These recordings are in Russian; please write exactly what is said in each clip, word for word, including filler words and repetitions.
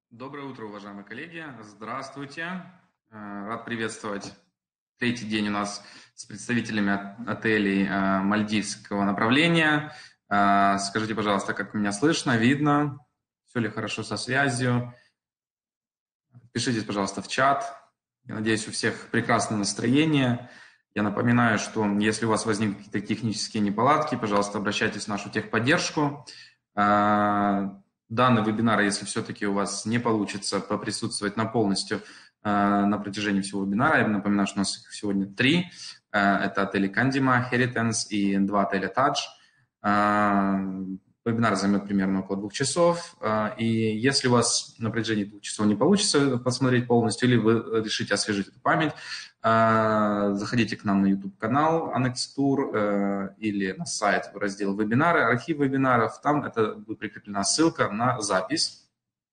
Доброе утро, уважаемые коллеги. Здравствуйте. Э, Рад приветствовать третий день у нас с представителями от- отелей э, мальдивского направления. Э, Скажите, пожалуйста, как меня слышно, видно? Все ли хорошо со связью? Пишите, пожалуйста, в чат. Я надеюсь, у всех прекрасное настроение. Я напоминаю, что если у вас возникнут какие-то технические неполадки, пожалуйста, обращайтесь в нашу техподдержку. А, Данный вебинар, если все-таки у вас не получится поприсутствовать на полностью а, на протяжении всего вебинара, я напоминаю, что у нас их сегодня три. А, Это отели Кандима, Heritance и два отеля Тадж. Вебинар займет примерно около двух часов, и если у вас на протяжении двух часов не получится посмотреть полностью, или вы решите освежить эту память, заходите к нам на YouTube-канал Annex Tour или на сайт в раздел «Вебинары», архив вебинаров, там это будет прикреплена ссылка на запись.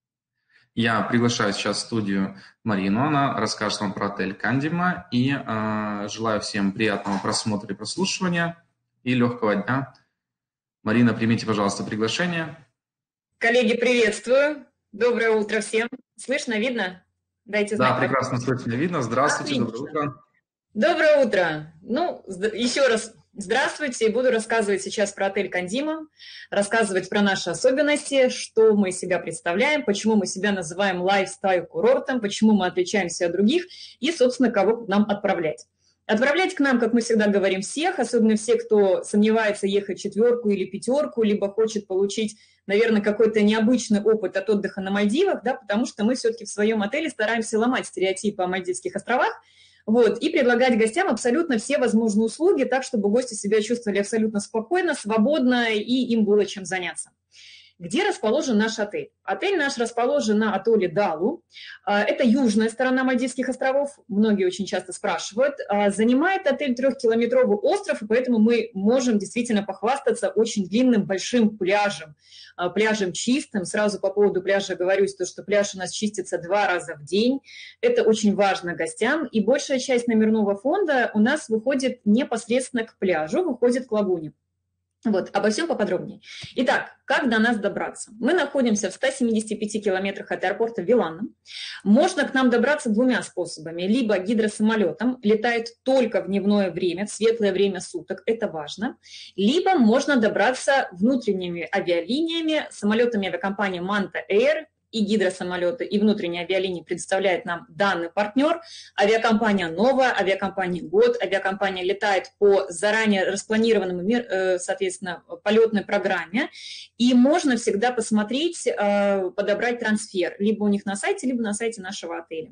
Я приглашаю сейчас в студию Марину, она расскажет вам про отель Кандима, и желаю всем приятного просмотра и прослушивания, и легкого дня. Марина, примите, пожалуйста, приглашение. Коллеги, приветствую. Доброе утро всем. Слышно, видно? Дайте знать. Да, прекрасно слышно, видно. Здравствуйте, Отлично. доброе утро. Доброе утро. Ну, еще раз здравствуйте. Буду рассказывать сейчас про отель Кандима, рассказывать про наши особенности, что мы из себя представляем, почему мы себя называем лайфстайл-курортом, почему мы отличаемся от других и, собственно, кого нам отправлять. Отправлять к нам, как мы всегда говорим, всех, особенно все, кто сомневается ехать четверку или пятерку, либо хочет получить, наверное, какой-то необычный опыт от отдыха на Мальдивах, да, потому что мы все-таки в своем отеле стараемся ломать стереотипы о Мальдивских островах, вот, и предлагать гостям абсолютно все возможные услуги, так, чтобы гости себя чувствовали абсолютно спокойно, свободно, и им было чем заняться. Где расположен наш отель? Отель наш расположен на атолле Далу. Это южная сторона Мальдивских островов. Многие очень часто спрашивают. Занимает отель трехкилометровый остров, и поэтому мы можем действительно похвастаться очень длинным большим пляжем. Пляжем чистым. Сразу по поводу пляжа говорю, что пляж у нас чистится два раза в день. Это очень важно гостям. И большая часть номерного фонда у нас выходит непосредственно к пляжу, выходит к лагуне. Вот, обо всем поподробнее. Итак, как до нас добраться? Мы находимся в ста семидесяти пяти километрах от аэропорта Вилана. Можно к нам добраться двумя способами. Либо гидросамолетом, летает только в дневное время, в светлое время суток, это важно. Либо можно добраться внутренними авиалиниями, самолетами авиакомпании Manta Air, и гидросамолеты, и внутренние авиалинии предоставляет нам данный партнер. Авиакомпания «Нова», авиакомпания «Год». Авиакомпания летает по заранее распланированному, соответственно, полетной программе. И можно всегда посмотреть, подобрать трансфер. Либо у них на сайте, либо на сайте нашего отеля.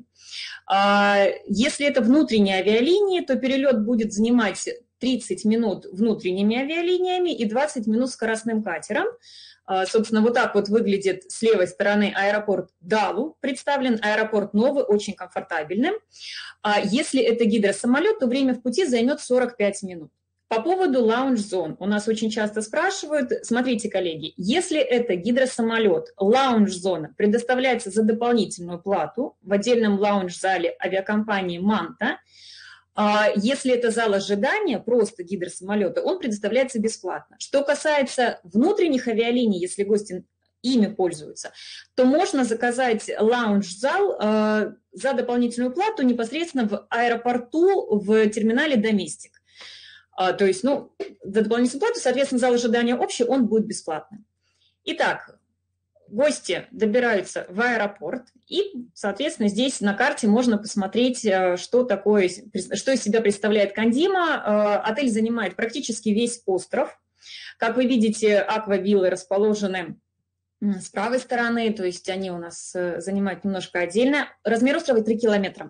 Если это внутренние авиалинии, то перелет будет занимать тридцать минут внутренними авиалиниями и двадцать минут скоростным катером. Собственно, вот так вот выглядит с левой стороны аэропорт Далу, представлен аэропорт Новый, очень комфортабельным. Если это гидросамолет, то время в пути займет сорок пять минут. По поводу лаунж-зон. У нас очень часто спрашивают, смотрите, коллеги, если это гидросамолет, лаунж-зона предоставляется за дополнительную плату в отдельном лаунж-зале авиакомпании «Манта». Если это зал ожидания, просто гидросамолета, он предоставляется бесплатно. Что касается внутренних авиалиний, если гости ими пользуются, то можно заказать лаунж-зал э, за дополнительную плату непосредственно в аэропорту в терминале «Доместик». А, то есть, ну, за дополнительную плату, соответственно, зал ожидания общий, он будет бесплатным. Итак, гости добираются в аэропорт, и, соответственно, здесь на карте можно посмотреть, что такое, что из себя представляет Кандима. Отель занимает практически весь остров. Как вы видите, аквавиллы расположены с правой стороны, то есть они у нас занимают немножко отдельно. Размер острова три километра.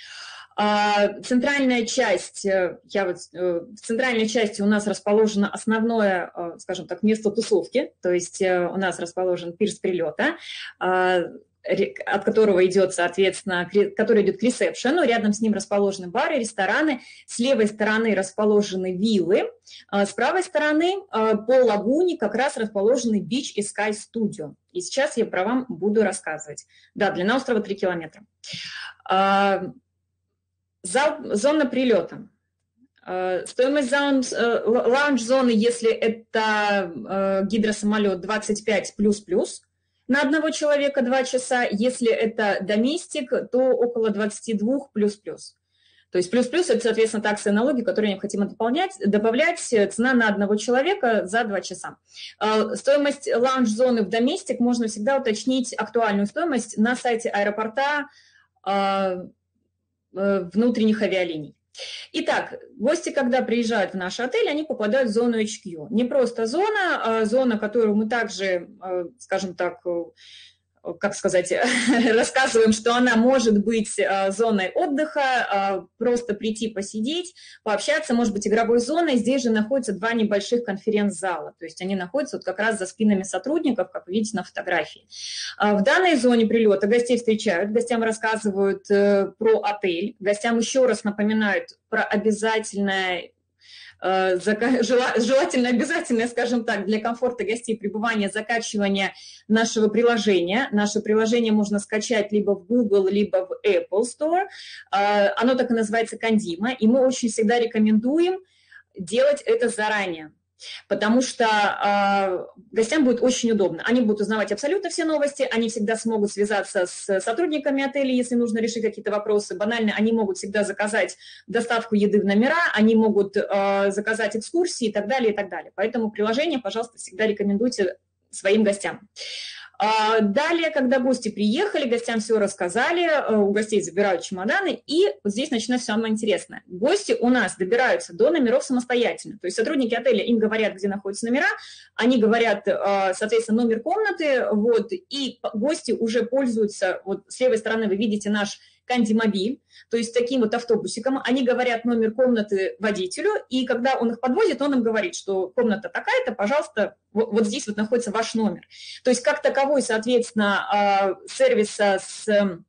Центральная часть, я вот, в центральной части у нас расположено основное, скажем так, место тусовки, то есть у нас расположен пирс прилета, от которого идет, соответственно, который идет к ресепшену, рядом с ним расположены бары, рестораны, с левой стороны расположены виллы, с правой стороны по лагуне как раз расположены Beach и Sky Studio. И сейчас я про вам буду рассказывать. Да, длина острова три километра. Зал, зона прилета. Стоимость лаунж-зоны, если это гидросамолет, двадцать пять плюс-плюс. на одного человека два часа. Если это доместик, то около двадцати двух плюс-плюс. То есть плюс-плюс – это, соответственно, таксы и налоги, которые необходимо дополнять, добавлять. Цена на одного человека за два часа. Стоимость лаунж-зоны в доместик можно всегда уточнить актуальную стоимость на сайте аэропорта внутренних авиалиний. Итак, гости, когда приезжают в наш отель, они попадают в зону эйч кью. Не просто зона, а зона, которую мы также, скажем так, как сказать, рассказываем, что она может быть зоной отдыха, просто прийти посидеть, пообщаться, может быть, игровой зоной. Здесь же находятся два небольших конференц-зала, то есть они находятся вот как раз за спинами сотрудников, как вы видите на фотографии. В данной зоне прилета гостей встречают, гостям рассказывают про отель, гостям еще раз напоминают про обязательное, желательно обязательное, скажем так, для комфорта гостей пребывания, закачивание нашего приложения. Наше приложение можно скачать либо в Google, либо в Apple Store. Оно так и называется Кондима, и мы очень всегда рекомендуем делать это заранее, потому что э, гостям будет очень удобно. Они будут узнавать абсолютно все новости, они всегда смогут связаться с сотрудниками отеля, если нужно решить какие-то вопросы. Банально, они могут всегда заказать доставку еды в номера, они могут э, заказать экскурсии и так далее, и так далее. Поэтому приложение, пожалуйста, всегда рекомендуйте своим гостям. Далее, когда гости приехали, гостям все рассказали, у гостей забирают чемоданы, и вот здесь начинается самое интересное. Гости у нас добираются до номеров самостоятельно, то есть сотрудники отеля им говорят, где находятся номера, они говорят, соответственно, номер комнаты, вот, и гости уже пользуются, вот с левой стороны вы видите наш Кондимобиль, то есть таким вот автобусиком, они говорят номер комнаты водителю, и когда он их подвозит, он им говорит, что комната такая-то, пожалуйста, вот, вот здесь вот находится ваш номер. То есть как таковой, соответственно, сервиса с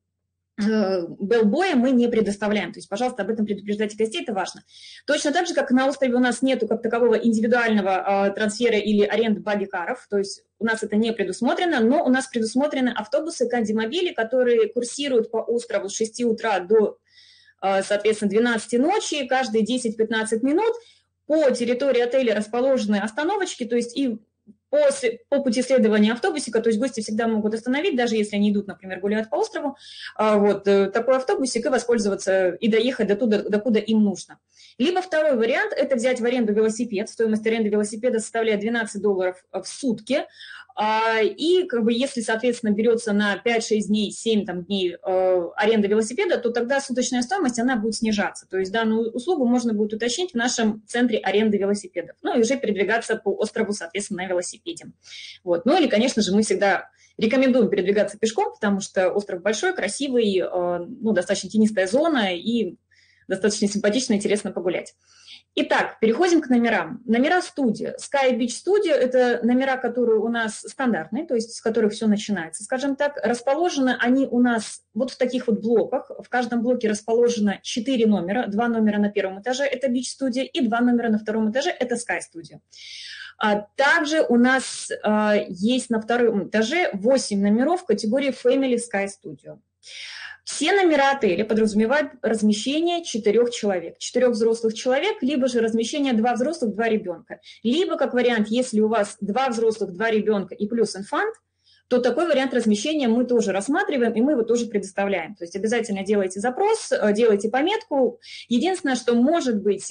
беллбоя мы не предоставляем. То есть, пожалуйста, об этом предупреждайте гостей, это важно. Точно так же, как на острове у нас нету как такового индивидуального трансфера или аренды баги-каров, то есть у нас это не предусмотрено, но у нас предусмотрены автобусы, кондимобили, которые курсируют по острову с шести утра до, соответственно, двенадцати ночи, каждые десять-пятнадцать минут. По территории отеля расположены остановочки, то есть и по, по пути следования автобусика, то есть гости всегда могут остановить, даже если они идут, например, гуляют по острову, вот такой автобусик и воспользоваться, и доехать до туда, докуда им нужно. Либо второй вариант – это взять в аренду велосипед. Стоимость аренды велосипеда составляет двенадцать долларов в сутки. И как бы, если, соответственно, берется на пять-шесть дней, семь там, дней э, аренда велосипеда, то тогда суточная стоимость она будет снижаться. То есть данную услугу можно будет уточнить в нашем центре аренды велосипедов. Ну и уже передвигаться по острову, соответственно, на велосипеде. Вот. Ну или, конечно же, мы всегда рекомендуем передвигаться пешком, потому что остров большой, красивый, э, ну, достаточно тенистая зона и достаточно симпатично и интересно погулять. Итак, переходим к номерам. Номера студия. Sky Beach Studio – это номера, которые у нас стандартные, то есть с которых все начинается, скажем так. Расположены они у нас вот в таких вот блоках. В каждом блоке расположено четыре номера. Два номера на первом этаже – это Beach Studio, и два номера на втором этаже – это Sky Studio. Также у нас есть на втором этаже восемь номеров в категории Family Sky Studio. Все номера отеля подразумевают размещение четырех человек, четырех взрослых человек, либо же размещение два взрослых, два ребенка. Либо, как вариант, если у вас два взрослых, два ребенка и плюс инфант, то такой вариант размещения мы тоже рассматриваем, и мы его тоже предоставляем. То есть обязательно делайте запрос, делайте пометку. Единственное, что может быть...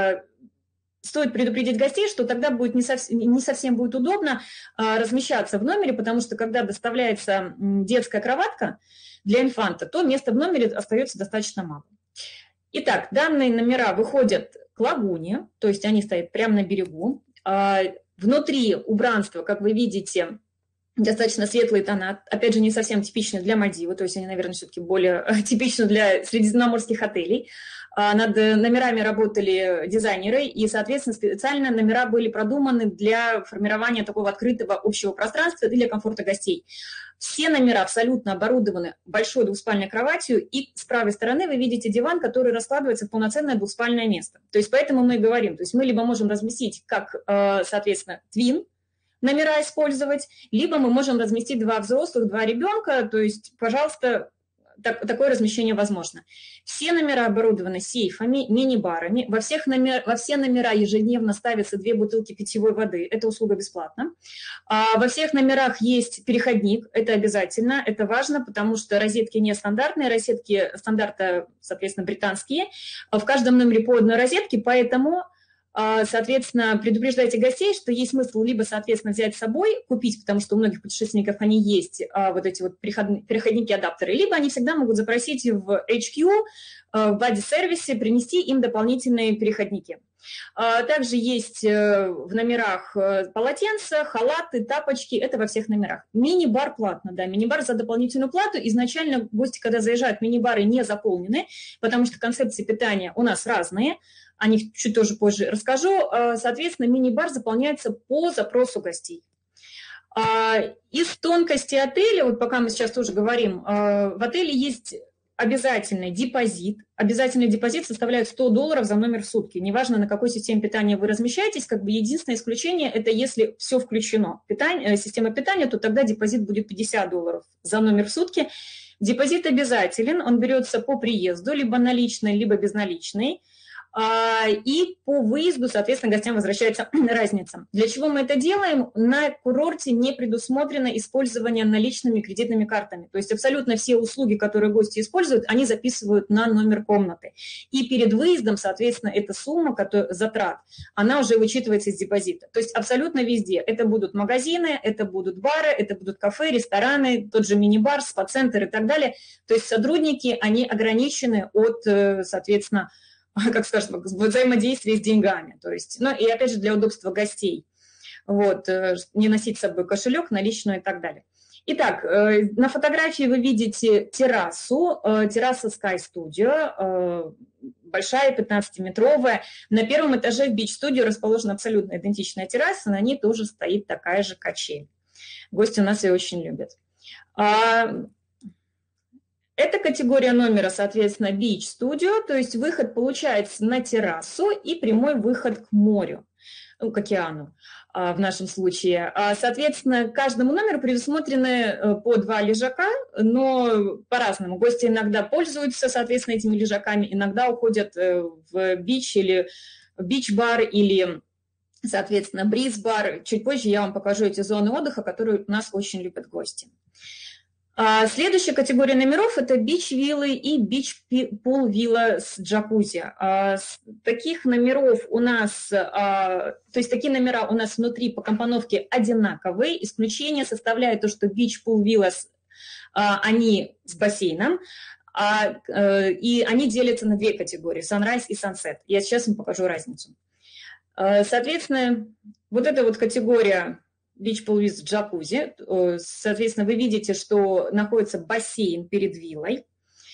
Стоит предупредить гостей, что тогда будет не совсем, не совсем будет удобно а, размещаться в номере, потому что когда доставляется детская кроватка для инфанта, то места в номере остается достаточно мало. Итак, данные номера выходят к лагуне, то есть они стоят прямо на берегу. А, внутри убранства, как вы видите, достаточно светлые тона, опять же, не совсем типичны для Мальдивы, то есть они, наверное, все-таки более типичны для средиземноморских отелей. Над номерами работали дизайнеры, и, соответственно, специально номера были продуманы для формирования такого открытого общего пространства и для комфорта гостей. Все номера абсолютно оборудованы большой двуспальной кроватью, и с правой стороны вы видите диван, который раскладывается в полноценное двуспальное место. То есть поэтому мы и говорим, то есть мы либо можем разместить как, соответственно, твин, номера использовать, либо мы можем разместить два взрослых, два ребенка, то есть, пожалуйста, так, такое размещение возможно. Все номера оборудованы сейфами, мини-барами. Во, всех номер, во все номера ежедневно ставятся две бутылки питьевой воды. Это услуга бесплатна. А во всех номерах есть переходник. Это обязательно, это важно, потому что розетки нестандартные, розетки стандарта, соответственно, британские. В каждом номере по одной розетке, поэтому... Соответственно, предупреждайте гостей, что есть смысл либо, соответственно, взять с собой, купить, потому что у многих путешественников они есть, вот эти вот переходники-адаптеры, либо они всегда могут запросить в эйч кью, в бади-сервисе, принести им дополнительные переходники. Также есть в номерах полотенца, халаты, тапочки, это во всех номерах. Мини-бар платно, да, мини-бар за дополнительную плату. Изначально гости, когда заезжают, мини-бары не заполнены, потому что концепции питания у нас разные. О них чуть тоже позже расскажу. Соответственно, мини-бар заполняется по запросу гостей. Из тонкостей отеля, вот пока мы сейчас тоже говорим, в отеле есть обязательный депозит. Обязательный депозит составляет сто долларов за номер в сутки. Неважно, на какой системе питания вы размещаетесь, как бы единственное исключение – это если все включено, питание, система питания, то тогда депозит будет пятьдесят долларов за номер в сутки. Депозит обязателен, он берется по приезду, либо наличный, либо безналичный. И по выезду, соответственно, гостям возвращается разница. Для чего мы это делаем? На курорте не предусмотрено использование наличными кредитными картами. То есть абсолютно все услуги, которые гости используют, они записывают на номер комнаты. И перед выездом, соответственно, эта сумма которая, затрат, она уже вычитывается из депозита. То есть абсолютно везде. Это будут магазины, это будут бары, это будут кафе, рестораны, тот же мини-бар, спа-центр и так далее. То есть сотрудники, они ограничены от, соответственно, как скажем, взаимодействие с деньгами. То есть, ну и опять же для удобства гостей. Вот, не носить с собой кошелек, наличную и так далее. Итак, на фотографии вы видите террасу, терраса Sky Studio, большая, пятнадцатиметровая. На первом этаже в Beach Studio расположена абсолютно идентичная терраса, на ней тоже стоит такая же качель. Гости у нас ее очень любят. Это категория номера, соответственно, Beach Studio, то есть выход получается на террасу и прямой выход к морю, ну, к океану в нашем случае. Соответственно, каждому номеру предусмотрены по два лежака, но по-разному. Гости иногда пользуются, соответственно, этими лежаками, иногда уходят в бич или бич-бар или, соответственно, бриз-бар. Чуть позже я вам покажу эти зоны отдыха, которые у нас очень любят гости. Следующая категория номеров – это бич-виллы и бич-пул-вилла с джакузи. Таких номеров у нас, то есть такие номера у нас внутри по компоновке одинаковые. Исключение составляет то, что бич-пул-вилла, они с бассейном, и они делятся на две категории – Sunrise и Sunset. Я сейчас вам покажу разницу. Соответственно, вот эта вот категория Beach Pool with джакузи. Соответственно, вы видите, что находится бассейн перед виллой.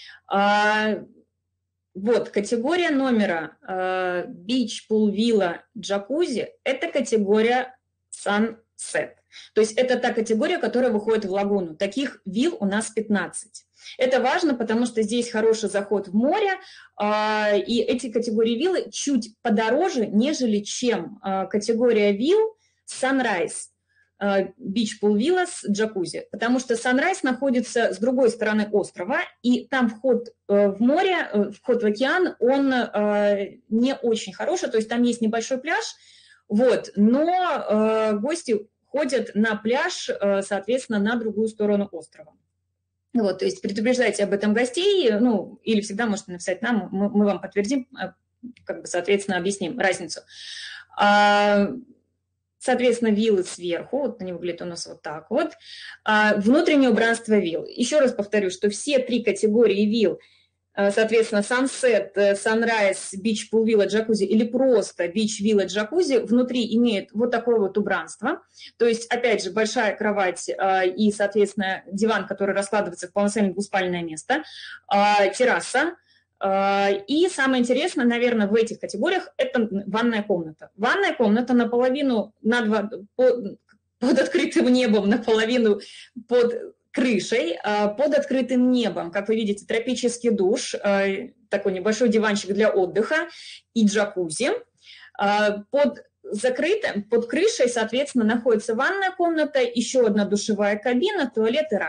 Вот, категория номера Beach Pool Villa джакузи – это категория Sunset. То есть это та категория, которая выходит в лагуну. Таких вилл у нас пятнадцать. Это важно, потому что здесь хороший заход в море, и эти категории виллы чуть подороже, нежели чем категория вилл Sunrise. Beach Pool Villa с джакузи, потому что Sunrise находится с другой стороны острова, и там вход в море, вход в океан, он не очень хороший, то есть там есть небольшой пляж, вот, но гости ходят на пляж, соответственно, на другую сторону острова. Вот, то есть предупреждайте об этом гостей, ну, или всегда можете написать нам, мы, мы вам подтвердим, как бы, соответственно, объясним разницу. Соответственно, виллы сверху, вот они выглядят у нас вот так вот. А, внутреннее убранство вилл. Еще раз повторю, что все три категории вилл, соответственно, Sunset, Sunrise, Beach Pool Villa, Джакузи или просто Beach Villa, Джакузи, внутри имеют вот такое вот убранство. То есть, опять же, большая кровать а, и, соответственно, диван, который раскладывается в полноценное двуспальное место, а, терраса. И самое интересное, наверное, в этих категориях – это ванная комната. Ванная комната наполовину над, под, под открытым небом, наполовину под крышей, под открытым небом. Как вы видите, тропический душ, такой небольшой диванчик для отдыха и джакузи. Под закрытым, под крышей, соответственно, находится ванная комната, еще одна душевая кабина, туалет и раковина.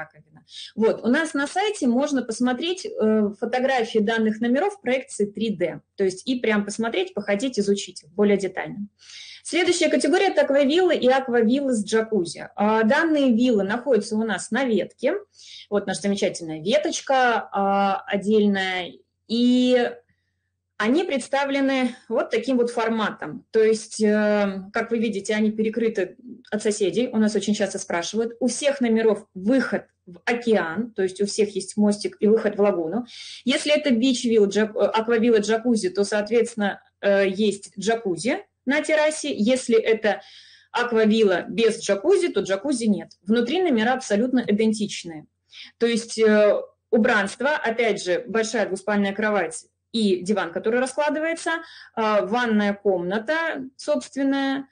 Вот, у нас на сайте можно посмотреть э, фотографии данных номеров в проекции три дэ, то есть и прям посмотреть, походить, изучить их более детально. Следующая категория – это аквавиллы и аквавиллы с джакузи. А данные виллы находятся у нас на ветке. Вот наша замечательная веточка а, отдельная, и они представлены вот таким вот форматом. То есть, э, как вы видите, они перекрыты от соседей. У нас очень часто спрашивают. У всех номеров выход в океан, то есть у всех есть мостик и выход в лагуну. Если это бич-вилла, джак, аквавилла джакузи, то, соответственно, э, есть джакузи на террасе. Если это аквавилла без джакузи, то джакузи нет. Внутри номера абсолютно идентичные. То есть э, убранство, опять же, большая двуспальная кровать и диван, который раскладывается, ванная комната собственная.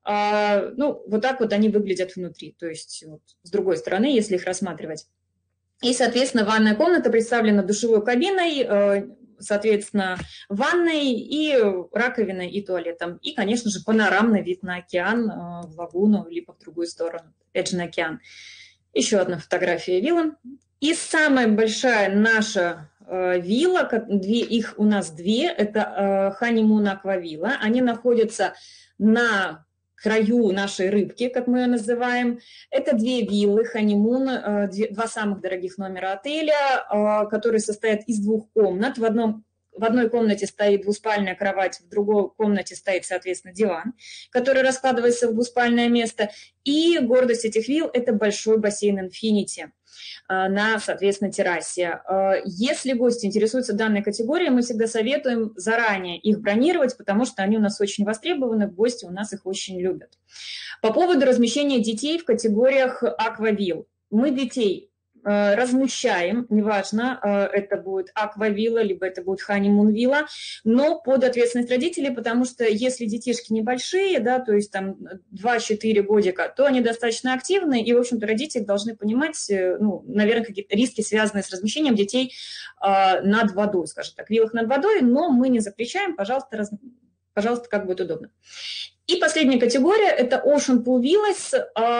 Ну, вот так вот они выглядят внутри, то есть вот, с другой стороны, если их рассматривать. И, соответственно, ванная комната представлена душевой кабиной, соответственно, ванной и раковиной и туалетом. И, конечно же, панорамный вид на океан, в лагуну, либо в другую сторону, опять же, на океан. Еще одна фотография виллы. И самая большая наша вилла, две, их у нас две, это Honeymoon Аквавилла. Они находятся на краю нашей рыбки, как мы ее называем. Это две виллы Honeymoon, два самых дорогих номера отеля, которые состоят из двух комнат. В одном В одной комнате стоит двуспальная кровать, в другой комнате стоит, соответственно, диван, который раскладывается в двуспальное место. И гордость этих вилл – это большой бассейн Infinity на, соответственно, террасе. Если гости интересуются данной категорией, мы всегда советуем заранее их бронировать, потому что они у нас очень востребованы, гости у нас их очень любят. По поводу размещения детей в категориях аквавилл. Мы детей размещаем, неважно, это будет аквавилла, либо это будет honeymoon вилла, но под ответственность родителей, потому что если детишки небольшие, да, то есть там два-четыре годика, то они достаточно активны, и, в общем-то, родители должны понимать, ну, наверное, какие-то риски, связанные с размещением детей над водой, скажем так, в виллах над водой, но мы не запрещаем, пожалуйста, раз... пожалуйста, как будет удобно. И последняя категория – это Ocean Pool Villas,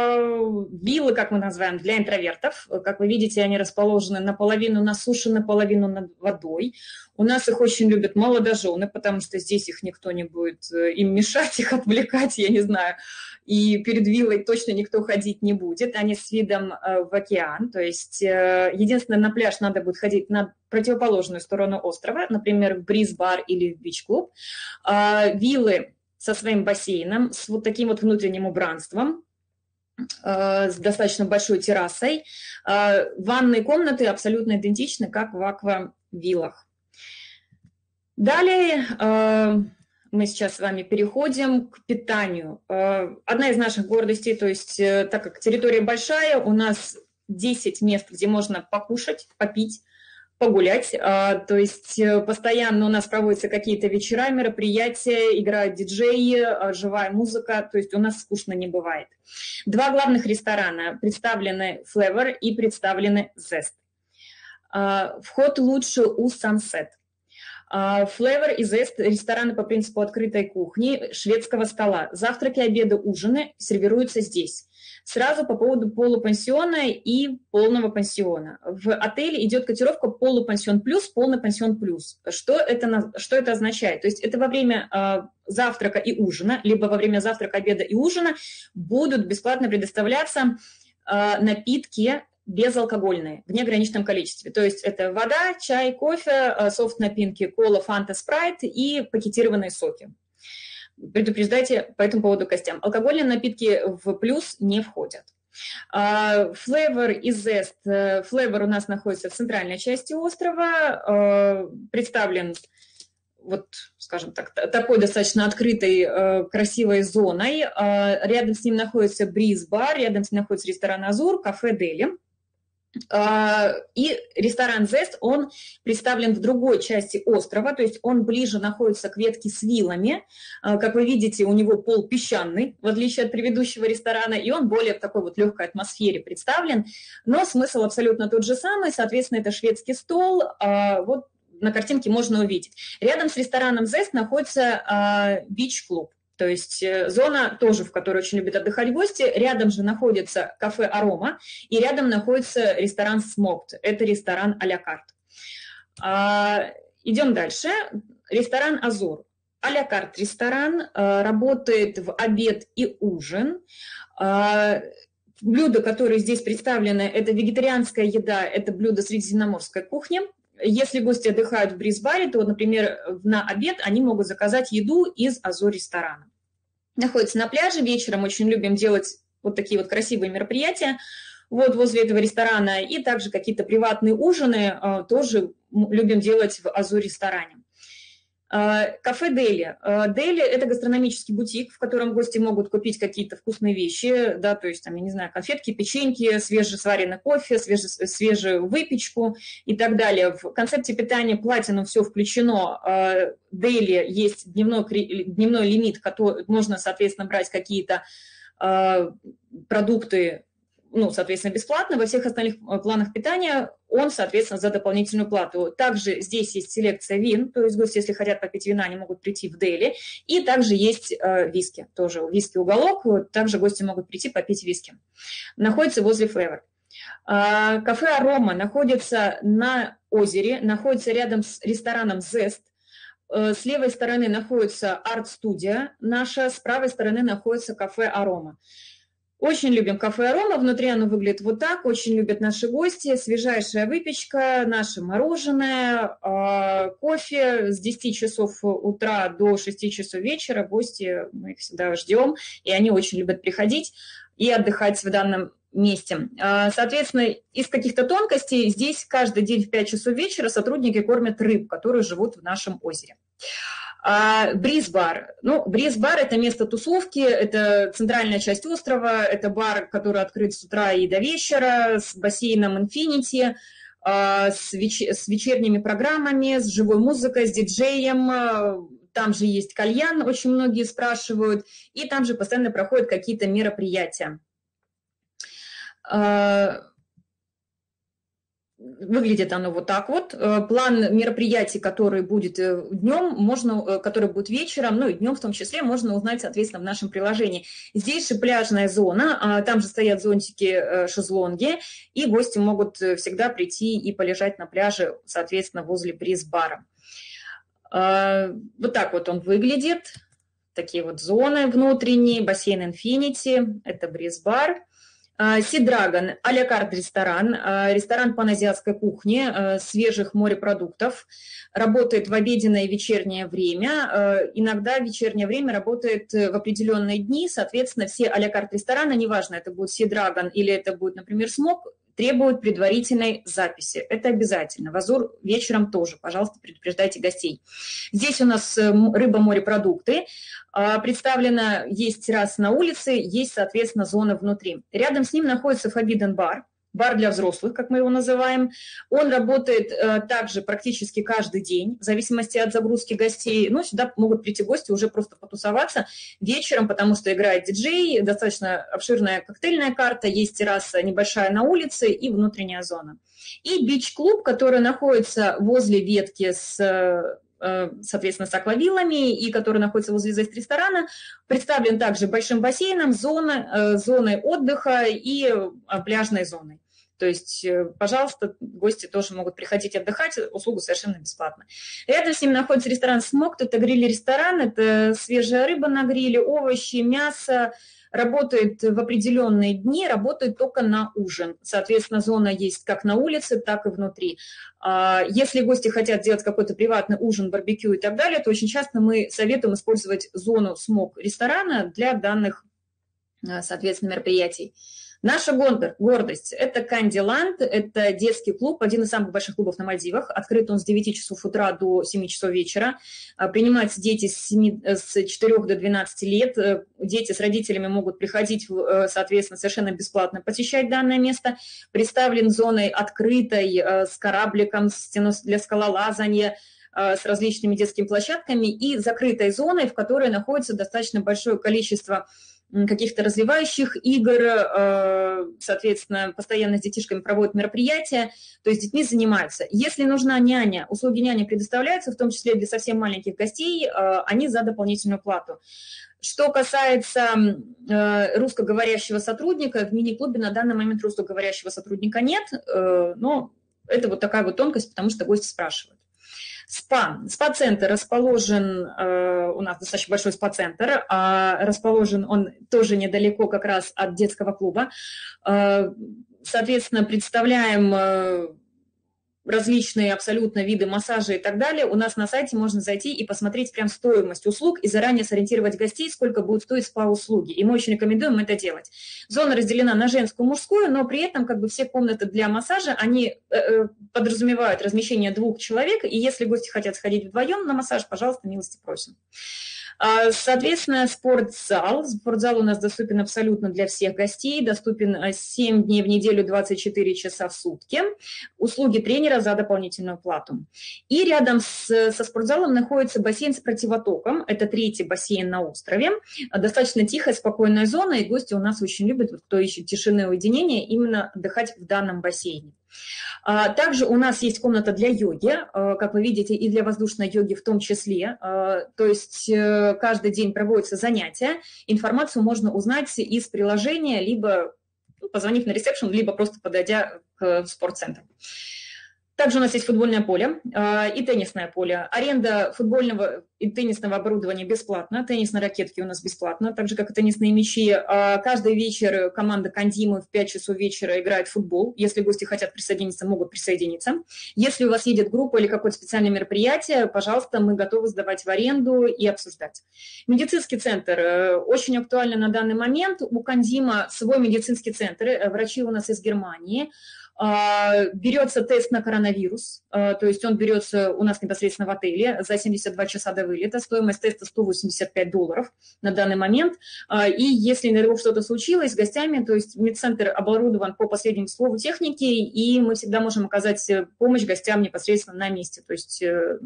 виллы, как мы называем, для интровертов. Как вы видите, они расположены наполовину на суше, наполовину над водой. У нас их очень любят молодожены, потому что здесь их никто не будет им мешать, их отвлекать, я не знаю. И перед виллой точно никто ходить не будет. Они с видом в океан. То есть единственное, на пляж надо будет ходить на противоположную сторону острова, например, в бриз-бар или в бич-клуб. Виллы со своим бассейном, с вот таким вот внутренним убранством, с достаточно большой террасой. Ванные комнаты абсолютно идентичны, как в аквавиллах. Далее мы сейчас с вами переходим к питанию. Одна из наших гордостей, то есть так как территория большая, у нас десять мест, где можно покушать, попить, погулять, то есть постоянно у нас проводятся какие-то вечера, мероприятия, играют диджеи, живая музыка, то есть у нас скучно не бывает. Два главных ресторана представлены Flavor и представлены Zest. Вход лучше у Sunset. Flavor и Zest – рестораны по принципу открытой кухни, шведского стола. Завтраки, обеды, ужины сервируются здесь. Сразу по поводу полупансиона и полного пансиона. В отеле идет котировка полупансион плюс, полный пансион плюс. Что это, что это означает? То есть это во время э, завтрака и ужина, либо во время завтрака, обеда и ужина будут бесплатно предоставляться э, напитки безалкогольные в неограниченном количестве. То есть это вода, чай, кофе, э, софт-напитки, кола, фанта, спрайт и пакетированные соки. Предупреждайте по этому поводу гостям. Алкогольные напитки в плюс не входят. Flavor и Zest. Flavor у нас находится в центральной части острова. Представлен, вот, скажем так, такой достаточно открытой, красивой зоной. Рядом с ним находится бриз-бар, рядом с ним находится ресторан «Азур», кафе «Дели». И ресторан Zest, он представлен в другой части острова, то есть он ближе находится к ветке с виллами. Как вы видите, у него пол песчаный, в отличие от предыдущего ресторана, и он более в такой вот легкой атмосфере представлен, но смысл абсолютно тот же самый, соответственно, это шведский стол, вот на картинке можно увидеть. Рядом с рестораном Zest находится бич-клуб. То есть зона тоже, в которой очень любят отдыхать гости. Рядом же находится кафе «Арома», и рядом находится ресторан «Смокт». Это ресторан а-ля карт. А, идем дальше. Ресторан «Азор». А-ля карт ресторан, а, работает в обед и ужин. А, блюда, которые здесь представлены, это вегетарианская еда, это блюда средиземноморской кухни. Если гости отдыхают в Бриз-баре, то, например, на обед они могут заказать еду из Азор ресторана. Находится на пляже, вечером очень любим делать вот такие вот красивые мероприятия вот возле этого ресторана, и также какие-то приватные ужины тоже любим делать в Азор ресторане. Кафе Дели. Дели – это гастрономический бутик, в котором гости могут купить какие-то вкусные вещи, да, то есть, там, я не знаю, конфетки, печеньки, свежесваренный кофе, свеже, свежую выпечку и так далее. В концепте питания Platinum все включено. Дели есть дневной, дневной лимит, который можно, соответственно, брать какие-то продукты, ну, соответственно, бесплатно. Во всех остальных планах питания он, соответственно, за дополнительную плату. Также здесь есть селекция вин, то есть гости, если хотят попить вина, они могут прийти в Дели. И также есть э, виски, тоже виски-уголок, также гости могут прийти попить виски. Находится возле Флевер. Э, кафе «Арома» находится на озере, находится рядом с рестораном «Зест». Э, с левой стороны находится арт-студия наша, с правой стороны находится кафе «Арома». Очень любим кафе «Арома», внутри оно выглядит вот так, очень любят наши гости, свежайшая выпечка, наше мороженое, кофе с десяти часов утра до шести часов вечера, гости, мы их всегда ждем, и они очень любят приходить и отдыхать в данном месте. Соответственно, из каких-то тонкостей здесь каждый день в пять часов вечера сотрудники кормят рыб, которые живут в нашем озере. Бриз-бар. Ну, Бриз-бар – это место тусовки, это центральная часть острова, это бар, который открыт с утра и до вечера, с бассейном Infinity, с, веч с вечерними программами, с живой музыкой, с диджеем. Там же есть кальян, очень многие спрашивают, и там же постоянно проходят какие-то мероприятия. Выглядит оно вот так вот. План мероприятий, который будет днем, можно, который будет вечером, ну и днем в том числе, можно узнать, соответственно, в нашем приложении. Здесь же пляжная зона, там же стоят зонтики, шезлонги, и гости могут всегда прийти и полежать на пляже, соответственно, возле бриз-бара. Вот так вот он выглядит. Такие вот зоны внутренние, бассейн Infinity, это бриз-бар. Sea Dragon, а-ля карт ресторан, ресторан паназиатской кухни, свежих морепродуктов, работает в обеденное и вечернее время, иногда вечернее время работает в определенные дни, соответственно, все а-ля карт ресторана, неважно, это будет Sea Dragon или это будет, например, Смок, требуют предварительной записи. Это обязательно. В Азор вечером тоже, пожалуйста, предупреждайте гостей. Здесь у нас рыба, морепродукты. Представлено, есть терраса на улице, есть, соответственно, зона внутри. Рядом с ним находится Forbidden Bar, бар для взрослых, как мы его называем. Он работает э, также практически каждый день, в зависимости от загрузки гостей. Ну, сюда могут прийти гости уже просто потусоваться вечером, потому что играет диджей, достаточно обширная коктейльная карта, есть терраса небольшая на улице и внутренняя зона. И бич-клуб, который находится возле ветки с... соответственно, с аквавиллами, и который находится возле ресторана, представлен также большим бассейном, зоной, зоной отдыха и пляжной зоной. То есть, пожалуйста, гости тоже могут приходить отдыхать, услуга совершенно бесплатна. Рядом с ним находится ресторан «Смокт», это гриль-ресторан, это свежая рыба на гриле, овощи, мясо. Работает в определенные дни, работает только на ужин. Соответственно, зона есть как на улице, так и внутри. Если гости хотят делать какой-то приватный ужин, барбекю и так далее, то очень часто мы советуем использовать зону смок ресторана для данных, соответственно, мероприятий. Наша гордость – это Кандиланд, это детский клуб, один из самых больших клубов на Мальдивах. Открыт он с девяти часов утра до семи часов вечера. Принимаются дети с четырёх до двенадцати лет. Дети с родителями могут приходить, соответственно, совершенно бесплатно посещать данное место. Представлен зоной открытой, с корабликом, стеной для скалолазания, с различными детскими площадками и закрытой зоной, в которой находится достаточно большое количество каких-то развивающих игр, соответственно, постоянно с детишками проводят мероприятия, то есть с детьми занимаются. Если нужна няня, услуги няни предоставляются, в том числе для совсем маленьких гостей, они за дополнительную плату. Что касается русскоговорящего сотрудника, в мини-клубе на данный момент русскоговорящего сотрудника нет, но это вот такая вот тонкость, потому что гости спрашивают. СПА. СПА-центр расположен, э, у нас достаточно большой СПА-центр, а расположен он тоже недалеко как раз от детского клуба. Э, соответственно, представляем э, различные абсолютно виды массажа и так далее. У нас на сайте можно зайти и посмотреть прям стоимость услуг и заранее сориентировать гостей, сколько будут стоить спа-услуги. И мы очень рекомендуем это делать. Зона разделена на женскую и мужскую, но при этом как бы все комнаты для массажа, они э, подразумевают размещение двух человек, и если гости хотят сходить вдвоем на массаж, пожалуйста, милости просим. Соответственно, спортзал. Спортзал у нас доступен абсолютно для всех гостей, доступен семь дней в неделю, двадцать четыре часа в сутки. Услуги тренера за дополнительную плату. И рядом с, со спортзалом находится бассейн с противотоком. Это третий бассейн на острове. Достаточно тихая, спокойная зона, и гости у нас очень любят, вот, кто ищет тишины и уединения, именно отдыхать в данном бассейне. Также у нас есть комната для йоги, как вы видите, и для воздушной йоги в том числе. То есть каждый день проводятся занятия. Информацию можно узнать из приложения, либо позвонив на ресепшн, либо просто подойдя к спортцентру. Также у нас есть футбольное поле и теннисное поле. Аренда футбольного и теннисного оборудования бесплатна. Теннисные ракетки у нас бесплатно, так же, как и теннисные мячи. Каждый вечер команда Кондимы в пять часов вечера играет в футбол. Если гости хотят присоединиться, могут присоединиться. Если у вас едет группа или какое-то специальное мероприятие, пожалуйста, мы готовы сдавать в аренду и обсуждать. Медицинский центр очень актуально на данный момент. У Кондима свой медицинский центр. Врачи у нас из Германии. Берется тест на коронавирус, то есть он берется у нас непосредственно в отеле за семьдесят два часа до вылета. Стоимость теста сто восемьдесят пять долларов на данный момент. И если, например, что-то случилось с гостями, то есть медцентр оборудован по последнему слову техники, и мы всегда можем оказать помощь гостям непосредственно на месте. То есть,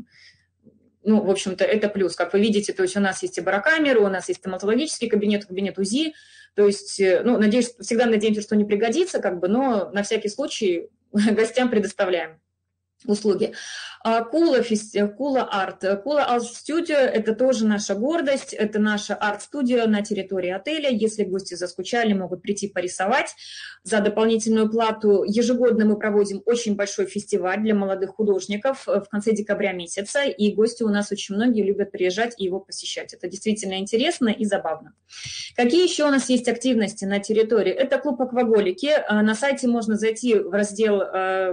ну, в общем-то, это плюс. Как вы видите, то есть у нас есть и барокамеры, у нас есть стоматологический кабинет, кабинет УЗИ. То есть, ну, надеюсь, всегда надеемся, что не пригодится, как бы, но на всякий случай гостям предоставляем услуги. Кула, Кула Арт. Кула Арт Студио – это тоже наша гордость, это наша арт-студия на территории отеля. Если гости заскучали, могут прийти порисовать за дополнительную плату. Ежегодно мы проводим очень большой фестиваль для молодых художников в конце декабря месяца, и гости у нас очень многие любят приезжать и его посещать. Это действительно интересно и забавно. Какие еще у нас есть активности на территории? Это клуб «Акваголики». На сайте можно зайти в раздел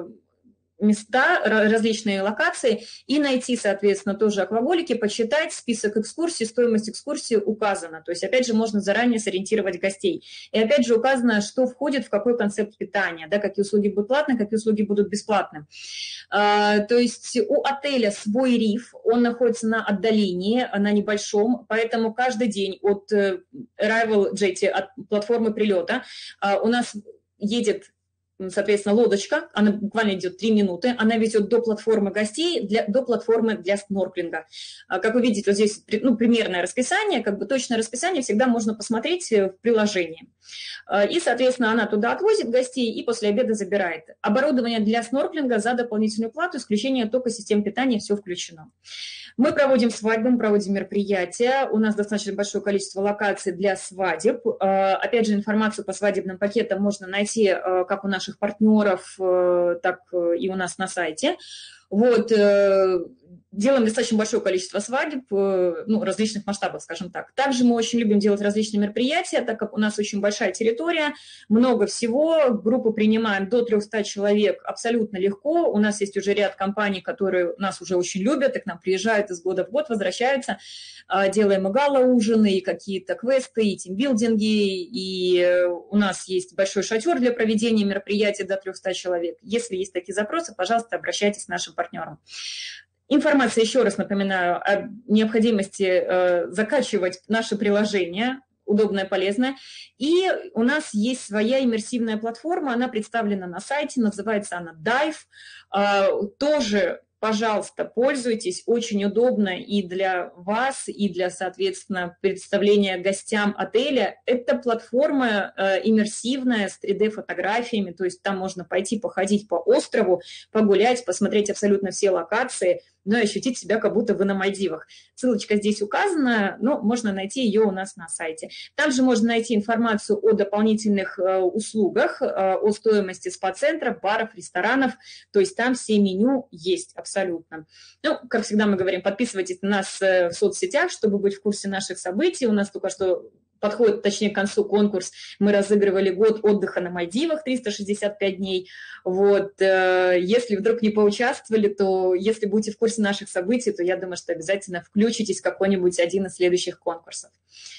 места, различные локации, и найти, соответственно, тоже акваголики, почитать список экскурсий, стоимость экскурсии указана. То есть, опять же, можно заранее сориентировать гостей. И, опять же, указано, что входит в какой концепт питания, да, какие услуги будут платные, какие услуги будут бесплатны. А, то есть у отеля свой риф, он находится на отдалении, на небольшом, поэтому каждый день от Arrival Jetty, от платформы прилета, у нас едет, соответственно, лодочка, она буквально идет три минуты, она везет до платформы гостей, для, до платформы для снорклинга. Как вы видите, вот здесь ну, примерное расписание, как бы точное расписание всегда можно посмотреть в приложении. И, соответственно, она туда отвозит гостей и после обеда забирает. Оборудование для снорклинга за дополнительную плату, исключение только систем питания, все включено. Мы проводим свадьбы, мы проводим мероприятия, у нас достаточно большое количество локаций для свадеб. Опять же, информацию по свадебным пакетам можно найти как у наших партнеров, так и у нас на сайте. Вот, делаем достаточно большое количество свадеб, ну, различных масштабов, скажем так. Также мы очень любим делать различные мероприятия, так как у нас очень большая территория, много всего, группу принимаем до трёхсот человек абсолютно легко. У нас есть уже ряд компаний, которые нас уже очень любят, и к нам приезжают из года в год, возвращаются. Делаем и гала-ужины, и какие-то квесты, и тимбилдинги, и у нас есть большой шатер для проведения мероприятий до трёхсот человек. Если есть такие запросы, пожалуйста, обращайтесь к нашим партнерам. Информация, еще раз напоминаю, о необходимости э, закачивать наше приложение, удобное, полезное. И у нас есть своя иммерсивная платформа, она представлена на сайте, называется она Dive. Э, тоже пожалуйста, пользуйтесь, очень удобно и для вас, и для, соответственно, представления гостям отеля. Это платформа э, иммерсивная с три дэ-фотографиями, то есть там можно пойти походить по острову, погулять, посмотреть абсолютно все локации, но и ощутить себя, как будто вы на Мальдивах. Ссылочка здесь указана, но можно найти ее у нас на сайте. Также можно найти информацию о дополнительных э, услугах, э, о стоимости спа-центров, баров, ресторанов, то есть там все меню есть абсолютно. Ну, как всегда мы говорим, подписывайтесь на нас э, в соцсетях, чтобы быть в курсе наших событий. У нас только что подходит, точнее, к концу конкурс. Мы разыгрывали год отдыха на Мальдивах, триста шестьдесят пять дней. Вот. Если вдруг не поучаствовали, то если будете в курсе наших событий, то я думаю, что обязательно включитесь в какой-нибудь один из следующих конкурсов.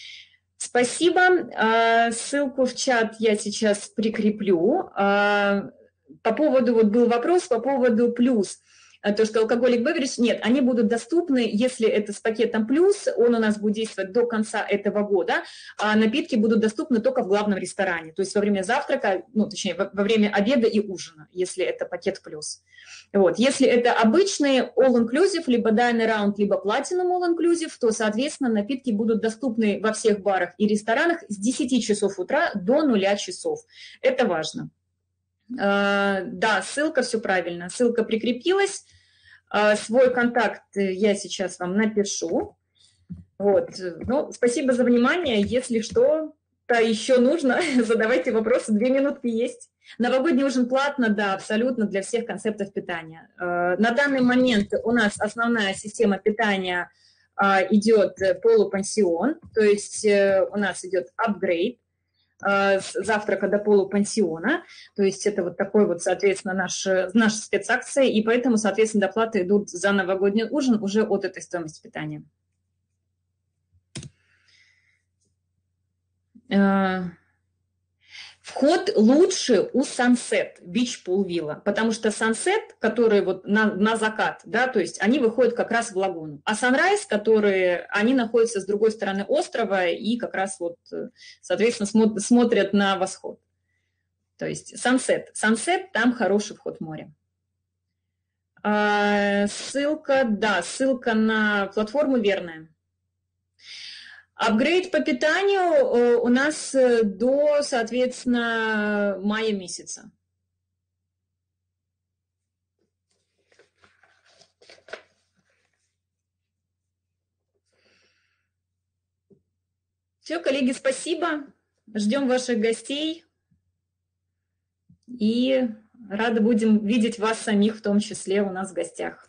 Спасибо. Ссылку в чат я сейчас прикреплю. По поводу, вот был вопрос по поводу плюс. То, что алкоголик беверидж, нет, они будут доступны, если это с пакетом плюс, он у нас будет действовать до конца этого года, а напитки будут доступны только в главном ресторане, то есть во время завтрака, ну, точнее, во, во время обеда и ужина, если это пакет плюс. Вот. Если это обычные all-inclusive, либо dine around, либо platinum all-inclusive, то, соответственно, напитки будут доступны во всех барах и ресторанах с десяти часов утра до нуля часов. Это важно. Да, ссылка, все правильно, ссылка прикрепилась, свой контакт я сейчас вам напишу. Вот. Ну, спасибо за внимание, если что-то еще нужно, задавайте вопросы, две минутки есть. Новогодний ужин платно, да, абсолютно для всех концептов питания. На данный момент у нас основная система питания идет полупансион, то есть у нас идет апгрейд, с завтрака до полупансиона, то есть это вот такой вот, соответственно, наш, наша спецакция, и поэтому, соответственно, доплаты идут за новогодний ужин уже от этой стоимости питания. Вход лучше у Sunset Beach Pool Villa, потому что Sunset, который вот на, на закат, да, то есть они выходят как раз в лагуну, а Sunrise, которые, они находятся с другой стороны острова и как раз вот, соответственно, смотрят на восход. То есть Sunset, Sunset, там хороший вход в море. А, ссылка, да, ссылка на платформу верная. Апгрейд по питанию у нас до, соответственно, мая месяца. Все, коллеги, спасибо. Ждем ваших гостей. И рады будем видеть вас самих, в том числе у нас в гостях.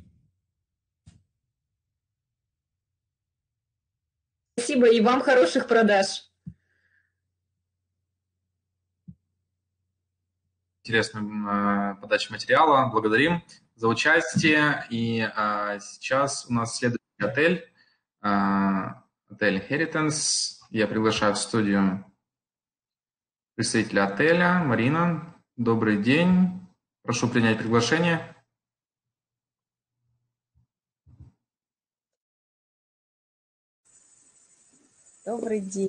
Спасибо, и вам хороших продаж. Интересную подачу материала. Благодарим за участие. И а, сейчас у нас следующий отель. А, отель Heritance. Я приглашаю в студию представителя отеля. Марина, добрый день. Прошу принять приглашение. Добрый день.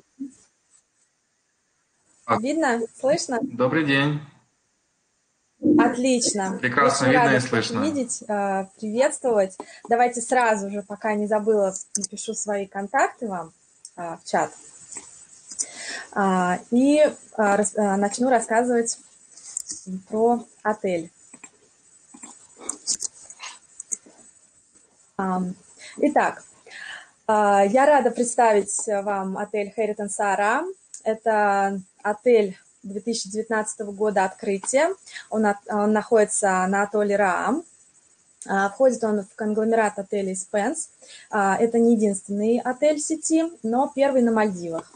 Видно? Слышно? Добрый день. Отлично. Прекрасно Очень видно рада и слышно. Видеть, приветствовать. Давайте сразу же, пока не забыла, напишу свои контакты вам в чат. И начну рассказывать про отель. Итак, я рада представить вам отель Heritance Aaram. Это отель две тысячи девятнадцатого года открытия. Он, от, он находится на атолле Раам. Входит он в конгломерат отелей Spence. Это не единственный отель сети, но первый на Мальдивах.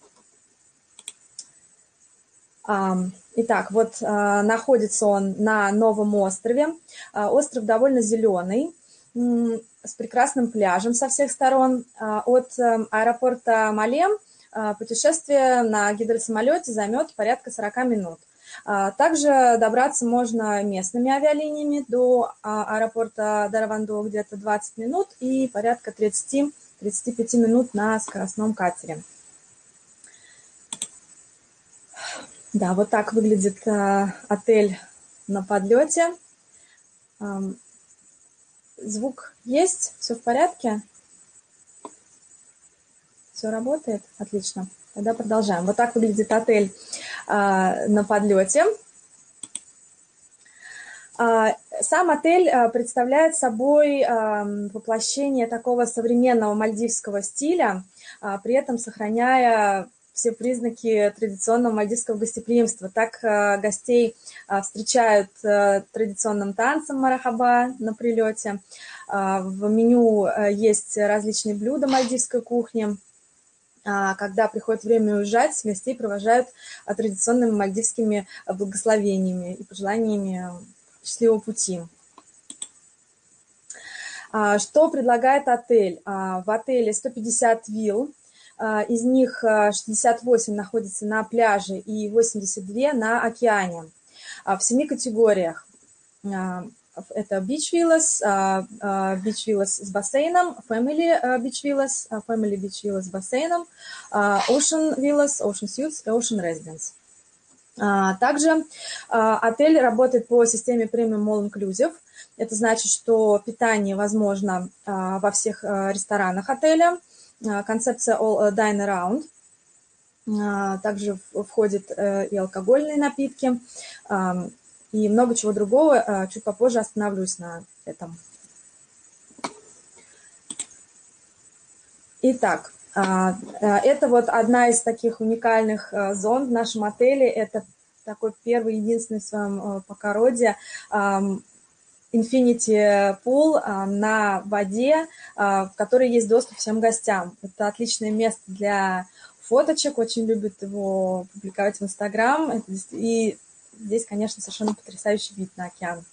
Итак, вот находится он на новом острове. Остров довольно зеленый, с прекрасным пляжем со всех сторон. От аэропорта Малем путешествие на гидросамолете займет порядка сорока минут. Также добраться можно местными авиалиниями до аэропорта Даравандо где-то двадцать минут и порядка тридцати-тридцати пяти минут на скоростном катере. Да, вот так выглядит отель на подлете. Звук есть? Все в порядке? Все работает? Отлично. Тогда продолжаем. Вот так выглядит отель а, на подлете. А, сам отель а, представляет собой а, воплощение такого современного мальдивского стиля, а, при этом сохраняя все признаки традиционного мальдивского гостеприимства. Так а, гостей а, встречают а, традиционным танцем марахаба на прилете. А, в меню а, есть различные блюда мальдивской кухни. Когда приходит время уезжать, гостей провожают традиционными мальдивскими благословениями и пожеланиями счастливого пути. Что предлагает отель? В отеле сто пятьдесят вилл, из них шестьдесят восемь находится на пляже и восемьдесят два на океане. В семи категориях. Это beach villas, beach villas с бассейном, family beach villas, family beach villas с бассейном, ocean villas, ocean suites и ocean residence. Также отель работает по системе Premium All Inclusive. Это значит, что питание возможно во всех ресторанах отеля. Концепция All Dine Around. Также входят и алкогольные напитки, и много чего другого. Чуть попозже остановлюсь на этом. Итак, это вот одна из таких уникальных зон в нашем отеле. Это такой первый, единственный в своем пока роде Infinity Pool на воде, в который есть доступ всем гостям. Это отличное место для фоточек, очень любят его публиковать в Инстаграм. И здесь, конечно, совершенно потрясающий вид на океан.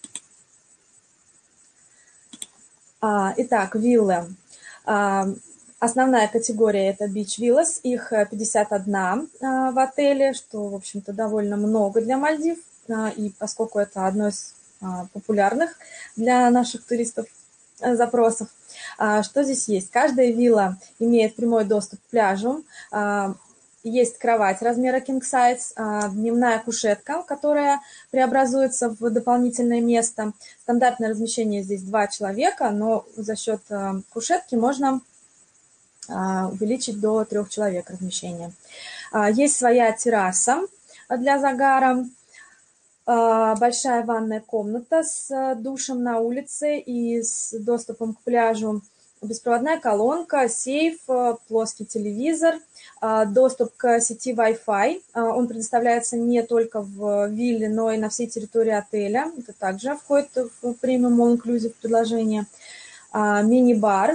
Итак, виллы. Основная категория – это Beach Villas. Их пятьдесят одна в отеле, что, в общем-то, довольно много для Мальдив. И поскольку это одно из популярных для наших туристов запросов. Что здесь есть? Каждая вилла имеет прямой доступ к пляжу. Есть кровать размера king size, дневная кушетка, которая преобразуется в дополнительное место. Стандартное размещение здесь два человека, но за счет кушетки можно увеличить до трех человек размещение. Есть своя терраса для загара, большая ванная комната с душем на улице и с доступом к пляжу, беспроводная колонка, сейф, плоский телевизор, доступ к сети Wi-Fi. Он предоставляется не только в вилле, но и на всей территории отеля. Это также входит в премиум all inclusive предложение. Мини-бар.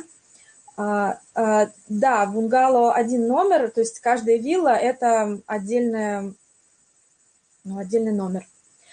Да, бунгало один номер, то есть каждая вилла – это отдельная, ну, отдельный номер.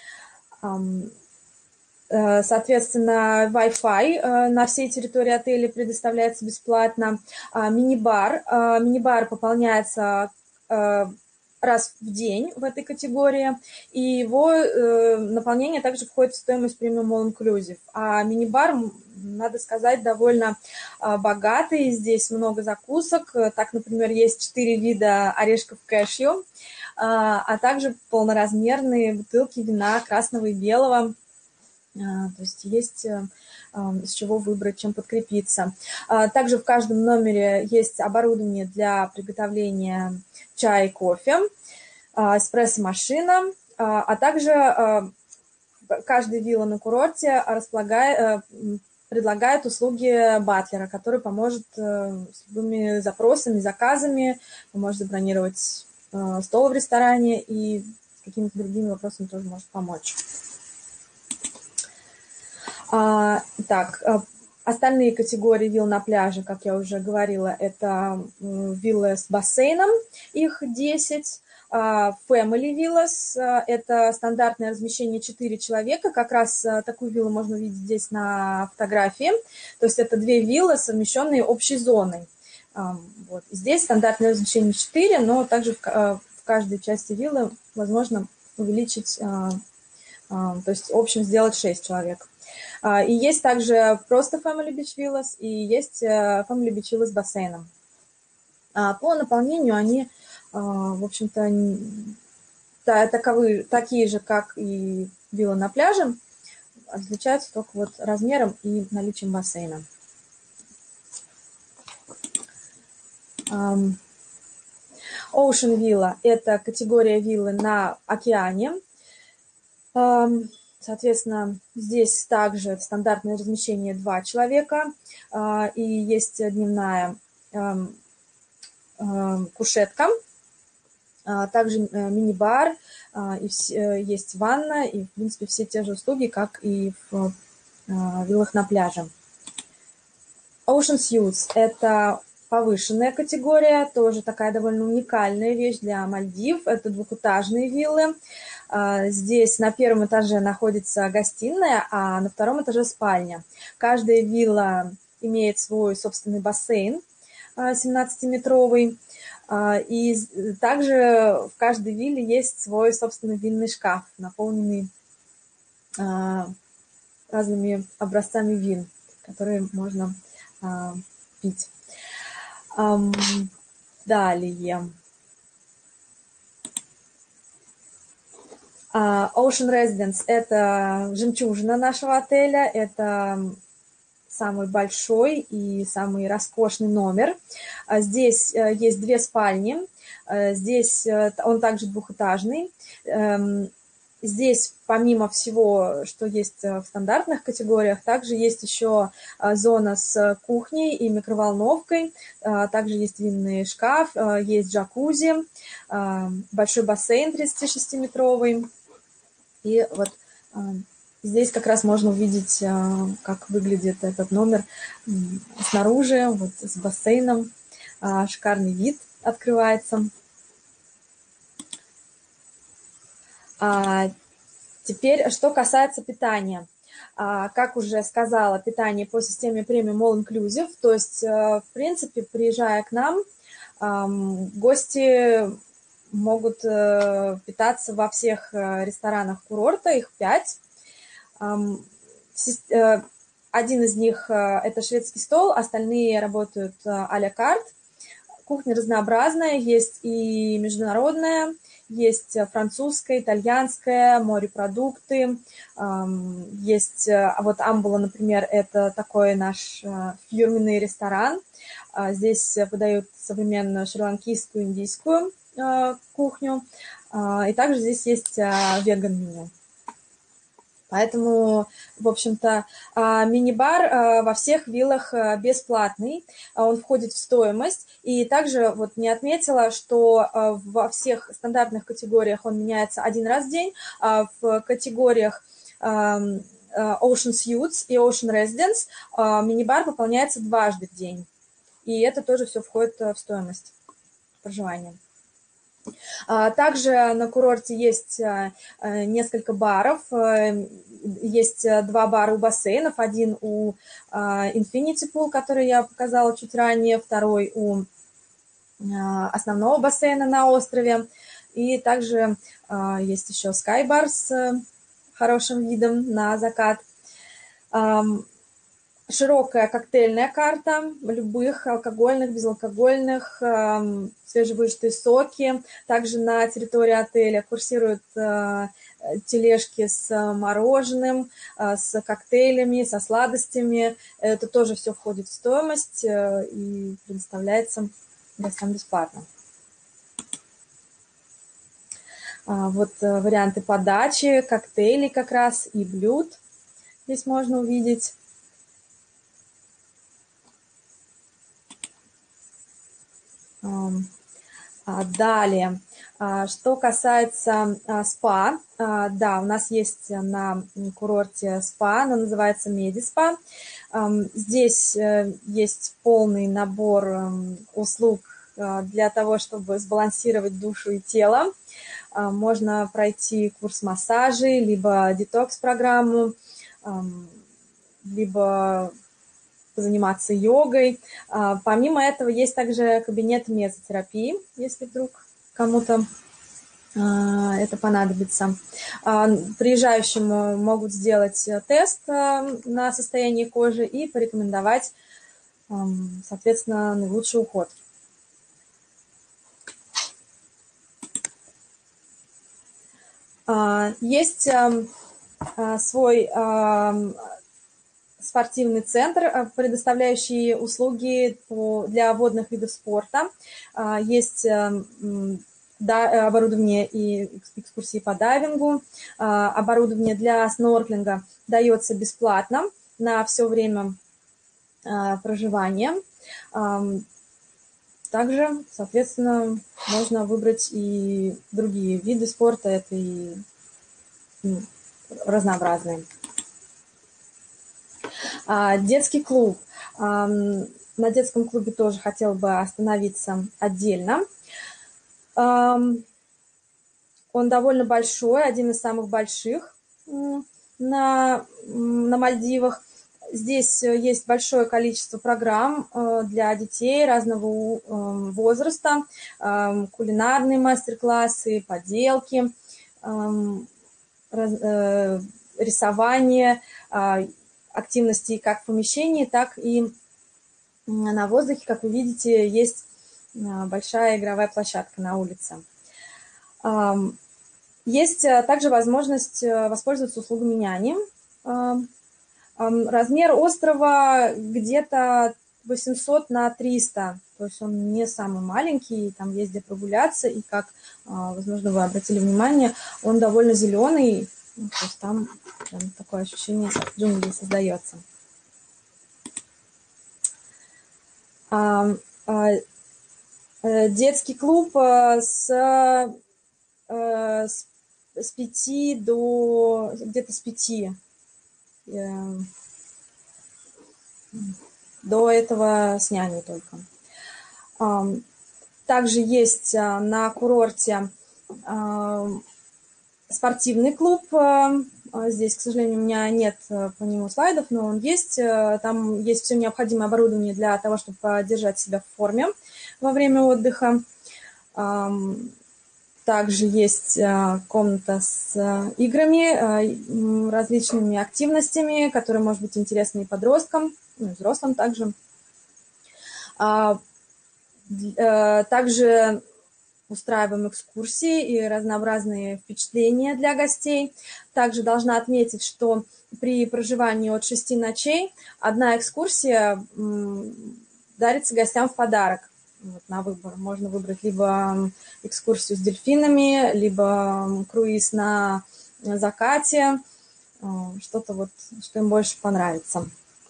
Соответственно, Wi-Fi на всей территории отеля предоставляется бесплатно. Мини-бар. Мини-бар пополняется раз в день в этой категории, и его наполнение также входит в стоимость Premium All Inclusive. А мини-бар, надо сказать, довольно богатый. Здесь много закусок. Так, например, есть четыре вида орешков кэшью, а также полноразмерные бутылки вина красного и белого. То есть есть из чего выбрать, чем подкрепиться. Также в каждом номере есть оборудование для приготовления чая и кофе, эспрессо-машина, а также каждая вилла на курорте предлагает услуги батлера, который поможет с любыми запросами, заказами, поможет забронировать стол в ресторане и с какими-то другими вопросами тоже может помочь. Так, остальные категории вилл на пляже, как я уже говорила, это виллы с бассейном, их десять. Family Villas – это стандартное размещение четыре человека. Как раз такую виллу можно увидеть здесь на фотографии. То есть это две виллы, совмещенные общей зоной. Вот. Здесь стандартное размещение четыре, но также в каждой части виллы возможно увеличить, то есть в общем сделать шесть человек. И есть также просто Family Beach Villas, и есть Family Beach Villas с бассейном. По наполнению они, в общем-то, таковы, такие же, как и виллы на пляже. отличаются только вот размером и наличием бассейна. Ocean Villa – это категория виллы на океане. Соответственно, здесь также стандартное размещение два человека, и есть дневная кушетка, также мини-бар, и есть ванна, и, в принципе, все те же услуги, как и в виллах на пляже. Ocean Suites – это повышенная категория, тоже такая довольно уникальная вещь для Мальдив. Это двухэтажные виллы. Здесь на первом этаже находится гостиная, а на втором этаже спальня. Каждая вилла имеет свой собственный бассейн семнадцатиметровый. И также в каждой вилле есть свой собственный винный шкаф, наполненный разными образцами вин, которые можно пить. Далее. Ocean Residence – это жемчужина нашего отеля, это самый большой и самый роскошный номер. Здесь есть две спальни, здесь он также двухэтажный. Здесь, помимо всего, что есть в стандартных категориях, также есть еще зона с кухней и микроволновкой, также есть винный шкаф, есть джакузи, большой бассейн тридцатишестиметровый. И вот здесь как раз можно увидеть, как выглядит этот номер снаружи, вот с бассейном. Шикарный вид открывается. Теперь, что касается питания. Как уже сказала, питание по системе Premium All Inclusive, то есть, в принципе, приезжая к нам, гости могут питаться во всех ресторанах курорта, их пять. Один из них – это шведский стол, остальные работают а-ля карт. Кухня разнообразная, есть и международная, есть французская, итальянская, морепродукты, есть вот Амбула, например, это такой наш фирменный ресторан. Здесь подают современную шри-ланкийскую, индийскую кухню, и также здесь есть веган-меню. Поэтому, в общем-то, мини-бар во всех виллах бесплатный, он входит в стоимость. И также вот не отметила, что во всех стандартных категориях он меняется один раз в день, а в категориях Ocean Suites и Ocean Residence мини-бар пополняется дважды в день. И это тоже все входит в стоимость проживания. Также на курорте есть несколько баров, есть два бара у бассейнов, один у Infinity Pool, который я показала чуть ранее, второй у основного бассейна на острове, и также есть еще Sky Bar с хорошим видом на закат. Широкая коктейльная карта любых алкогольных, безалкогольных, э, свежевыжатые соки. Также на территории отеля курсируют э, тележки с мороженым, э, с коктейлями, со сладостями. Это тоже все входит в стоимость э, и предоставляется гостям бесплатно. А, вот э, варианты подачи, коктейлей как раз и блюд здесь можно увидеть. Далее, что касается спа, да, у нас есть на курорте спа, оно называется Медиспа. Здесь есть полный набор услуг для того, чтобы сбалансировать душу и тело. Можно пройти курс массажей, либо детокс-программу, либо заниматься йогой. Помимо этого есть также кабинет мезотерапии, если вдруг кому-то это понадобится. Приезжающим могут сделать тест на состояние кожи и порекомендовать, соответственно, наилучший уход. Есть свой спортивный центр, предоставляющий услуги для водных видов спорта. Есть оборудование и экскурсии по дайвингу, оборудование для снорклинга дается бесплатно на все время проживания. Также, соответственно, можно выбрать и другие виды спорта, это и ну, разнообразные. Детский клуб. На детском клубе тоже хотела бы остановиться отдельно. Он довольно большой, один из самых больших на, на Мальдивах. Здесь есть большое количество программ для детей разного возраста, кулинарные мастер-классы, поделки, рисование, активности как в помещении, так и на воздухе. Как вы видите, есть большая игровая площадка на улице. Есть также возможность воспользоваться услугами няни. Размер острова где-то восемьсот на триста, то есть он не самый маленький, там есть где прогуляться, и как, возможно, вы обратили внимание, он довольно зеленый, то есть там такое ощущение джунглей создается. Детский клуб с, с, с пяти до где-то с пяти. До этого с няней только. Также есть на курорте спортивный клуб. Здесь, к сожалению, у меня нет по нему слайдов, но он есть. Там есть все необходимое оборудование для того, чтобы поддержать себя в форме во время отдыха. Также есть комната с играми, различными активностями, которые, может быть, интересны и подросткам, и взрослым также. Также устраиваем экскурсии и разнообразные впечатления для гостей. Также должна отметить, что при проживании от шести ночей одна экскурсия дарится гостям в подарок. Вот, на выбор. Можно выбрать либо экскурсию с дельфинами, либо круиз на закате, что-то вот, что им больше понравится.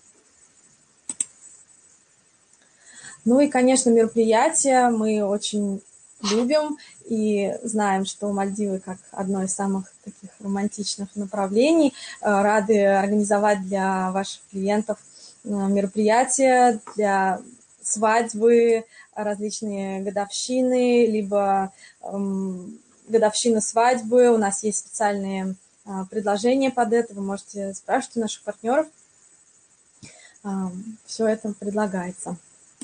Ну и, конечно, мероприятия мы очень любим и знаем, что Мальдивы как одно из самых таких романтичных направлений. Рады организовать для ваших клиентов мероприятия, для свадьбы, различные годовщины, либо эм, годовщина свадьбы. У нас есть специальные э, предложения под это. Вы можете спрашивать у наших партнеров. Э, все это предлагается.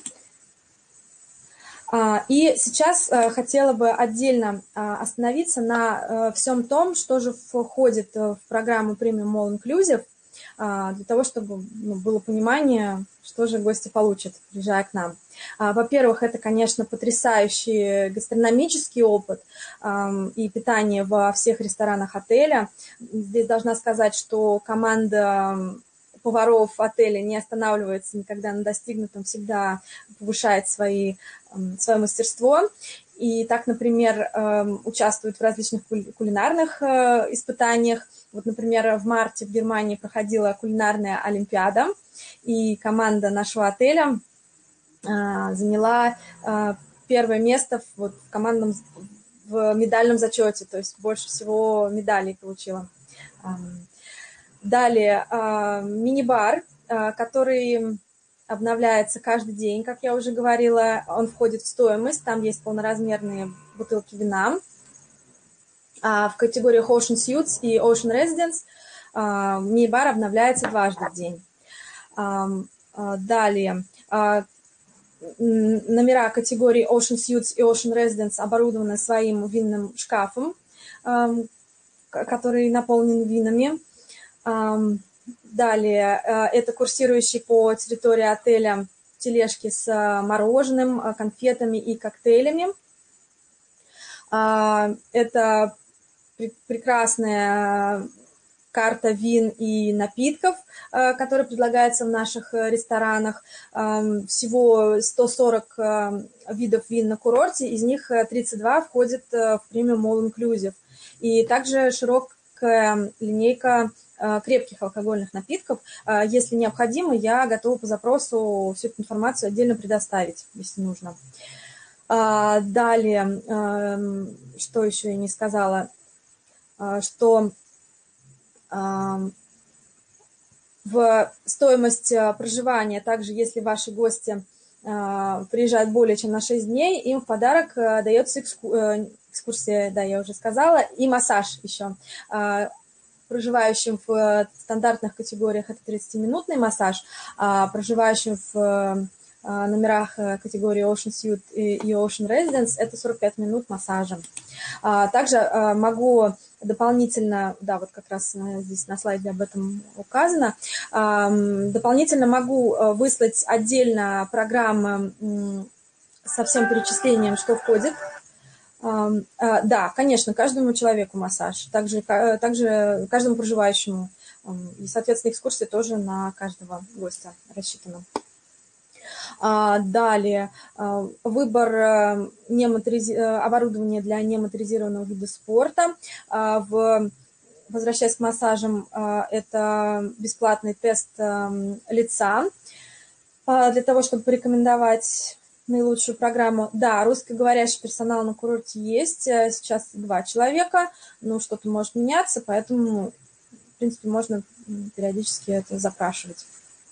А, и сейчас э, хотела бы отдельно э, остановиться на э, всем том, что же входит в программу Premium All Inclusive, э, для того, чтобы ну, было понимание, что же гости получат, приезжая к нам. Во-первых, это, конечно, потрясающий гастрономический опыт и питание во всех ресторанах отеля. Здесь должна сказать, что команда поваров отеля не останавливается никогда на достигнутом, всегда повышает свои, свое мастерство. И так, например, участвуют в различных кулинарных испытаниях. Вот, например, в марте в Германии проходила кулинарная олимпиада, и команда нашего отеля заняла первое место вот в командном, в медальном зачете, то есть больше всего медалей получила. Далее мини-бар, который обновляется каждый день, как я уже говорила, он входит в стоимость, там есть полноразмерные бутылки вина. В категориях Ocean Suites и Ocean Residence мини-бар обновляется дважды в день. Далее номера категории Ocean Suites и Ocean Residence оборудованы своим винным шкафом, который наполнен винами. Далее это курсирующие по территории отеля тележки с мороженым, конфетами и коктейлями. Это прекрасная карта вин и напитков, которая предлагается в наших ресторанах. Всего сто сорок видов вин на курорте, из них тридцать два входят в премиум All Inclusive. И также широкая линейка крепких алкогольных напитков. Если необходимо, я готова по запросу всю эту информацию отдельно предоставить, если нужно. Далее, что еще я не сказала, что в стоимость проживания, также если ваши гости приезжают более чем на шесть дней, им в подарок дается экскурсия, да, я уже сказала, и массаж еще. Проживающим в стандартных категориях это тридцатиминутный массаж, а проживающим в номерах категории Ocean Suite и Ocean Residence это сорок пять минут массажа. Также могу дополнительно, да, вот как раз здесь на слайде об этом указано, дополнительно могу выслать отдельно программы со всем перечислением, что входит. Да, конечно, каждому человеку массаж, также, также каждому проживающему. И, соответственно, экскурсия тоже на каждого гостя рассчитана. Далее, выбор немоторизи... оборудования для немоторизированного вида спорта. В... Возвращаясь к массажам, это бесплатный тест лица для того, чтобы порекомендовать наилучшую программу. Да, русскоговорящий персонал на курорте есть, сейчас два человека, но что-то может меняться, поэтому, в принципе, можно периодически это запрашивать.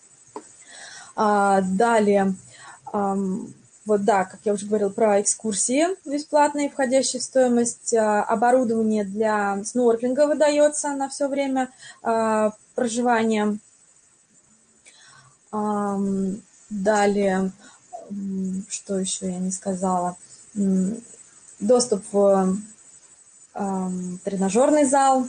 Далее, вот да, как я уже говорила, про экскурсии бесплатные, входящие в стоимость. Оборудование для снорклинга выдается на все время проживания. Далее, что еще я не сказала, доступ в тренажерный зал.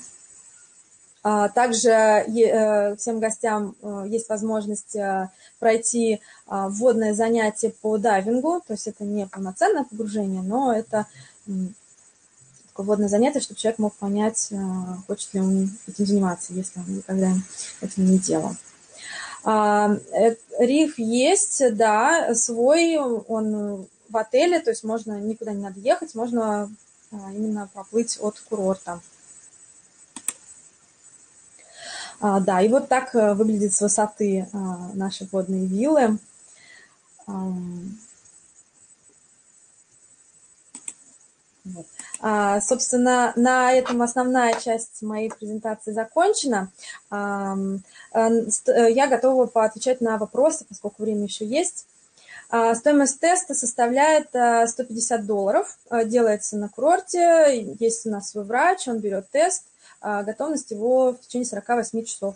Также всем гостям есть возможность пройти вводное занятие по дайвингу, то есть это не полноценное погружение, но это такое вводное занятие, чтобы человек мог понять, хочет ли он этим заниматься, если он никогда этого не делал. Риф есть, да, свой, он в отеле, то есть можно, никуда не надо ехать, можно именно поплыть от курорта. А, да, и вот так выглядит с высоты а, наши водные виллы. А, вот. а, собственно, на этом основная часть моей презентации закончена. А, а, я готова поотвечать на вопросы, поскольку время еще есть. А, стоимость теста составляет сто пятьдесят долларов. А, делается на курорте, есть у нас свой врач, он берет тест. Готовность его в течение сорока восьми часов.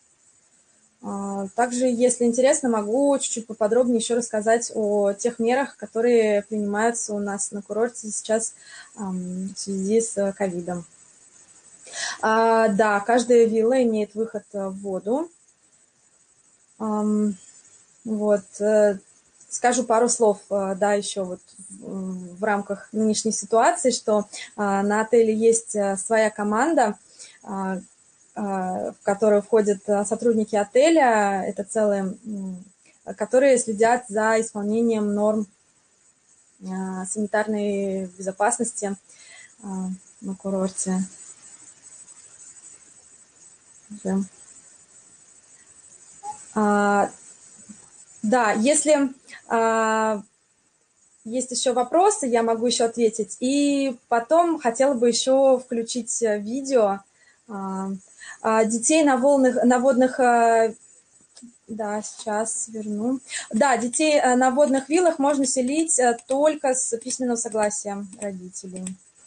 Также, если интересно, могу чуть-чуть поподробнее еще рассказать о тех мерах, которые принимаются у нас на курорте сейчас в связи с ковидом. Да, каждая вилла имеет выход в воду. Вот. Скажу пару слов, да, еще вот в рамках нынешней ситуации, что на отеле есть своя команда, в которую входят сотрудники отеля, это целые, которые следят за исполнением норм санитарной безопасности на курорте. Да, если есть еще вопросы, я могу еще ответить. И потом хотела бы еще включить видео детей на, волнах, на водных... Да, сейчас верну. Да, детей на водных виллах можно селить только с письменного согласия родителей.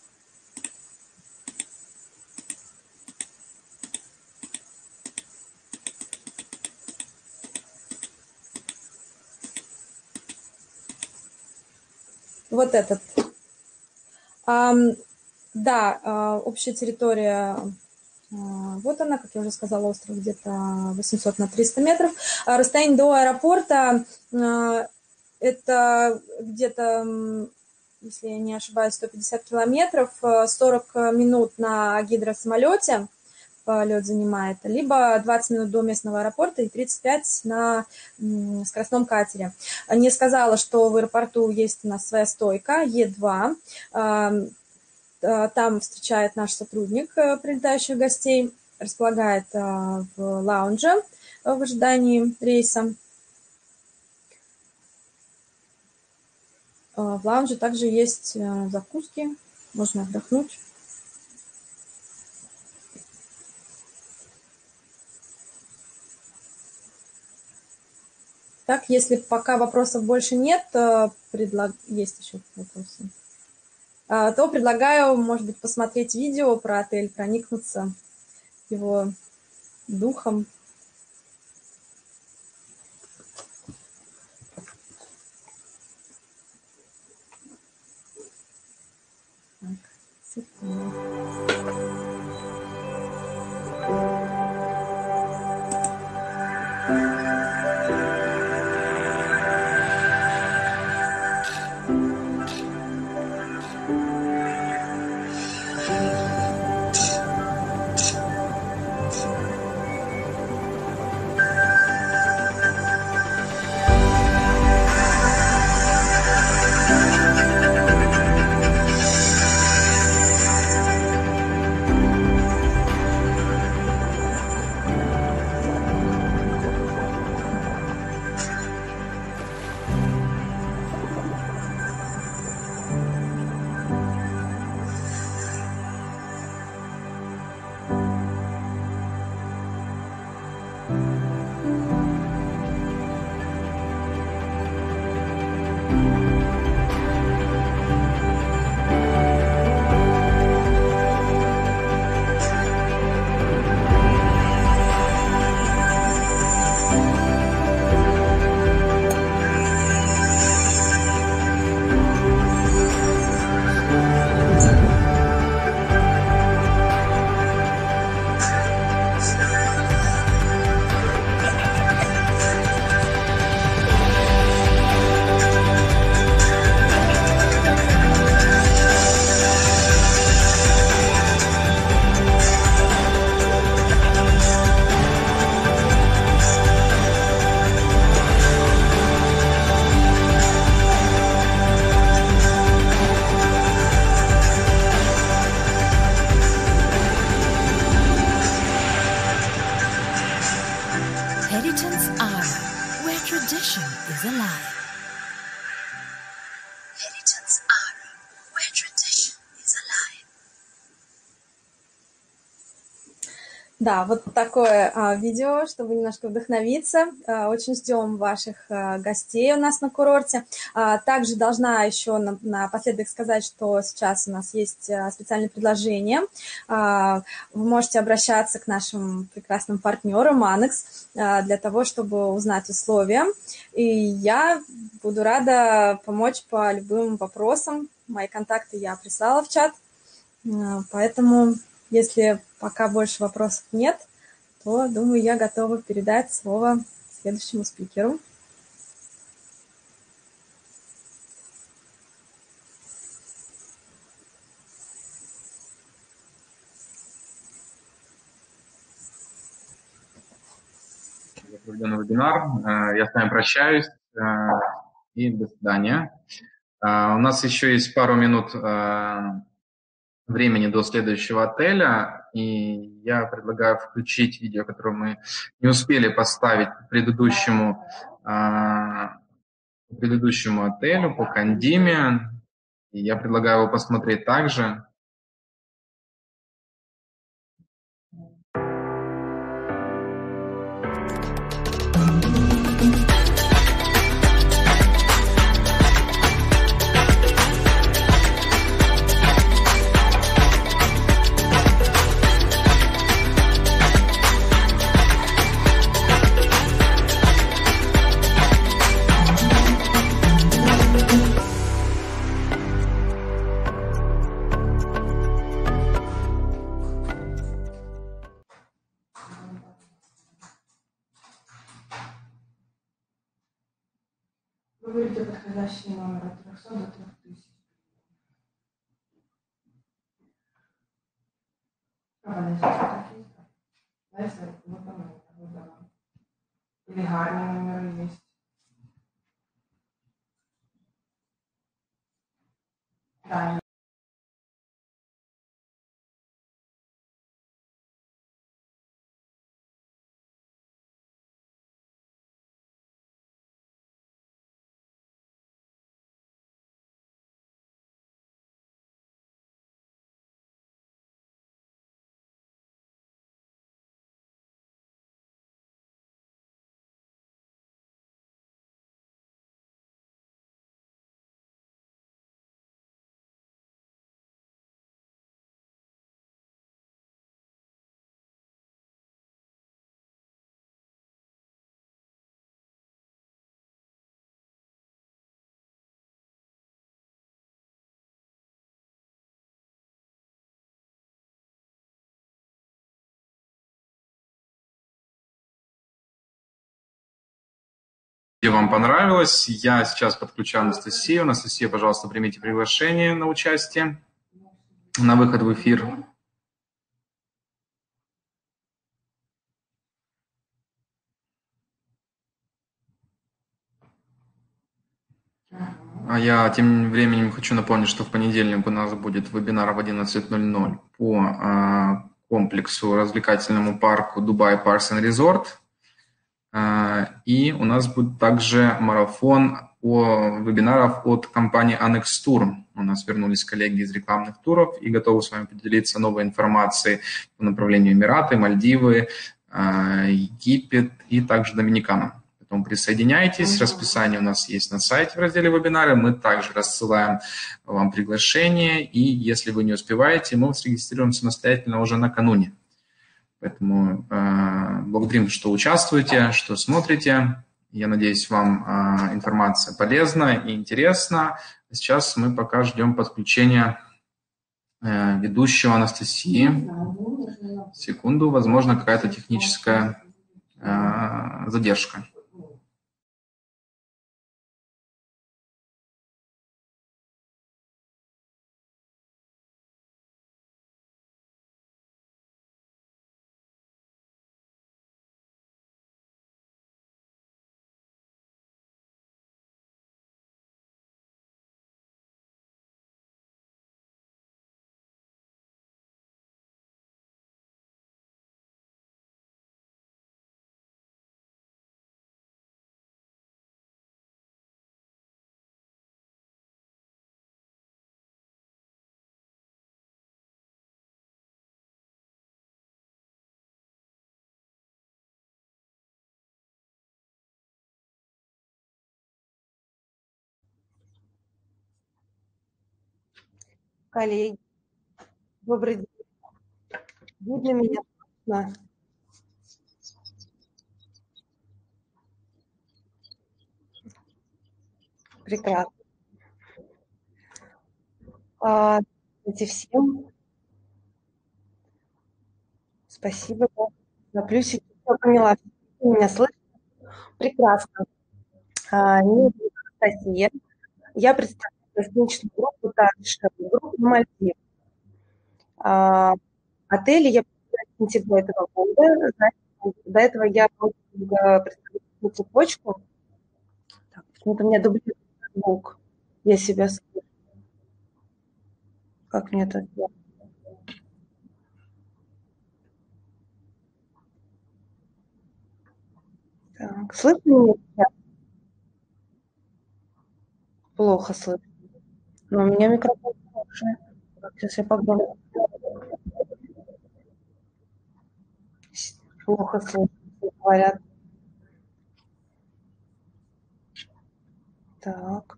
Вот этот. Да, общая территория... Вот она, как я уже сказала, остров где-то восемьсот на триста метров. Расстояние до аэропорта это где-то, если я не ошибаюсь, сто пятьдесят километров, сорок минут на гидросамолете. полет занимает, либо двадцать минут до местного аэропорта и тридцать пять на скоростном катере. Не сказала, что в аэропорту есть у нас своя стойка Е два. Там встречает наш сотрудник прилетающих гостей, располагает в лаунже в ожидании рейса. В лаунже также есть закуски, можно отдохнуть. Так, если пока вопросов больше нет, предлаг... есть еще вопросы, то предлагаю, может быть, посмотреть видео про отель, проникнуться его духом. Так, секунду. Heritance Ara, where tradition is alive. Heritance Ara, where tradition is alive. Да, вот такое а, видео, чтобы немножко вдохновиться. А, очень ждем ваших а, гостей у нас на курорте. А, также должна еще на, напоследок сказать, что сейчас у нас есть а, специальное предложение. А, вы можете обращаться к нашим прекрасным партнерам Анекс а, для того, чтобы узнать условия. И я буду рада помочь по любым вопросам. Мои контакты я прислала в чат, а, поэтому... Если пока больше вопросов нет, то, думаю, я готова передать слово следующему спикеру. За проведенный вебинар. Я с вами прощаюсь и до свидания. У нас еще есть пару минут времени до следующего отеля, и я предлагаю включить видео, которое мы не успели поставить к предыдущему, а, предыдущему отелю по Кандиме, и я предлагаю его посмотреть также. Выберите подходящий номер от трёхсот до трёх тысяч. Правильно, здесь такие. Вот оно, вот оно. Или гарные номеры есть. Да. Если вам понравилось, я сейчас подключаю Анастасию. Анастасия, пожалуйста, примите приглашение на участие, на выход в эфир. А я тем временем хочу напомнить, что в понедельник у нас будет вебинар в одиннадцать ноль ноль по а, комплексу развлекательному парку Дубай Parks and Resort. А, и у нас будет также марафон о вебинаров от компании Annex Tour. У нас вернулись коллеги из рекламных туров и готовы с вами поделиться новой информацией по направлению Эмираты, Мальдивы, а, Египет и также Доминикана. Поэтому присоединяйтесь, расписание у нас есть на сайте в разделе «Вебинары». Мы также рассылаем вам приглашение, и если вы не успеваете, мы вас регистрируем самостоятельно уже накануне. Поэтому э, благодарим, что участвуете, что смотрите. Я надеюсь, вам э, информация полезна и интересна. Сейчас мы пока ждем подключения э, ведущего Анастасии. Секунду, возможно, какая-то техническая э, задержка. Коллеги, добрый день. Видно меня? Да. Прекрасно. А, Здравствуйте всем. Спасибо за плюсики. Я поняла, вы меня слышите? Прекрасно. А, Меня зовут Анастасия. Я представляю гостиничную группу «Тарш», группу «Мальдив». А, Отели я представляю с сентября этого года. Значит, до этого я представляла цепочку. Так, почему-то у меня дублирует звук. Я себя слышу. Как мне это сделать? Так, слышно меня сейчас? Плохо слышно. Но у меня микрофон хороший. Так, сейчас я погромче. Плохо слышно, все говорят. Так.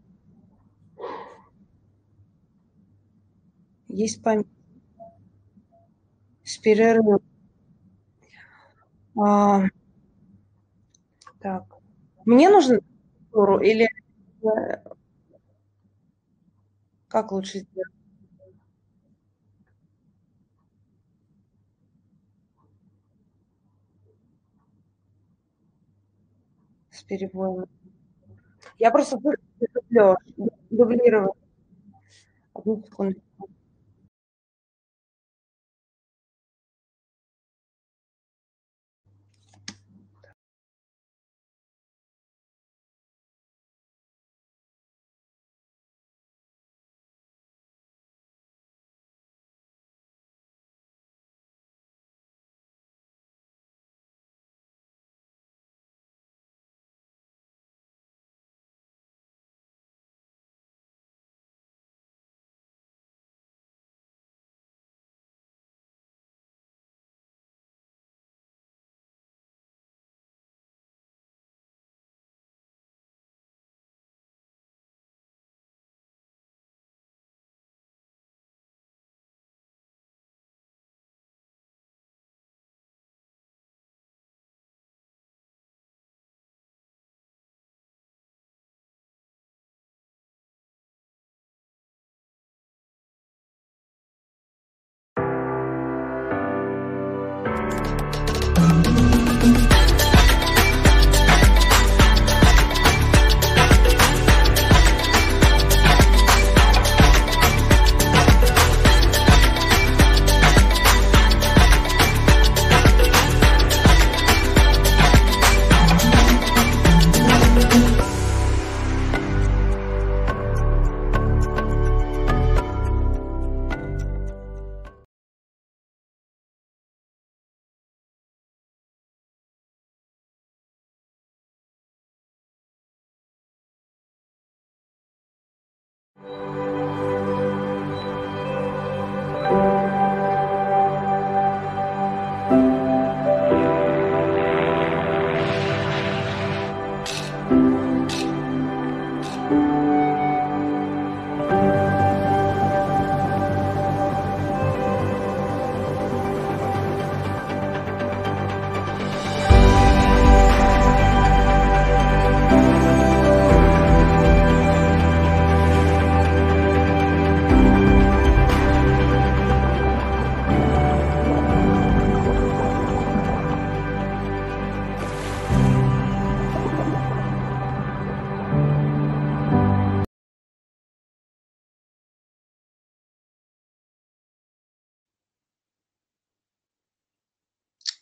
Есть память. С перерывом. А, так. Мне нужно туру или э, как лучше сделать? С перебоем. Я просто дублю, дублировать. Одну секунду.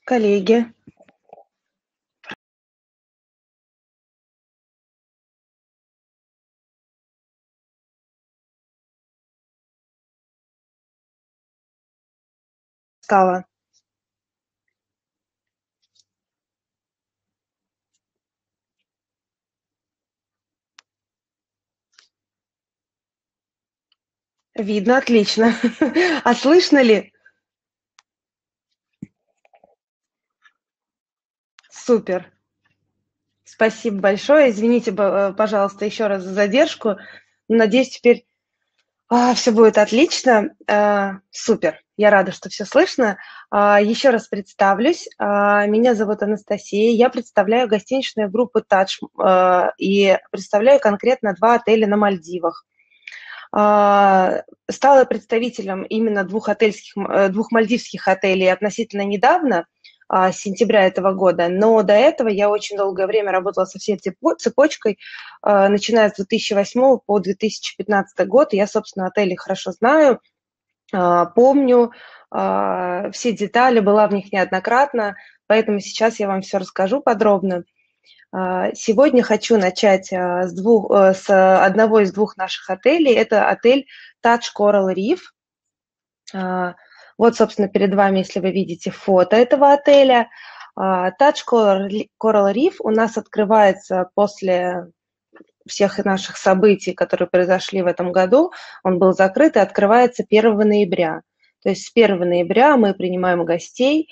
коллеги. Стала. Видно, отлично. А слышно ли? Супер. Спасибо большое. Извините, пожалуйста, еще раз за задержку. Надеюсь, теперь а, все будет отлично. А, супер. Я рада, что все слышно. А, еще раз представлюсь. А, меня зовут Анастасия. Я представляю гостиничную группу Touch а, и представляю конкретно два отеля на Мальдивах. А, стала представителем именно двух, отельских, двух мальдивских отелей относительно недавно, с сентября этого года, но до этого я очень долгое время работала со всей цепочкой, начиная с две тысячи восьмого по две тысячи пятнадцатый год. Я, собственно, отели хорошо знаю, помню все детали, была в них неоднократно, поэтому сейчас я вам все расскажу подробно. Сегодня хочу начать с, двух, с одного из двух наших отелей. Это отель Touch Coral Reef. Вот, собственно, перед вами, если вы видите фото этого отеля. Touch Coral Reef у нас открывается после всех наших событий, которые произошли в этом году. Он был закрыт и открывается первого ноября. То есть с первого ноября мы принимаем гостей.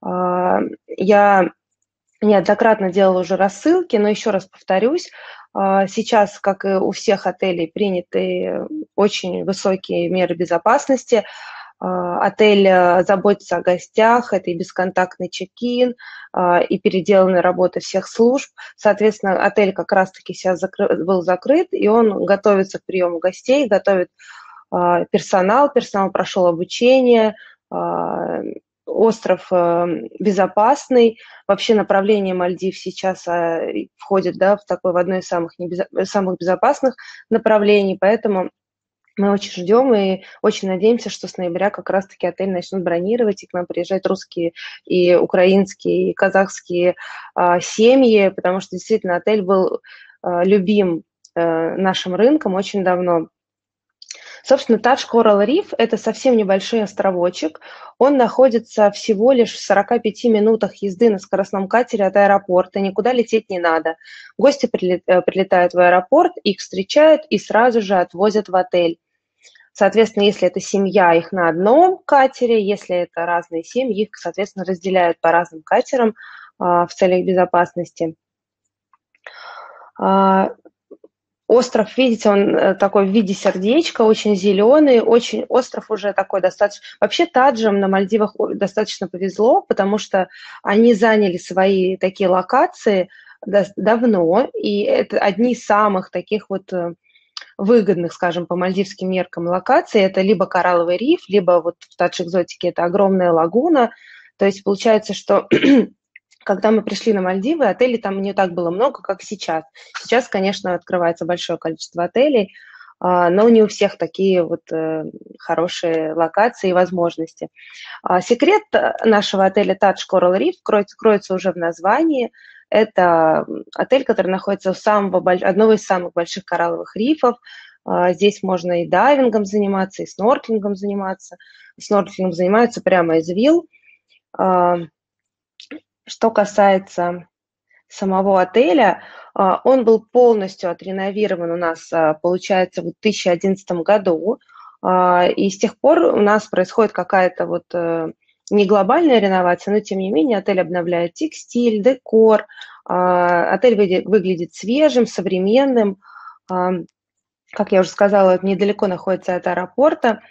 Я неоднократно делала уже рассылки, но еще раз повторюсь, сейчас, как и у всех отелей, приняты очень высокие меры безопасности. Отель заботится о гостях, это и бесконтактный чек-ин, и переделанная работа всех служб. Соответственно, отель как раз-таки сейчас закры- был закрыт, и он готовится к приему гостей, готовит персонал, персонал прошел обучение, остров безопасный. Вообще направление Мальдив сейчас входит, да, в такое в одно из самых, небезо... самых безопасных направлений, поэтому мы очень ждем и очень надеемся, что с ноября как раз-таки отель начнут бронировать, и к нам приезжают русские и украинские, и казахские а, семьи, потому что действительно отель был а, любим а, нашим рынком очень давно. Собственно, Touch Coral Reef – это совсем небольшой островочек. Он находится всего лишь в сорока пяти минутах езды на скоростном катере от аэропорта. Никуда лететь не надо. Гости прилетают в аэропорт, их встречают и сразу же отвозят в отель. Соответственно, если это семья, их на одном катере, если это разные семьи, их, соответственно, разделяют по разным катерам а, в целях безопасности. А, остров, видите, он такой в виде сердечка, очень зеленый, очень остров уже такой достаточно... Вообще Таджам на Мальдивах достаточно повезло, потому что они заняли свои такие локации давно, и это одни из самых таких вот выгодных, скажем, по мальдивским меркам локаций. Это либо коралловый риф, либо вот в Тадж Экзотике это огромная лагуна. То есть получается, что когда мы пришли на Мальдивы, отелей там не так было много, как сейчас. Сейчас, конечно, открывается большое количество отелей, но не у всех такие вот хорошие локации и возможности. Секрет нашего отеля Touch Coral Reef кроется, кроется уже в названии. Это отель, который находится у самого, одного из самых больших коралловых рифов. Здесь можно и дайвингом заниматься, и снорклингом заниматься. Снорклингом занимаются прямо из вилл. Что касается самого отеля, он был полностью отреновирован у нас, получается, в две тысячи одиннадцатом году. И с тех пор у нас происходит какая-то вот не глобальная реновация, но тем не менее отель обновляет текстиль, декор. Отель выглядит свежим, современным. Как я уже сказала, недалеко находится от аэропорта.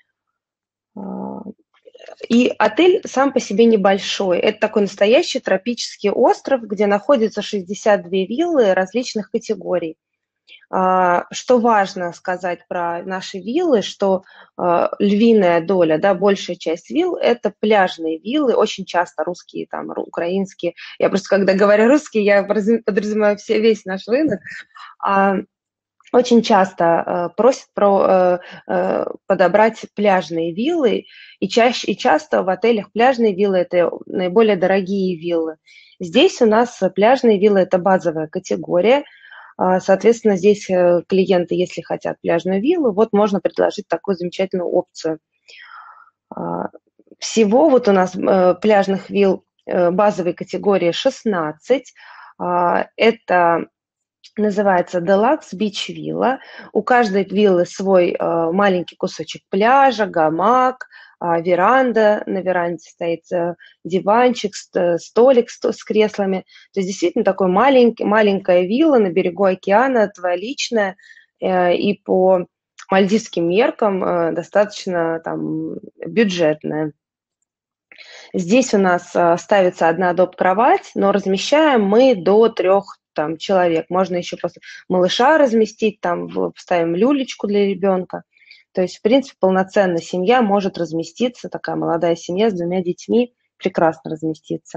И отель сам по себе небольшой. Это такой настоящий тропический остров, где находится шестьдесят две виллы различных категорий. Что важно сказать про наши виллы, что львиная доля, да, большая часть вилл – это пляжные виллы, очень часто русские, там, украинские. Я просто, когда говорю русские, я подразумеваю все, весь наш рынок. очень часто э, просят про, э, э, подобрать пляжные виллы, и, чаще, и часто в отелях пляжные виллы – это наиболее дорогие виллы. Здесь у нас пляжные виллы – это базовая категория. А, Соответственно, здесь э, клиенты, если хотят пляжную виллу, вот можно предложить такую замечательную опцию. А, Всего вот у нас э, пляжных вилл э, базовой категории шестнадцать. А, Это называется Deluxe Beach Villa. У каждой виллы свой э, маленький кусочек пляжа, гамак, а, веранда. На веранде стоит э, диванчик, ст- столик с, с креслами. То есть действительно такой маленький, маленькая вилла на берегу океана, твоя личная, э, и по мальдивским меркам э, достаточно там бюджетная. Здесь у нас э, ставится одна доп-кровать, но размещаем мы до трех там, человек. Можно еще просто малыша разместить, там в- вставим люлечку для ребенка. То есть, в принципе, полноценная семья может разместиться, такая молодая семья с двумя детьми прекрасно разместиться.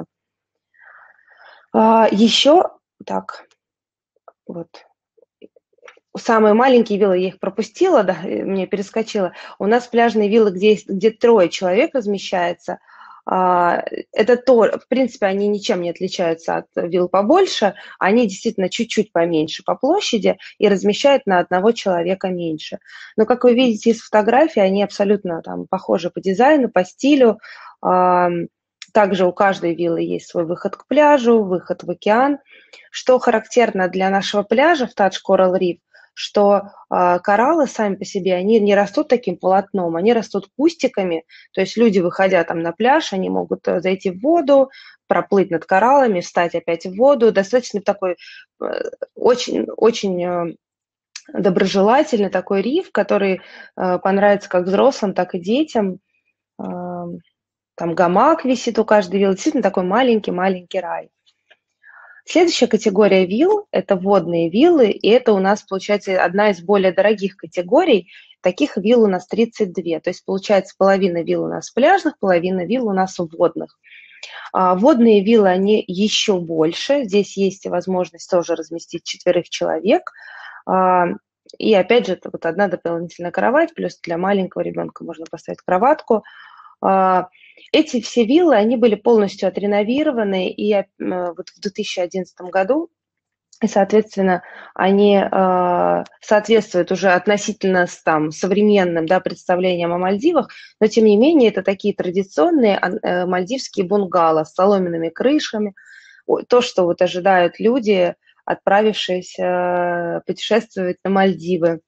А, еще, так, вот, самые маленькие виллы, я их пропустила, да, э, мне перескочила. У нас пляжные виллы, где, есть- где трое человек размещается. А, Это то, в принципе, они ничем не отличаются от вилл побольше. Они действительно чуть-чуть поменьше по площади и размещают на одного человека меньше. Но, как вы видите из фотографий, они абсолютно там похожи по дизайну, по стилю. А, Также у каждой виллы есть свой выход к пляжу, выход в океан. Что характерно для нашего пляжа в Taj Coral Reef, что а, кораллы сами по себе, они не растут таким полотном, они растут кустиками. То есть люди, выходя там на пляж, они могут э, зайти в воду, проплыть над кораллами, встать опять в воду. Достаточно такой э, очень, очень э, доброжелательный такой риф, который э, понравится как взрослым, так и детям. Э, Там гамак висит у каждой виллы. Действительно такой маленький-маленький рай. Следующая категория вилл – это водные виллы, и это у нас, получается, одна из более дорогих категорий. Таких вилл у нас тридцать два, то есть, получается, половина вилл у нас пляжных, половина вилл у нас водных. А водные виллы, они еще больше, здесь есть возможность тоже разместить четверых человек. А, И опять же, это вот одна дополнительная кровать, плюс для маленького ребенка можно поставить кроватку. А, Эти все виллы, они были полностью отреновированы и э, вот в две тысячи одиннадцатом году, и, соответственно, они э, соответствуют уже относительно с, там, современным, да, представлениям о Мальдивах, но, тем не менее, это такие традиционные э, мальдивские бунгало с соломенными крышами, О, то, что вот ожидают люди, отправившись э, путешествовать на Мальдивы.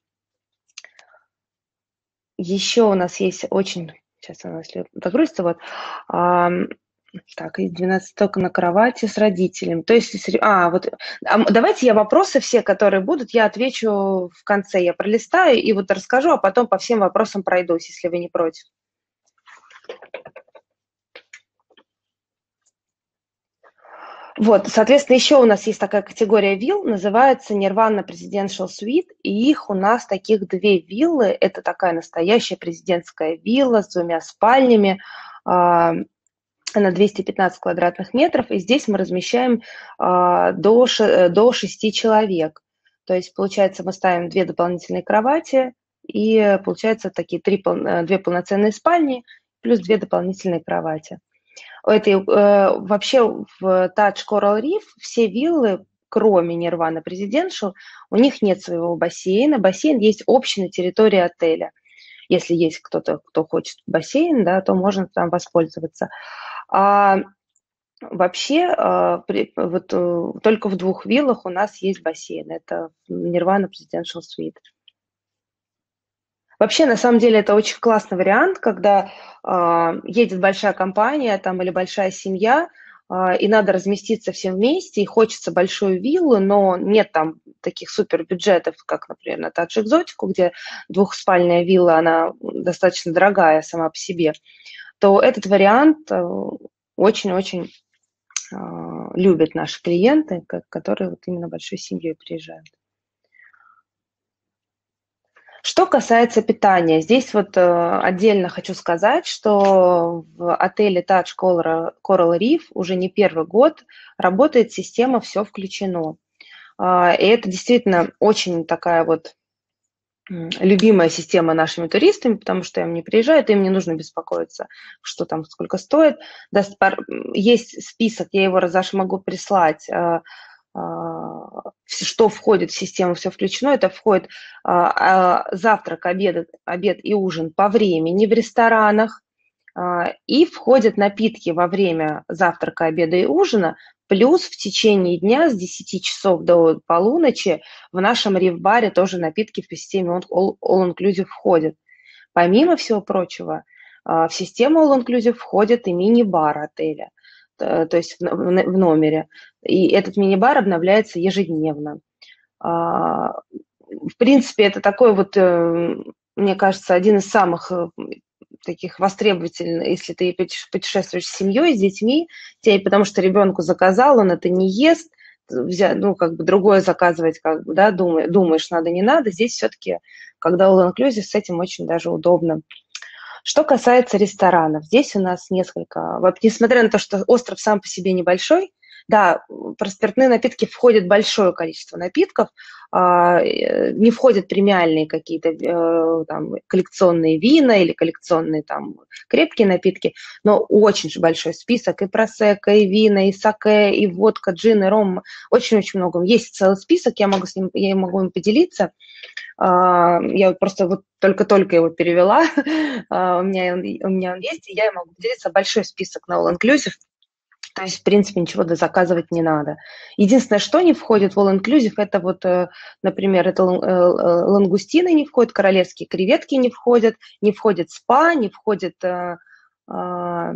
Еще у нас есть очень... Сейчас у нас загрузится, вот. ам, Так, из двенадцати только на кровати с родителями. То есть, если- а, вот, а, м, давайте я вопросы все, которые будут, я отвечу в конце. Я пролистаю и вот расскажу, а потом по всем вопросам пройдусь, если вы не против. Вот, соответственно, еще у нас есть такая категория вилл, называется Nirvana Presidential Suite, и их у нас таких две виллы. Это такая настоящая президентская вилла с двумя спальнями, а, на двести пятнадцать квадратных метров, и здесь мы размещаем а, до, ше- до шести человек. То есть, получается, мы ставим две дополнительные кровати, и получается такие три, пол- э, две полноценные спальни плюс две дополнительные кровати. У этой, э, вообще в Taj Coral Reef все виллы, кроме Nirvana Presidential, у них нет своего бассейна. Бассейн есть общий на территории отеля. Если есть кто-то, кто хочет бассейн, да, то можно там воспользоваться. А вообще, а, при- вот э, только в двух виллах у нас есть бассейн. Это Nirvana Presidential Suite. Вообще, на самом деле, это очень классный вариант, когда а, едет большая компания там, или большая семья, а, и надо разместиться всем вместе, и хочется большую виллу, но нет там таких супер бюджетов, как, например, на Тадж Экзотику, где двухспальная вилла, она достаточно дорогая сама по себе, то этот вариант э, очень-очень а, любят наши клиенты, ко- которые вот именно большой семьей приезжают. Что касается питания, здесь вот э, отдельно хочу сказать, что в отеле Taj Coral Coral Reef уже не первый год работает система «Все включено». А, И это действительно очень такая вот любимая система нашими туристами, потому что им не приезжают, им не нужно беспокоиться, что там, сколько стоит. Есть список, я его разош могу прислать, что входит в систему, все включено. Это входит завтрак, обед, обед и ужин по времени в ресторанах, и входят напитки во время завтрака, обеда и ужина, плюс в течение дня с десяти часов до полуночи в нашем риф-баре тоже напитки в системе All-Inclusive входят. Помимо всего прочего, в систему All-Inclusive входит и мини-бар отеля, то есть в номере. И этот мини-бар обновляется ежедневно. В принципе, это такой вот, мне кажется, один из самых таких востребовательных, если ты путешествуешь с семьей, с детьми, тебе, потому что ребенку заказал, он это не ест, взять, ну, как бы другое заказывать, как бы, да, думаешь, думаешь, надо, не надо. Здесь все-таки, когда all-inclusive, с этим очень даже удобно. Что касается ресторанов, здесь у нас несколько, вот, несмотря на то, что остров сам по себе небольшой, да, про спиртные напитки входит большое количество напитков, не входят премиальные какие-то там коллекционные вина или коллекционные там крепкие напитки, но очень большой список и просекко, и вина, и саке, и водка, джин, и ром, очень-очень много. Есть целый список, я могу с ним, я могу им поделиться. Я просто вот только-только его перевела, у меня, у меня он есть, и я могу поделиться. Большой список на all-inclusive. То есть, в принципе, ничего заказывать не надо. Единственное, что не входит в all-inclusive, это вот, например, это лангустины не входят, королевские креветки не входят, не входит спа, не входит спа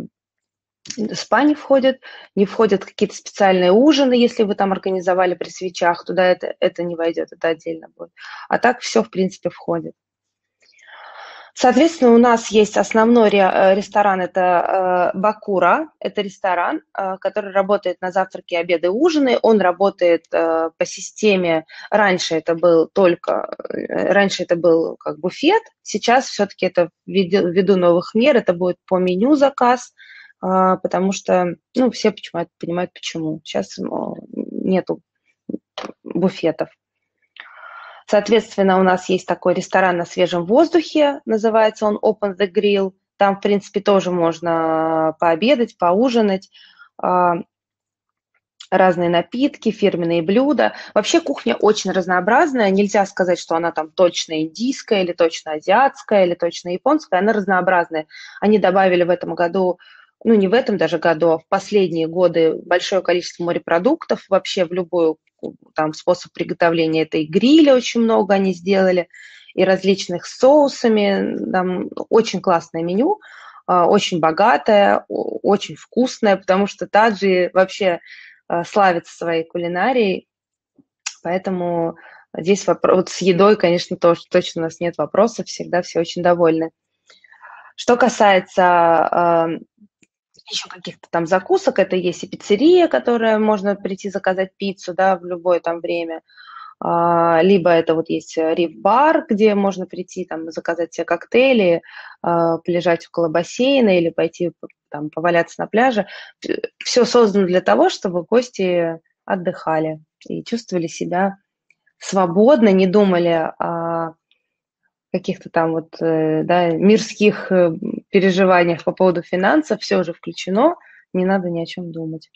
не входит, не входят какие-то специальные ужины, если вы там организовали при свечах, туда это, это не войдет, это отдельно будет. А так все, в принципе, входит. Соответственно, у нас есть основной ресторан, это Бакура, это ресторан, который работает на завтраки, обеды, ужины. Он работает по системе, раньше это был только, раньше это был как буфет, сейчас все-таки это ввиду новых мер, это будет по меню заказ, потому что, ну, все понимают, понимают почему. Сейчас нету буфетов. Соответственно, у нас есть такой ресторан на свежем воздухе, называется он Open the Grill. Там, в принципе, тоже можно пообедать, поужинать, разные напитки, фирменные блюда. Вообще кухня очень разнообразная. Нельзя сказать, что она там точно индийская, или точно азиатская, или точно японская. Она разнообразная. Они добавили в этом году, ну не в этом даже году, а в последние годы большое количество морепродуктов вообще в любую там способ приготовления. Это и гриля очень много они сделали, и различных соусами. Там очень классное меню, очень богатое, очень вкусное, потому что таджи вообще славятся своей кулинарией. Поэтому здесь вопрос, вот с едой, конечно, тоже точно у нас нет вопросов, всегда все очень довольны. Что касается еще каких-то там закусок, это есть и пиццерия, которая можно прийти заказать пиццу, да, в любое там время, либо это вот есть риф-бар, где можно прийти там заказать себе коктейли, полежать около бассейна или пойти там поваляться на пляже. Все создано для того, чтобы гости отдыхали и чувствовали себя свободно, не думали о каких-то там вот, да, мирских переживаниях по поводу финансов, все уже включено, не надо ни о чем думать.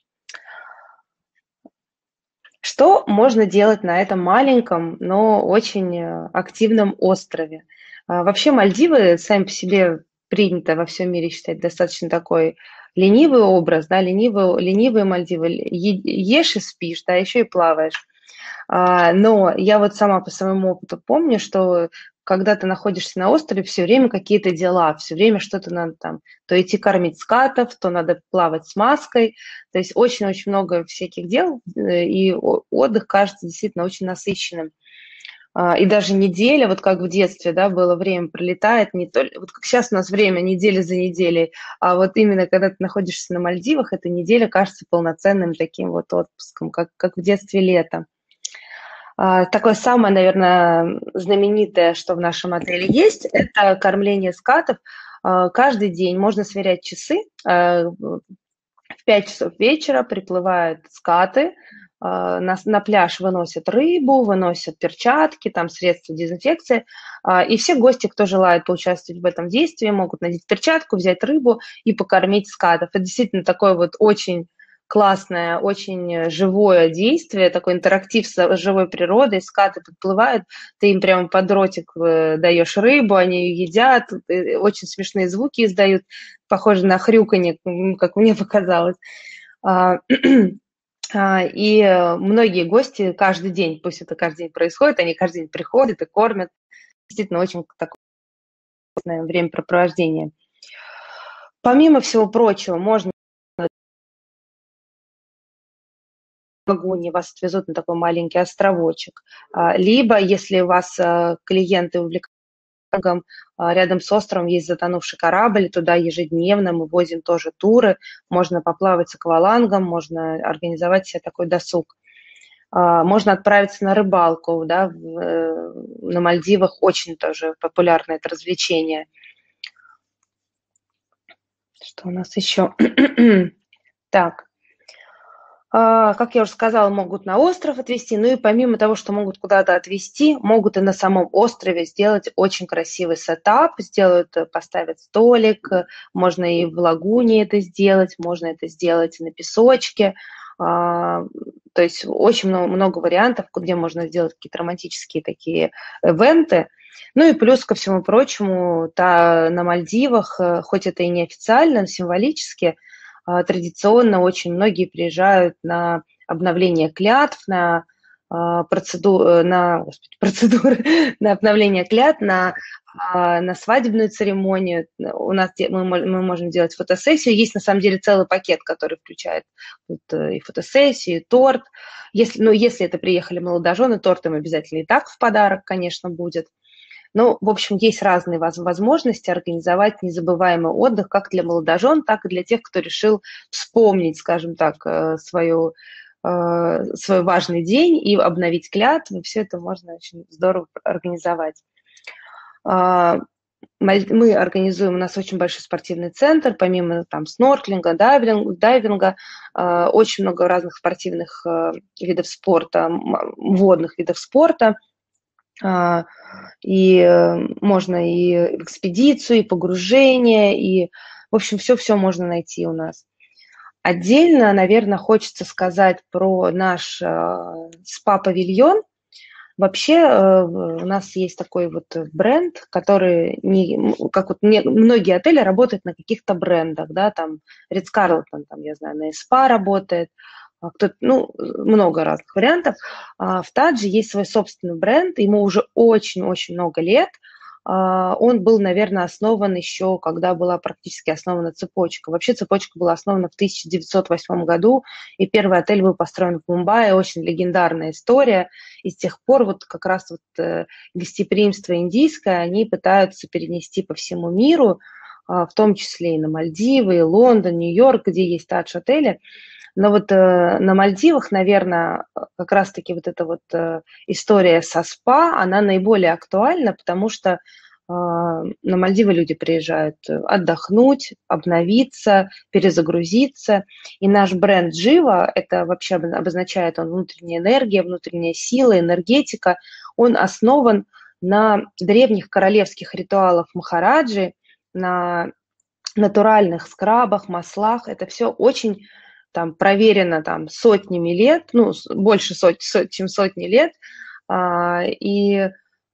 Что можно делать на этом маленьком, но очень активном острове? Вообще Мальдивы сами по себе принято во всем мире считать достаточно такой ленивый образ, да, ленивый, ленивые Мальдивы, ешь и спишь, да, еще и плаваешь. Но я вот сама по своему опыту помню, что когда ты находишься на острове, все время какие-то дела, все время что-то надо там, то идти кормить скатов, то надо плавать с маской, то есть очень-очень много всяких дел, и отдых кажется действительно очень насыщенным. И даже неделя, вот как в детстве, да, было время пролетает, не только, вот как сейчас у нас время неделя за неделей, а вот именно когда ты находишься на Мальдивах, эта неделя кажется полноценным таким вот отпуском, как, как в детстве лето. Такое самое, наверное, знаменитое, что в нашем отеле есть, это кормление скатов. Каждый день можно сверять часы. В пять часов вечера приплывают скаты, на, на пляж выносят рыбу, выносят перчатки, там средства дезинфекции, и все гости, кто желает поучаствовать в этом действии, могут надеть перчатку, взять рыбу и покормить скатов. Это действительно такое вот очень классное, очень живое действие, такой интерактив с живой природой, скаты подплывают, ты им прямо под ротик даешь рыбу, они ее едят, очень смешные звуки издают, похоже на хрюканье, как мне показалось. И многие гости каждый день, пусть это каждый день происходит, они каждый день приходят и кормят. Действительно, очень такое времяпрепровождение. Помимо всего прочего, можно в лагуне вас отвезут на такой маленький островочек. Либо, если у вас клиенты увлекаются, рядом с островом есть затонувший корабль, туда ежедневно мы возим тоже туры, можно поплавать с аквалангом, можно организовать себе такой досуг. Можно отправиться на рыбалку, да, на Мальдивах очень тоже популярно это развлечение. Что у нас еще? Так. Как я уже сказала, могут на остров отвезти, ну и помимо того, что могут куда-то отвезти, могут и на самом острове сделать очень красивый сетап, сделают, поставят столик, можно и в лагуне это сделать, можно это сделать на песочке, то есть очень много, много вариантов, где можно сделать какие-то романтические такие ивенты. Ну и плюс ко всему прочему, та, на Мальдивах, хоть это и неофициально, но символически, традиционно очень многие приезжают на обновление клятв, на, процеду... на, господи, процедуры, на обновление клятв, на, на свадебную церемонию. У нас мы, мы можем делать фотосессию. Есть на самом деле целый пакет, который включает вот, и фотосессию, и торт. Если, ну, если это приехали молодожены, торт им обязательно и так в подарок, конечно, будет. Ну, в общем, есть разные возможности организовать незабываемый отдых как для молодожен, так и для тех, кто решил вспомнить, скажем так, свою, свой важный день и обновить клятвы. Все это можно очень здорово организовать. Мы организуем, у нас очень большой спортивный центр, помимо там снорклинга, дайвинга, дайвинга очень много разных спортивных видов спорта, водных видов спорта. И можно и экспедицию, и погружение, и, в общем, все-все можно найти у нас. Отдельно, наверное, хочется сказать про наш спа-павильон. Вообще у нас есть такой вот бренд, который, не, как вот не, многие отели работают на каких-то брендах, да, там Ридс-Карлтон, там, я знаю, на спа работает, кто-то, ну, много разных вариантов. В Тадже есть свой собственный бренд, ему уже очень-очень много лет. Он был, наверное, основан еще, когда была практически основана цепочка. Вообще цепочка была основана в тысяча девятьсот восьмом году, и первый отель был построен в Мумбаи, очень легендарная история. И с тех пор вот как раз вот гостеприимство индийское они пытаются перенести по всему миру, в том числе и на Мальдивы, и Лондон, Нью-Йорк, где есть Тадж-отели. Но вот э, на Мальдивах, наверное, как раз-таки вот эта вот э, история со спа, она наиболее актуальна, потому что э, на Мальдивы люди приезжают отдохнуть, обновиться, перезагрузиться. И наш бренд Джива, это вообще обозначает он внутренняя энергия, внутренняя сила, энергетика. Он основан на древних королевских ритуалах Махараджи, на натуральных скрабах, маслах. Это все очень... там проверено там сотнями лет, ну, больше сот, сот, чем сотни лет, а, и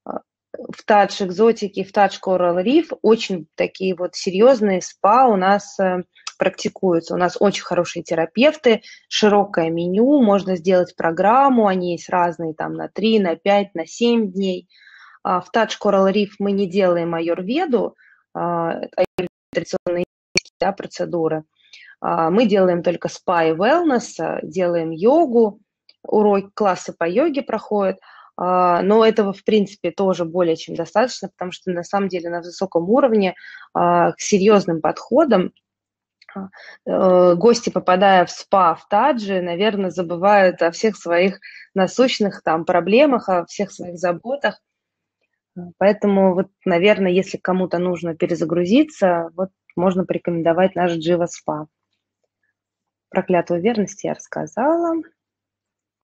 в Тадж экзотике, в Тадж Coral Reef очень такие вот серьезные спа у нас а, практикуются. У нас очень хорошие терапевты, широкое меню, можно сделать программу, они есть разные там на три, на пять, на семь дней. А, в Тадж Coral Reef мы не делаем аюрведу, а, традиционные, да, процедуры. Мы делаем только спа и wellness, делаем йогу, уроки, классы по йоге проходят, но этого, в принципе, тоже более чем достаточно, потому что на самом деле на высоком уровне к серьезным подходам гости, попадая в спа в Тадже, наверное, забывают о всех своих насущных там проблемах, о всех своих заботах. Поэтому, вот, наверное, если кому-то нужно перезагрузиться, вот можно порекомендовать наш Джива Спа. Про клятву верности я рассказала.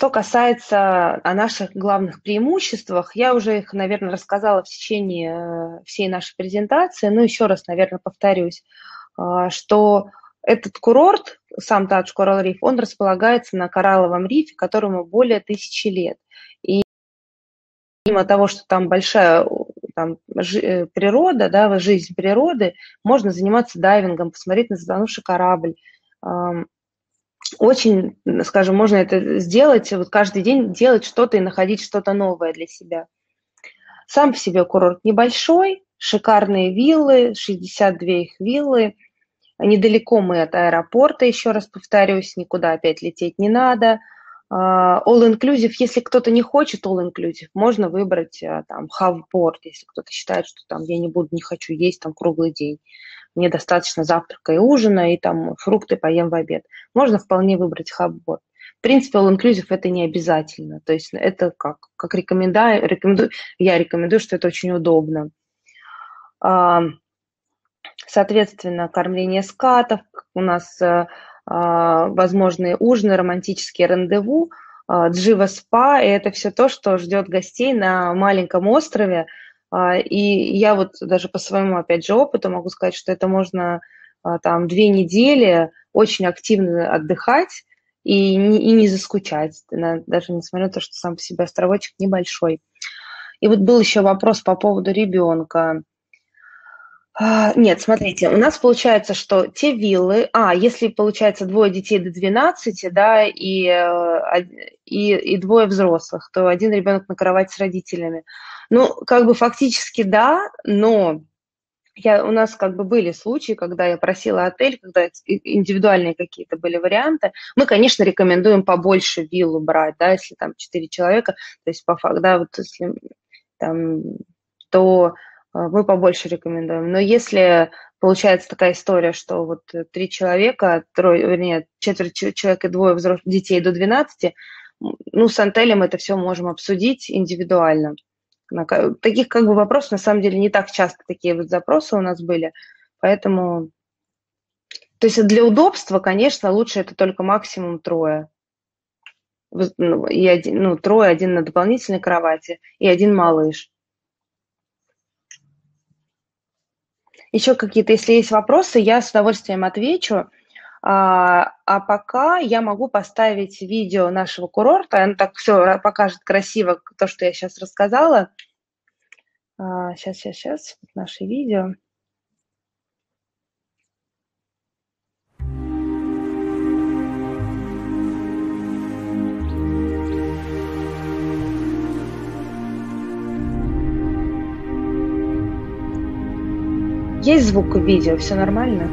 что касается о наших главных преимуществах, я уже их, наверное, рассказала в течение всей нашей презентации, но еще раз, наверное, повторюсь, что этот курорт, сам Тадж Coral Reef, он располагается на коралловом рифе, которому более тысячи лет. И помимо того, что там большая там, жи- природа, да, жизнь природы, можно заниматься дайвингом, посмотреть на затонувший корабль. Ам, Очень, скажем, можно это сделать, вот каждый день делать что-то и находить что-то новое для себя. Сам по себе курорт небольшой, шикарные виллы, шестьдесят две их виллы. Недалеко мы от аэропорта, еще раз повторюсь, никуда опять лететь не надо. А, All-inclusive, если кто-то не хочет all-inclusive, можно выбрать а, там half-board, если кто-то считает, что там я не буду, не хочу есть там круглый день. Мне достаточно завтрака и ужина, и там фрукты поем в обед. Можно вполне выбрать half-board. В принципе, all-inclusive это не обязательно. То есть это как, как рекомендую, рекомендую, я рекомендую, что это очень удобно. А, Соответственно, кормление скатов, у нас а, возможные ужины, романтические рандеву, а, Джива спа, и это все то, что ждет гостей на маленьком острове. А, И я вот даже по своему, опять же, опыту могу сказать, что это можно а, там две недели очень активно отдыхать и не, и не заскучать, на- даже несмотря на то, что сам по себе островочек небольшой. И вот был еще вопрос по поводу ребенка. А, Нет, смотрите, у нас получается, что те виллы, а, если получается двое детей до двенадцати, да, и, э, од- и, и двое взрослых, то один ребенок на кровати с родителями. Ну, как бы фактически да, но я, у нас как бы были случаи, когда я просила отель, когда и- индивидуальные какие-то были варианты. Мы, конечно, рекомендуем побольше виллу брать, да, если там четыре человека, то есть по факту, да, вот если там, то э, мы побольше рекомендуем. Но если получается такая история, что вот э, три человека, трое, вернее, четверть че- человек и двое взрослых детей до двенадцати, м, ну, с отелем это все можем обсудить индивидуально. На ка- Таких как бы вопросов, на самом деле, не так часто такие вот запросы у нас были, поэтому, то есть для удобства, конечно, лучше это только максимум трое. Вы- ну, И один, ну, трое, один на дополнительной кровати и один малыш. Еще какие-то, если есть вопросы, я с удовольствием отвечу. А, а пока я могу поставить видео нашего курорта. Оно так все покажет красиво то, что я сейчас рассказала. А, сейчас, сейчас, сейчас. Наше видео. Есть звук в видео? Все нормально?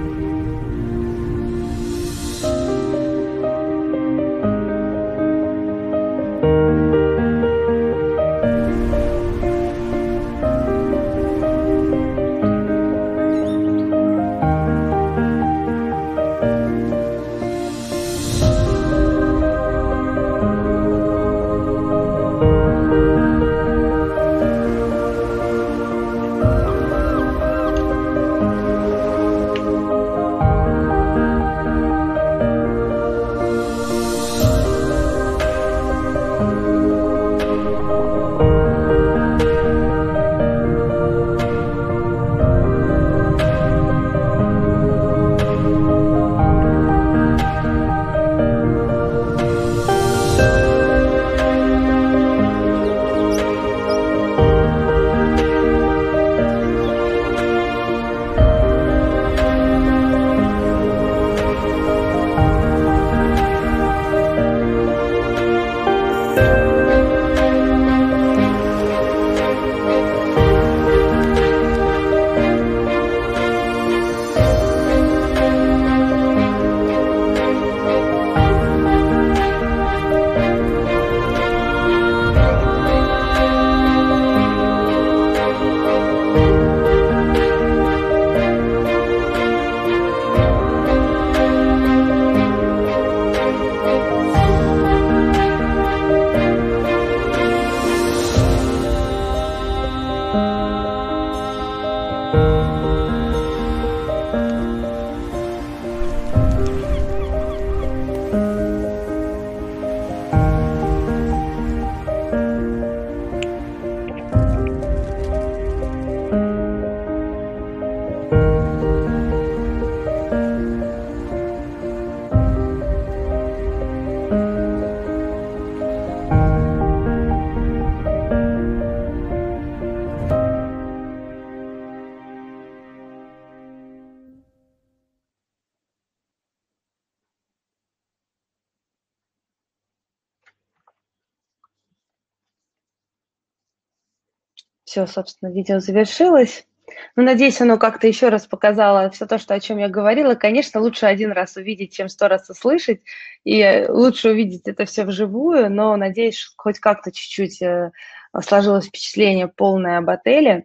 Все, собственно, видео завершилось. Ну, надеюсь, оно как-то еще раз показало все то, что, о чем я говорила. Конечно, лучше один раз увидеть, чем сто раз услышать. И лучше увидеть это все вживую, но, надеюсь, хоть как-то чуть-чуть сложилось впечатление полное об отеле.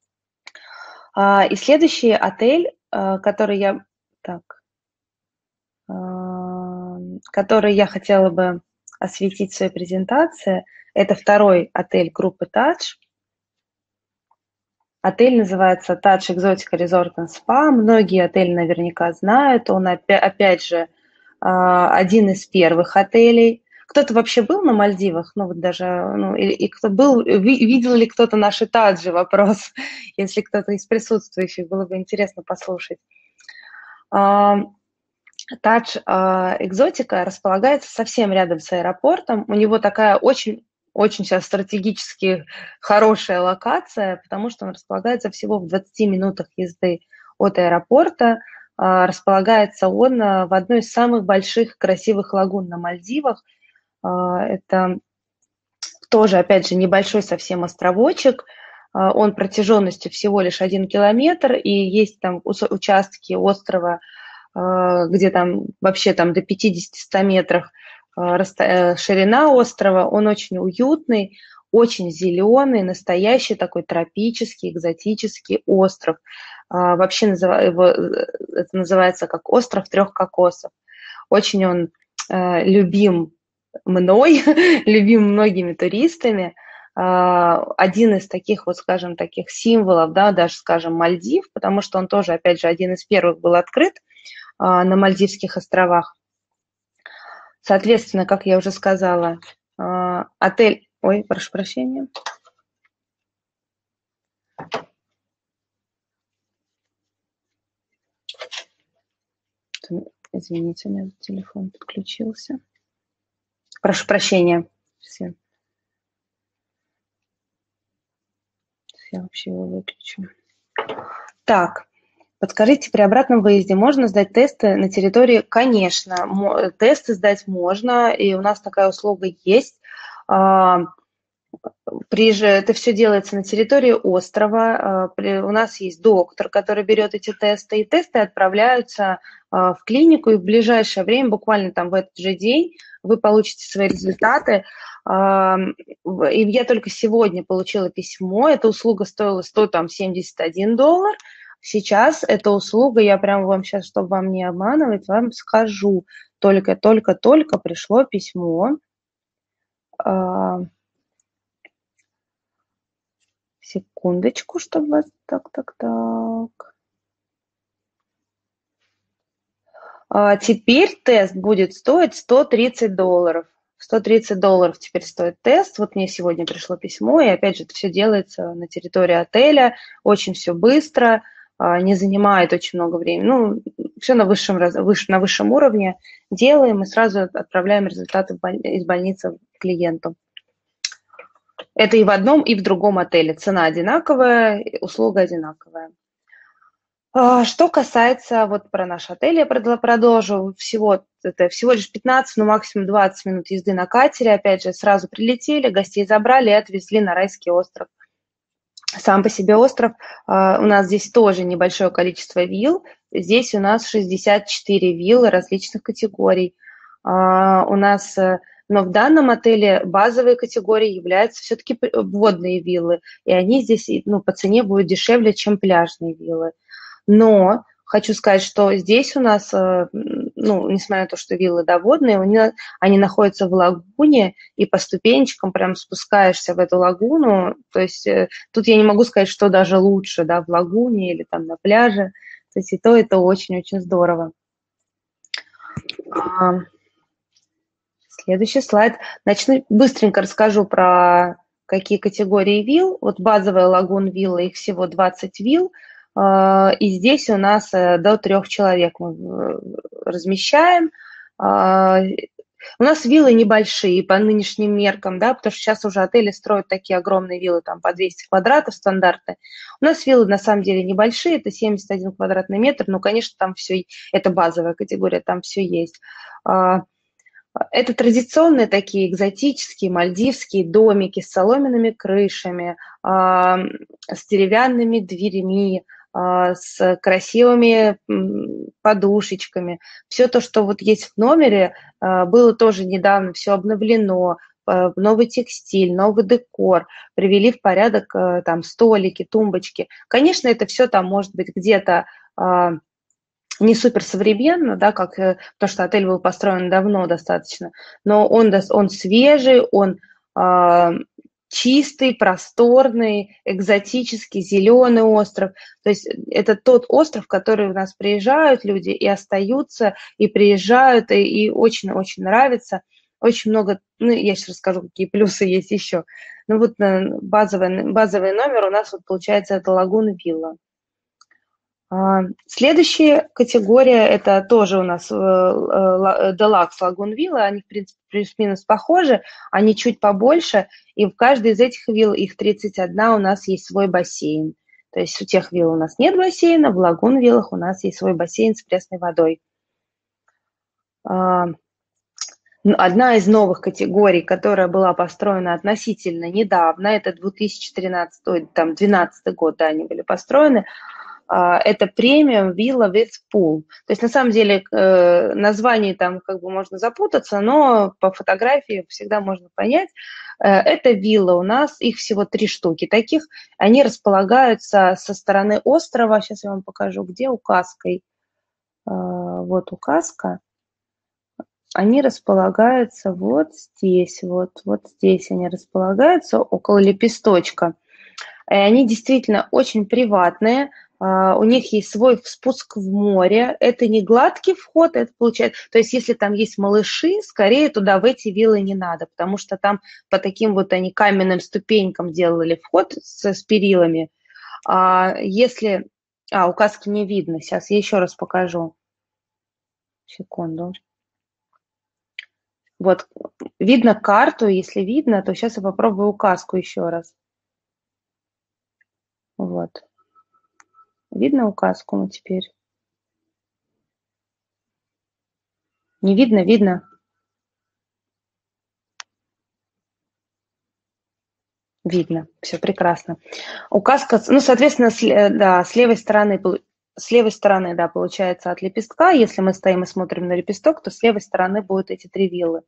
И следующий отель, который я... Так, который я хотела бы осветить в своей презентации, это второй отель группы Touch. Отель называется Touch Exotica Resort and Spa. Многие отели наверняка знают. Он, опять же, один из первых отелей. Кто-то вообще был на Мальдивах? Ну, вот даже, ну, и, и кто был, видел ли кто-то наши таджи? Вопрос, если кто-то из присутствующих, было бы интересно послушать. Touch Exotica располагается совсем рядом с аэропортом. У него такая очень, очень сейчас стратегически хорошая локация, потому что он располагается всего в двадцати минутах езды от аэропорта. Располагается он в одной из самых больших красивых лагун на Мальдивах. Это тоже, опять же, небольшой совсем островочек. Он протяженностью всего лишь один километр, и есть там участки острова, где там вообще там до пятидесяти-ста метров ширина острова. Он очень уютный, очень зеленый, настоящий такой тропический, экзотический остров. Вообще его, это называется как остров трех кокосов. Очень он любим мной, любим многими туристами. Один из таких, вот скажем, таких символов, да, даже, скажем, Мальдив, потому что он тоже, опять же, один из первых был открыт на Мальдивских островах. Соответственно, как я уже сказала, отель... Ой, прошу прощения. Извините, у меня телефон подключился. Прошу прощения. Все. Я вообще его выключу. Так. Подскажите, при обратном выезде можно сдать тесты на территории? Конечно, тесты сдать можно, и у нас такая услуга есть. Это все делается на территории острова. У нас есть доктор, который берет эти тесты, и тесты отправляются в клинику, и в ближайшее время, буквально там в этот же день, вы получите свои результаты. И я только сегодня получила письмо, эта услуга стоила сто семьдесят один доллар. Сейчас эта услуга, я прям вам сейчас, чтобы вам не обманывать, вам скажу. Только-только-только пришло письмо. Секундочку, чтобы вас... Так, так, так. А теперь тест будет стоить сто тридцать долларов. сто тридцать долларов теперь стоит тест. Вот мне сегодня пришло письмо, и опять же это все делается на территории отеля. Очень все быстро, не занимает очень много времени. Ну, все на высшем, на высшем уровне делаем и сразу отправляем результаты из больницы клиенту. Это и в одном, и в другом отеле. Цена одинаковая, услуга одинаковая. Что касается, вот про наш отель я продолжу, всего, это всего лишь пятнадцать, ну максимум двадцать минут езды на катере, опять же, сразу прилетели, гостей забрали и отвезли на райский остров. Сам по себе остров, у нас здесь тоже небольшое количество вилл, здесь у нас шестьдесят четыре виллы различных категорий. У нас, но в данном отеле базовой категорией являются все-таки водные виллы, и они здесь, ну, по цене будут дешевле, чем пляжные виллы. Но хочу сказать, что здесь у нас, ну, несмотря на то, что виллы доводные, они находятся в лагуне, и по ступенечкам прям спускаешься в эту лагуну. То есть тут я не могу сказать, что даже лучше, да, в лагуне или там на пляже. То есть и то, это очень-очень здорово. Следующий слайд. Начну, быстренько расскажу про какие категории вилл. Вот базовая лагун вилла, их всего двадцать вилл. И здесь у нас до трех человек мы размещаем. У нас виллы небольшие по нынешним меркам, да, потому что сейчас уже отели строят такие огромные виллы, там по двести квадратов стандартные. У нас виллы на самом деле небольшие, это семьдесят один квадратный метр, но, конечно, там все, это базовая категория, там все есть. Это традиционные такие экзотические мальдивские домики с соломенными крышами, а, с деревянными дверьми, а, с красивыми м, подушечками. Все то, что вот есть в номере, а, было тоже недавно все обновлено, а, новый текстиль, новый декор, привели в порядок а, там столики, тумбочки. Конечно, это все там может быть где-то а, не суперсовременно, да, как, э, потому что отель был построен давно достаточно, но он, дос- он свежий, он а, чистый, просторный, экзотический, зеленый остров. То есть это тот остров, в который у нас приезжают люди и остаются, и приезжают, и, и очень-очень нравится. Очень много, ну, я сейчас расскажу, какие плюсы есть еще. Ну вот э, базовый, базовый номер у нас вот получается это Лагуна Вилла. А, Следующая категория – это тоже у нас э, э, ла- э, Deluxe Lagoon Villa. Они, в принципе, плюс-минус похожи, они чуть побольше, и в каждой из этих вилл, их тридцать одна, у нас есть свой бассейн. То есть у тех вилл у нас нет бассейна, в Лагун виллах у нас есть свой бассейн с пресной водой. А, н- Одна из новых категорий, которая была построена относительно недавно, это две тысячи тринадцатый, ой, там, двенадцатый год, да, они были построены, а, это премиум вилла with pool. То есть на самом деле э, название там как бы можно запутаться, но по фотографии всегда можно понять. Э, Это вилла у нас, их всего три штуки таких. Они располагаются со стороны острова. Сейчас я вам покажу, где указкой. Э, Вот указка. Они располагаются вот здесь, вот, вот здесь они располагаются, около лепесточка. И они действительно очень приватные. А, У них есть свой спуск в море. Это не гладкий вход, это получается. То есть, если там есть малыши, скорее туда в эти виллы не надо, потому что там по таким вот они каменным ступенькам делали вход с, с перилами. А если... А, указки не видно. Сейчас я еще раз покажу. Секунду. Вот, видно карту. Если видно, то сейчас я попробую указку еще раз. Вот. Видно указку мы теперь? Не видно? Видно? Видно. Все прекрасно. Указка, ну, соответственно, с, ле- да, с левой стороны, полу- с левой стороны, да, получается от лепестка. Если мы стоим и смотрим на лепесток, то с левой стороны будут эти три виллы.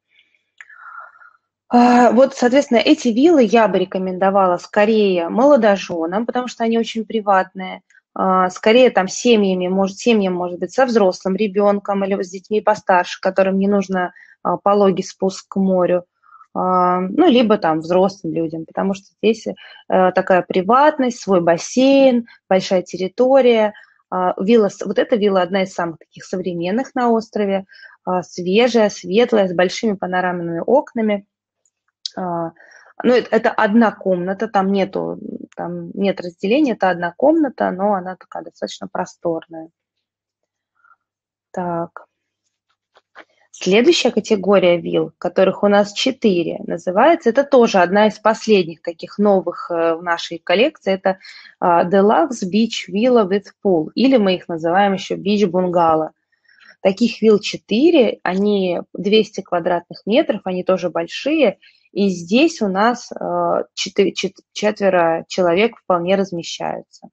А, Вот, соответственно, эти виллы я бы рекомендовала скорее молодоженам, потому что они очень приватные. А, Скорее там семьями, может, семьям, может быть, со взрослым ребенком или с детьми постарше, которым не нужно а, пологий спуск к морю. А, Ну, либо там взрослым людям, потому что здесь э, такая приватность, свой бассейн, большая территория. А, Вилла, с- вот эта вилла одна из самых таких современных на острове, а, свежая, светлая, с большими панорамными окнами. А, Ну, это, это одна комната, там нету, там нет разделения, это одна комната, но она такая достаточно просторная. Так, следующая категория вилл, которых у нас четыре, называется, это тоже одна из последних таких новых э, в нашей коллекции, это а, Deluxe Beach Villa with Pool, или мы их называем еще Beach Bungalow. Таких вилл четыре, они двести квадратных метров, они тоже большие, и здесь у нас э, четыре, чет- четверо человек вполне размещаются.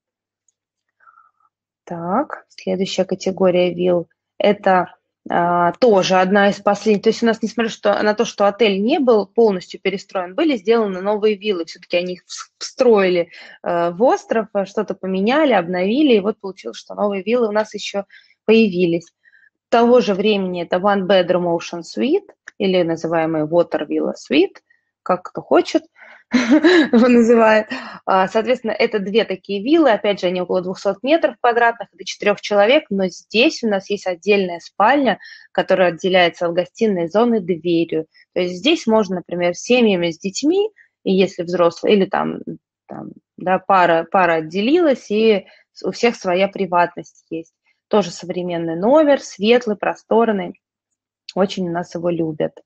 Так, следующая категория вилл – это а, тоже одна из последних. То есть у нас, несмотря что, на то, что отель не был полностью перестроен, были сделаны новые виллы. Все-таки они их вс- встроили э, в остров, э, что-то поменяли, обновили, и вот получилось, что новые виллы у нас еще появились. Того же времени это One Bedroom Ocean Suite, или называемый Water Villa Suite, как кто хочет его называет. А, Соответственно, это две такие виллы, опять же, они около двухсот метров квадратных, это четырех человек, но здесь у нас есть отдельная спальня, которая отделяется от гостиной зоны дверью. То есть здесь можно, например, с семьями, с детьми, и если взрослые, или там, там да, пара, пара отделилась, и у всех своя приватность есть. Тоже современный номер, светлый, просторный. Очень у нас его любят.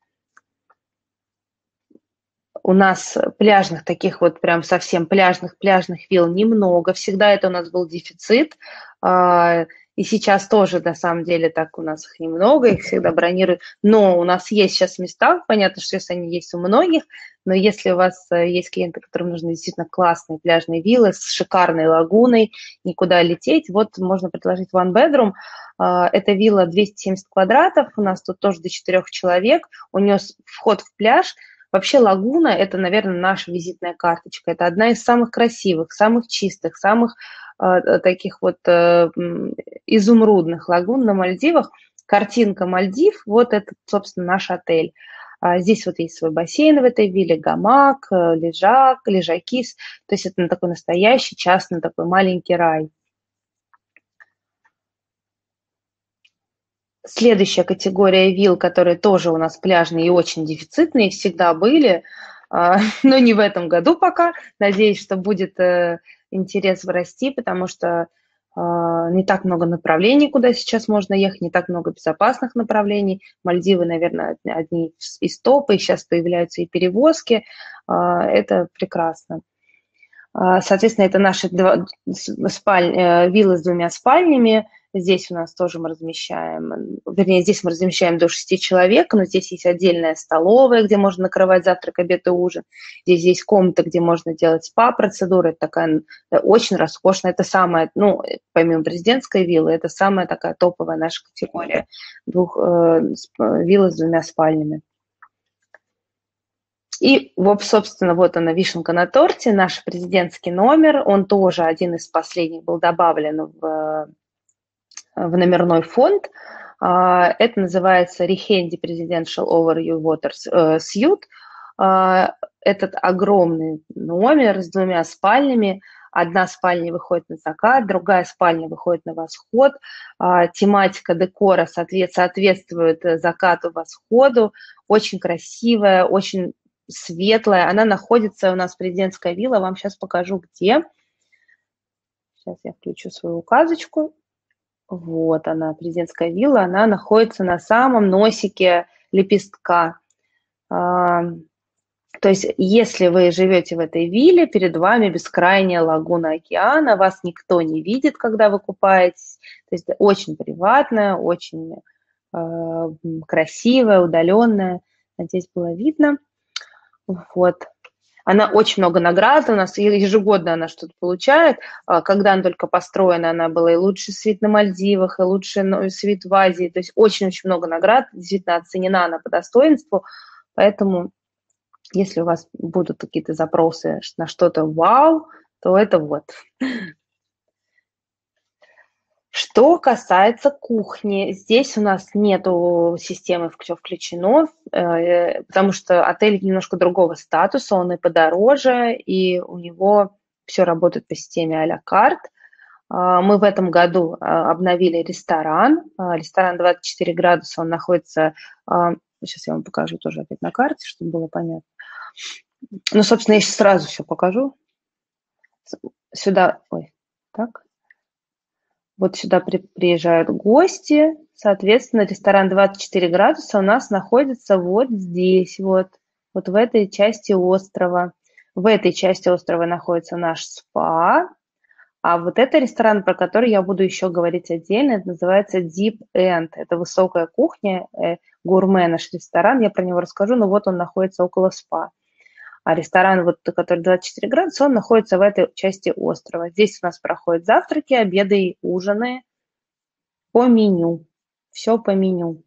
У нас пляжных таких вот прям совсем пляжных пляжных вилл немного. Всегда это у нас был дефицит. А, И сейчас тоже, на самом деле, так у нас их немного, их всегда бронируют. Но у нас есть сейчас места, понятно, что если они есть у многих, но если у вас есть клиенты, которым нужны действительно классные пляжные виллы с шикарной лагуной, никуда лететь, вот можно предложить One Bedroom. Это вилла двести семьдесят квадратов, у нас тут тоже до четырех человек, у нее вход в пляж. Вообще лагуна – это, наверное, наша визитная карточка. Это одна из самых красивых, самых чистых, самых э, таких вот э, изумрудных лагун на Мальдивах. Картинка Мальдив – вот это, собственно, наш отель. А здесь вот есть свой бассейн в этой вилле, гамак, лежак, лежаки. То есть это такой настоящий частный такой маленький рай. Следующая категория вилл, которые тоже у нас пляжные и очень дефицитные, всегда были, но не в этом году пока. Надеюсь, что будет интерес расти, потому что не так много направлений, куда сейчас можно ехать, не так много безопасных направлений. Мальдивы, наверное, одни из топа, и сейчас появляются и перевозки. Это прекрасно. Соответственно, это наши два, спаль, виллы с двумя спальнями. Здесь у нас тоже мы размещаем, вернее, здесь мы размещаем до шести человек, но здесь есть отдельная столовая, где можно накрывать завтрак, обед и ужин. Здесь есть комната, где можно делать спа-процедуры. Это такая очень роскошная, это самая, ну, помимо президентской виллы, это самая такая топовая наша категория. Двух, э, виллы с двумя спальнями. И, вот, собственно, вот она, вишенка на торте, наш президентский номер. Он тоже один из последних был добавлен в... в номерной фонд. Это называется Rihendi Presidential Overview Water Suite. Этот огромный номер с двумя спальнями. Одна спальня выходит на закат, другая спальня выходит на восход. Тематика декора соответствует закату, восходу. Очень красивая, очень светлая. Она находится у нас, президентская вилла. Вам сейчас покажу, где. Сейчас я включу свою указочку. Вот она, президентская вилла, она находится на самом носике лепестка. То есть, если вы живете в этой вилле, перед вами бескрайняя лагуна океана, вас никто не видит, когда вы купаетесь. То есть, очень приватная, очень э, красивая, удаленная. Надеюсь, было видно. Вот. Она очень много наград, у нас ежегодно она что-то получает. Когда она только построена, она была и лучший свит на Мальдивах, и лучший свит в Азии. То есть очень-очень много наград, действительно оценена она по достоинству. Поэтому, если у вас будут какие-то запросы на что-то вау, то это вот. Что касается кухни, здесь у нас нету системы «Все включено», потому что отель немножко другого статуса, он и подороже, и у него все работает по системе а-ля карт. Мы в этом году обновили ресторан. Ресторан двадцать четыре градуса, он находится... Сейчас я вам покажу тоже опять на карте, чтобы было понятно. Ну, собственно, я сейчас сразу все покажу. Сюда... Ой, так... Вот сюда при, приезжают гости, соответственно, ресторан двадцать четыре градуса у нас находится вот здесь, вот, вот в этой части острова. В этой части острова находится наш спа, а вот это ресторан, про который я буду еще говорить отдельно, это называется Deep End. Это высокая кухня, э, гурме наш ресторан, я про него расскажу, но вот он находится около спа. А ресторан, вот, который двадцать четыре градуса, он находится в этой части острова. Здесь у нас проходят завтраки, обеды и ужины по меню. Все по меню.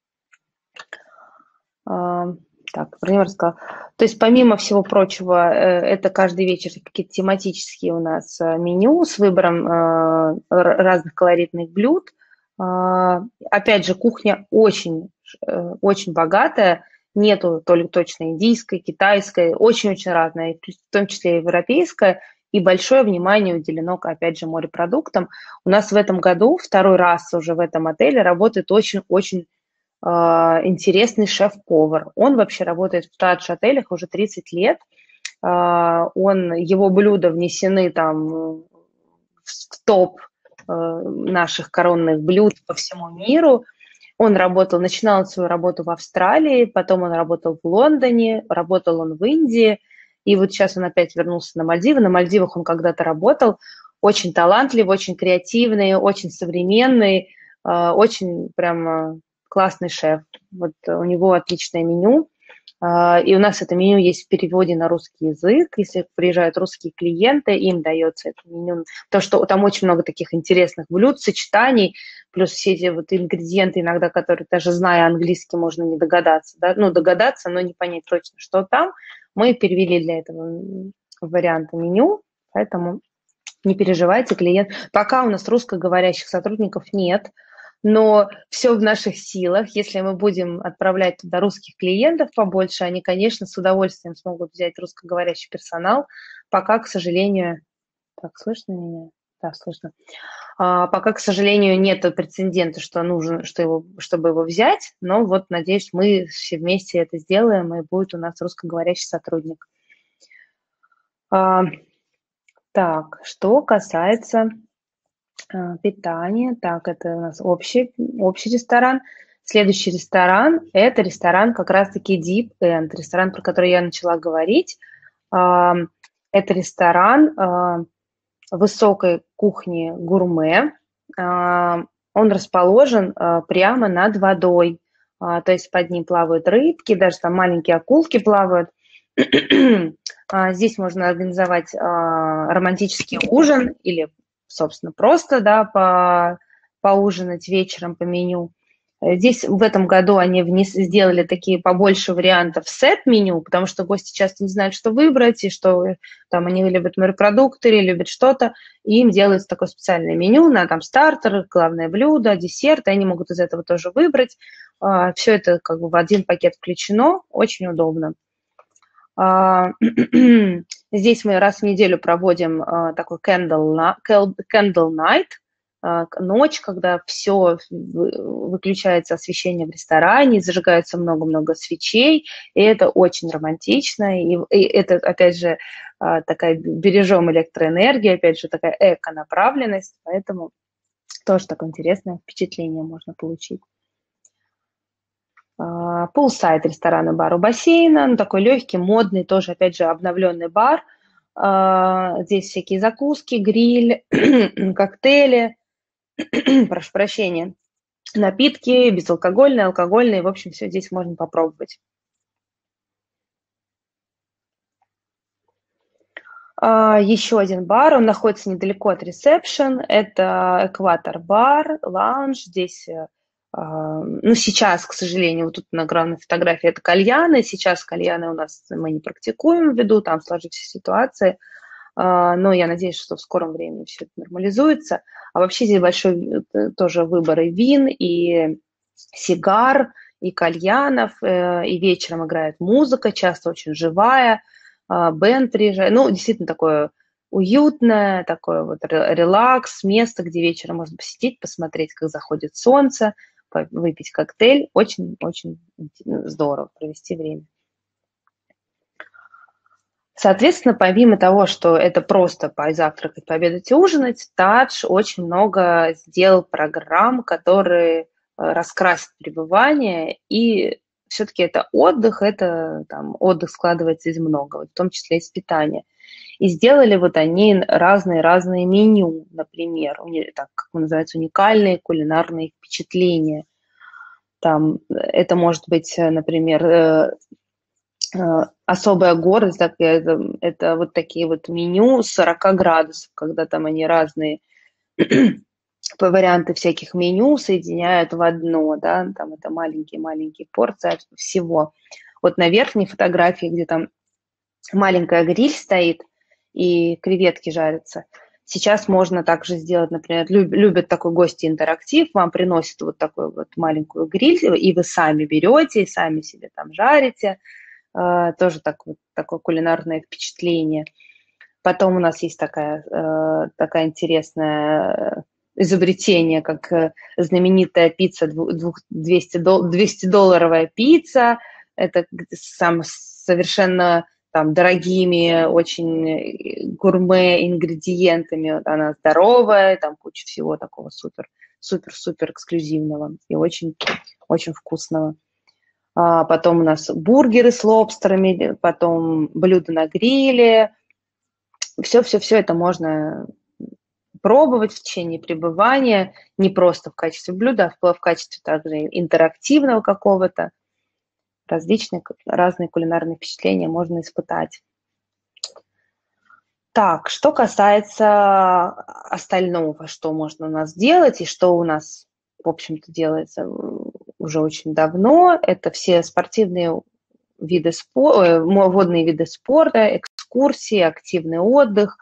А, так, про него рассказала. То есть помимо всего прочего, это каждый вечер какие-то тематические у нас меню с выбором разных колоритных блюд. Опять же, кухня очень, очень богатая. Нету только точно индийской, китайской, очень-очень разная, в том числе и европейская, и большое внимание уделено, опять же, морепродуктам. У нас в этом году, второй раз уже в этом отеле, работает очень-очень э, интересный шеф-повар. Он вообще работает в Тадж-отелях уже тридцать лет. Э, он, его блюда внесены там в топ э, наших коронных блюд по всему миру. Он работал, начинал свою работу в Австралии, потом он работал в Лондоне, работал он в Индии, и вот сейчас он опять вернулся на Мальдивы. На Мальдивах он когда-то работал. очень талантливый, очень креативный, очень современный, очень прям классный шеф. Вот у него отличное меню. И у нас это меню есть в переводе на русский язык. Если приезжают русские клиенты, им дается это меню. Потому что там очень много таких интересных блюд, сочетаний, плюс все эти вот ингредиенты иногда, которые даже зная английский, можно не догадаться. Да? Ну, догадаться, но не понять точно, что там. Мы перевели для этого варианта меню, поэтому не переживайте, клиент. Пока у нас русскоговорящих сотрудников нет, но все в наших силах. Если мы будем отправлять туда русских клиентов побольше, они, конечно, с удовольствием смогут взять русскоговорящий персонал. Пока, к сожалению... Так, слышно меня? Да, слышно. А, пока, к сожалению, нет прецедента, что нужно, что его, чтобы его взять, но вот, надеюсь, мы все вместе это сделаем, и будет у нас русскоговорящий сотрудник. А, так, что касается... питание. Так, это у нас общий, общий ресторан. Следующий ресторан – это ресторан как раз-таки Deep End, ресторан, про который я начала говорить. Это ресторан высокой кухни гурме. Он расположен прямо над водой, то есть под ним плавают рыбки, даже там маленькие акулки плавают. Здесь можно организовать романтический ужин или собственно, просто, да, по, поужинать вечером по меню. Здесь в этом году они внес, сделали такие побольше вариантов сет-меню, потому что гости часто не знают, что выбрать, и что там они любят морепродукты или любят что-то, и им делается такое специальное меню на там стартер, главное блюдо, десерт, и они могут из этого тоже выбрать. Все это как бы в один пакет включено, очень удобно. Здесь мы раз в неделю проводим такой candle, candle night, ночь, когда все выключается освещение в ресторане, зажигается много-много свечей, и это очень романтично, и, и это, опять же, такая бережем электроэнергию, опять же, такая эко-направленность, поэтому тоже такое интересное впечатление можно получить. Пулсайд ресторан и бар у бассейна, ну, такой легкий, модный, тоже, опять же, обновленный бар. Здесь всякие закуски, гриль, коктейли, прошу прощения, напитки, безалкогольные, алкогольные, в общем, все здесь можно попробовать. Еще один бар, он находится недалеко от ресепшн, это Экватор бар, лаунж, здесь... Ну, сейчас, к сожалению, вот тут на главной фотографии это кальяны. Сейчас кальяны у нас мы не практикуем ввиду там сложившейся ситуации, но я надеюсь, что в скором времени все это нормализуется. А вообще здесь большой тоже выбор и вин, и сигар, и кальянов, и вечером играет музыка, часто очень живая, бэнд приезжает. Ну, действительно такое уютное, такое вот релакс, место, где вечером можно посидеть, посмотреть, как заходит солнце, выпить коктейль. Очень-очень здорово провести время. Соответственно, помимо того, что это просто позавтракать, пообедать и ужинать, Тадж очень много сделал программ, которые раскрасят пребывание, и все-таки это отдых, это там, отдых складывается из многого, в том числе из питания. И сделали вот они разные-разные меню, например, так, как называется, уникальные кулинарные впечатления. Там, это может быть, например, особая гордость, так, это, это вот такие вот меню сорок градусов, когда там они разные варианты всяких меню соединяют в одно, да, там это маленькие-маленькие порции всего. Вот на верхней фотографии, где там маленькая гриль стоит, и креветки жарятся. Сейчас можно также сделать, например, любят такой гости интерактив, вам приносят вот такую вот маленькую гриль, и вы сами берете, и сами себе там жарите. Тоже так, вот, такое кулинарное впечатление. Потом у нас есть такая, такая интересное изобретение, как знаменитая пицца, двухсотдолларовая пицца. Это сам совершенно... там, дорогими, очень гурме ингредиентами. Она здоровая, там куча всего такого супер, супер, супер эксклюзивного и очень, очень вкусного. А потом у нас бургеры с лобстерами, потом блюда на гриле. Все-все-все это можно пробовать в течение пребывания, не просто в качестве блюда, а в качестве также интерактивного какого-то. Различные, разные кулинарные впечатления можно испытать. Так, что касается остального, что можно у нас делать и что у нас, в общем-то, делается уже очень давно, это все спортивные виды спорта, водные виды спорта, экскурсии, активный отдых.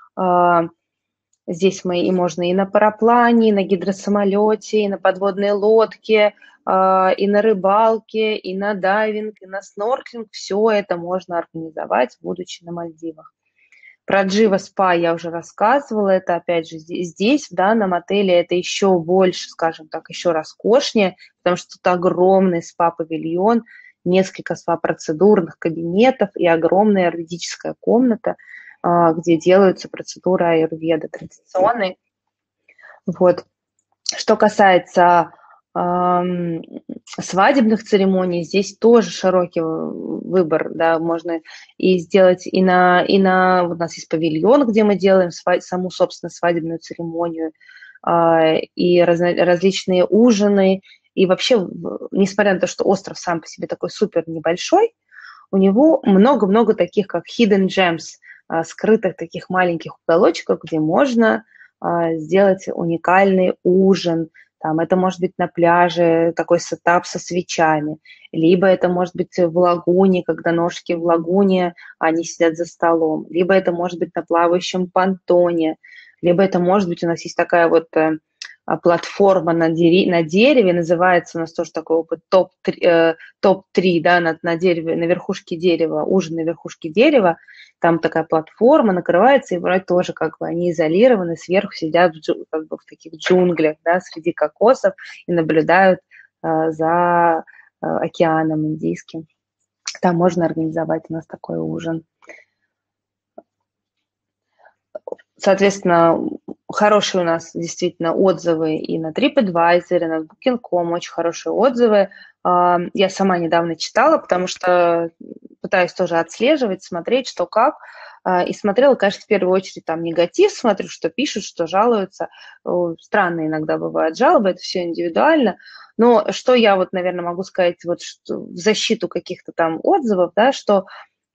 Здесь мы и можно и на параплане, и на гидросамолете, и на подводной лодке, и на рыбалке, и на дайвинг, и на снорклинг. Все это можно организовать, будучи на Мальдивах. Про Джива Спа я уже рассказывала. Это, опять же, здесь, в данном отеле, это еще больше, скажем так, еще роскошнее, потому что тут огромный спа-павильон, несколько спа-процедурных кабинетов и огромная аюрведическая комната, где делаются процедуры аюрведы традиционные. Вот. Что касается эм, свадебных церемоний, здесь тоже широкий выбор, да, можно и сделать и на, и на, у нас есть павильон, где мы делаем свадь, саму, собственно, свадебную церемонию, э, и раз, различные ужины, и вообще, несмотря на то, что остров сам по себе такой супер небольшой, у него много-много таких, как hidden gems, скрытых таких маленьких уголочков, где можно а, сделать уникальный ужин. Там, это может быть на пляже такой сетап со свечами, либо это может быть в лагуне, когда ножки в лагуне, они сидят за столом, либо это может быть на плавающем понтоне, либо это может быть, у нас есть такая вот э, платформа на, дери, на дереве, называется у нас тоже такой опыт топ-три, э, топ-три, да, на, на дереве, на верхушке дерева, ужин на верхушке дерева. Там такая платформа накрывается, и вроде тоже как бы они изолированы, сверху сидят в, джу, как бы в таких джунглях, да, среди кокосов и наблюдают э, за э, океаном Индийским. Там можно организовать у нас такой ужин. Соответственно, хорошие у нас действительно отзывы и на TripAdvisor, и на букинг точка ком, очень хорошие отзывы. Я сама недавно читала, потому что пытаюсь тоже отслеживать, смотреть, что как. И смотрела, конечно, в первую очередь там негатив, смотрю, что пишут, что жалуются. Странные иногда бывают жалобы, это все индивидуально. Но что я вот, наверное, могу сказать вот что в защиту каких-то там отзывов, да, что,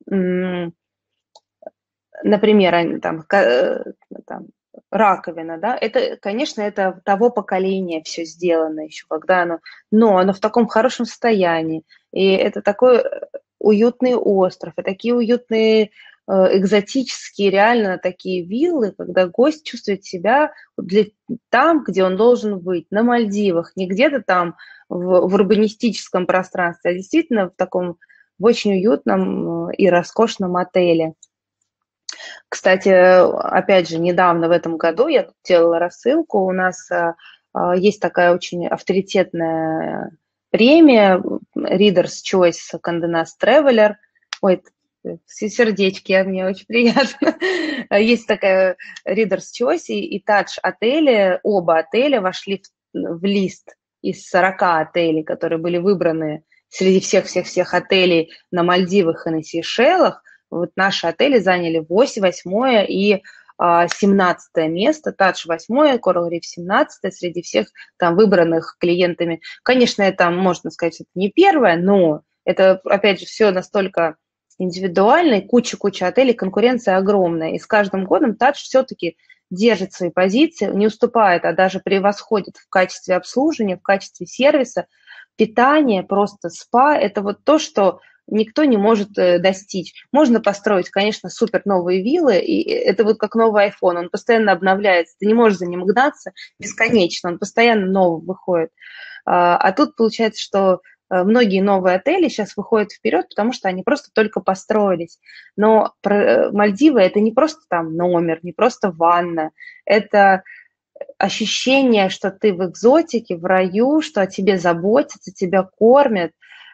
например, они там, там раковина, да, это, конечно, это того поколения все сделано еще, когда оно, но оно в таком хорошем состоянии, и это такой уютный остров, и такие уютные, экзотические, реально такие виллы, когда гость чувствует себя для, там, где он должен быть, на Мальдивах, не где-то там в, в урбанистическом пространстве, а действительно в таком, в очень уютном и роскошном отеле. Кстати, опять же, недавно в этом году я делала рассылку. У нас а, есть такая очень авторитетная премия Reader's Choice Condé Nast Traveler. Ой, все сердечки, мне очень приятно. Есть такая Reader's Choice, и, и Touch отели, оба отеля вошли в, в лист из сорока отелей, которые были выбраны среди всех-всех-всех отелей на Мальдивах и на Сейшелах. Вот наши отели заняли восьмое и семнадцатое место, Тадж восьмое, Coral Reef семнадцатое среди всех там выбранных клиентами. Конечно, это, можно сказать, это не первое, но это, опять же, все настолько индивидуально, и куча-куча отелей, конкуренция огромная. И с каждым годом Тадж все-таки держит свои позиции, не уступает, а даже превосходит в качестве обслуживания, в качестве сервиса. Питание, просто спа – это вот то, что никто не может достичь. Можно построить, конечно, супер новые виллы, и это вот как новый iPhone, он постоянно обновляется, ты не можешь за ним гнаться бесконечно, он постоянно новый выходит. А тут получается, что многие новые отели сейчас выходят вперед, потому что они просто только построились. Но Мальдивы – это не просто там номер, не просто ванна, это ощущение, что ты в экзотике, в раю, что о тебе заботятся, тебя кормят,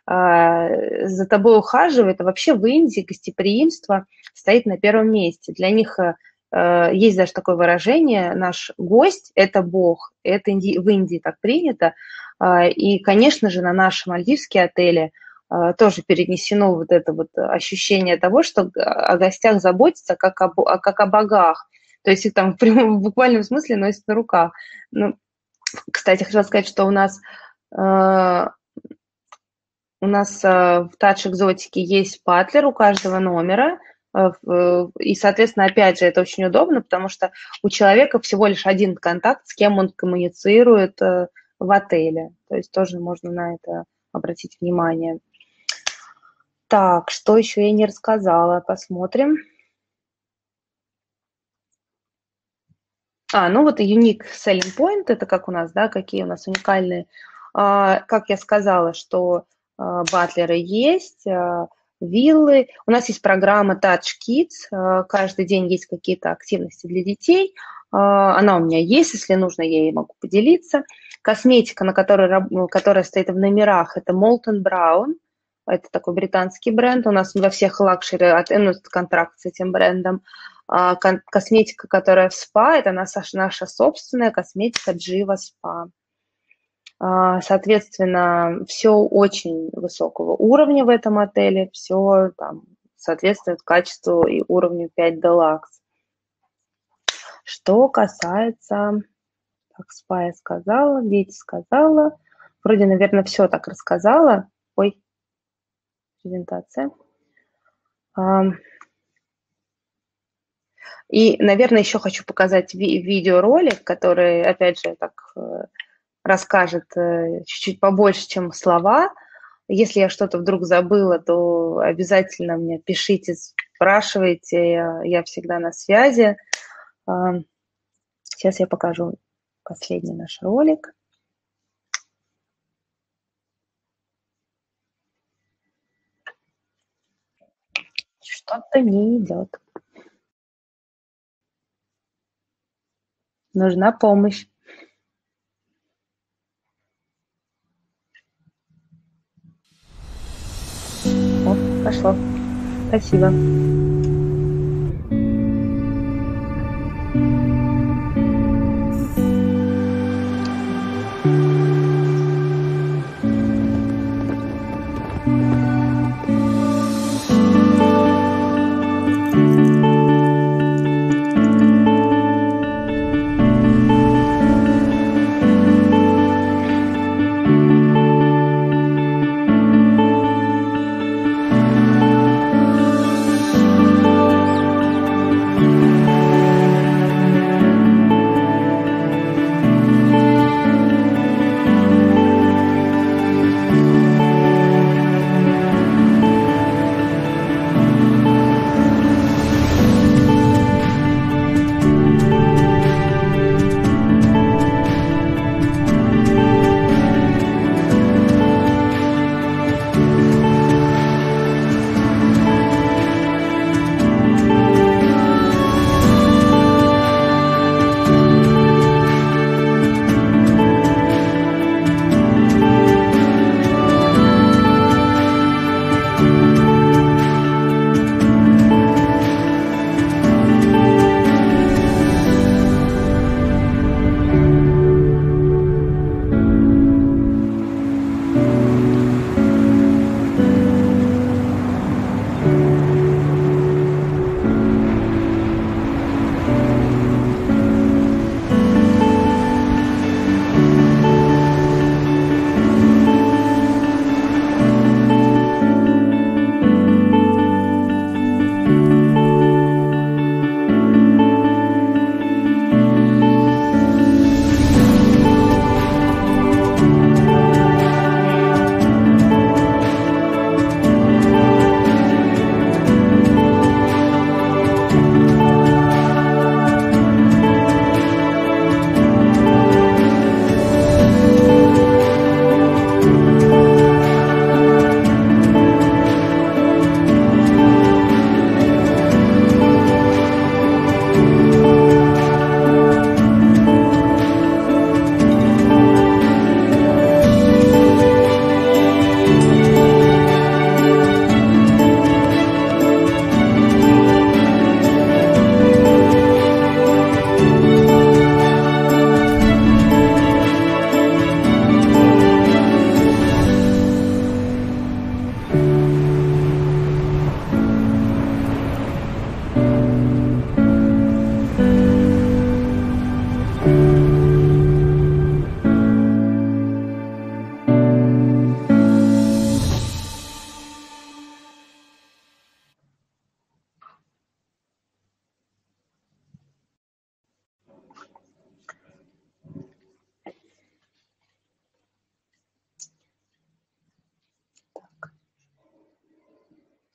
за тобой ухаживает, а вообще в Индии гостеприимство стоит на первом месте. Для них есть даже такое выражение: наш гость – это Бог. Это в Индии так принято. И, конечно же, на наши мальдивские отели тоже перенесено вот это вот ощущение того, что о гостях заботятся как о, как о богах. То есть их там в, прямом, в буквальном смысле носят на руках. Ну, кстати, хотела сказать, что у нас, э, у нас э, в Touch Exotic есть патлер у каждого номера. Э, э, и, соответственно, опять же, это очень удобно, потому что у человека всего лишь один контакт, с кем он коммуницирует э, в отеле. То есть тоже можно на это обратить внимание. Так, что еще я не рассказала? Посмотрим. А, ну вот и unique selling point, это как у нас, да, какие у нас уникальные. А, как я сказала, что а, батлеры есть, а, виллы. У нас есть программа Touch Kids, а, каждый день есть какие-то активности для детей. А, она у меня есть, если нужно, я ей могу поделиться. Косметика, на которой, которая стоит в номерах, это Molton Brown. Это такой британский бренд. У нас во всех лакшери контракт с этим брендом. Косметика, которая в спа, это наша, наша собственная косметика Jiva Spa. Соответственно, все очень высокого уровня в этом отеле, все там соответствует качеству и уровню пять Deluxe. Что касается, так, спа я сказала, дети сказала, вроде, наверное, все так рассказала. Ой, презентация. И, наверное, еще хочу показать ви- видеоролик, который, опять же, так расскажет чуть-чуть побольше, чем слова. Если я что-то вдруг забыла, то обязательно мне пишите, спрашивайте, я, я всегда на связи. Сейчас я покажу последний наш ролик. Что-то не идет. Нужна помощь. О, пошло. Спасибо.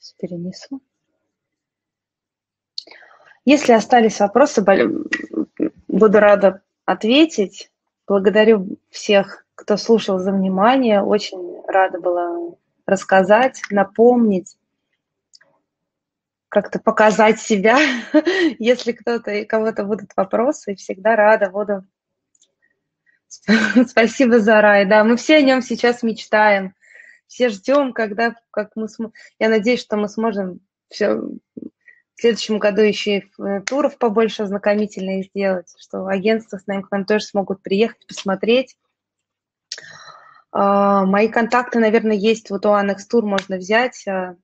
Сейчас перенесу. Если остались вопросы, буду рада ответить. Благодарю всех, кто слушал, за внимание. Очень рада была рассказать, напомнить, как-то показать себя. Если кто-то и кого-то будут вопросы, всегда рада буду. Спасибо за рай. Да, мы все о нем сейчас мечтаем. Все ждем, когда, как мы см... Я надеюсь, что мы сможем все в следующем году еще и туров побольше ознакомительных сделать, что агентства с нами к нам тоже смогут приехать, посмотреть. Мои контакты, наверное, есть. Вот у Анекс Тур можно взять.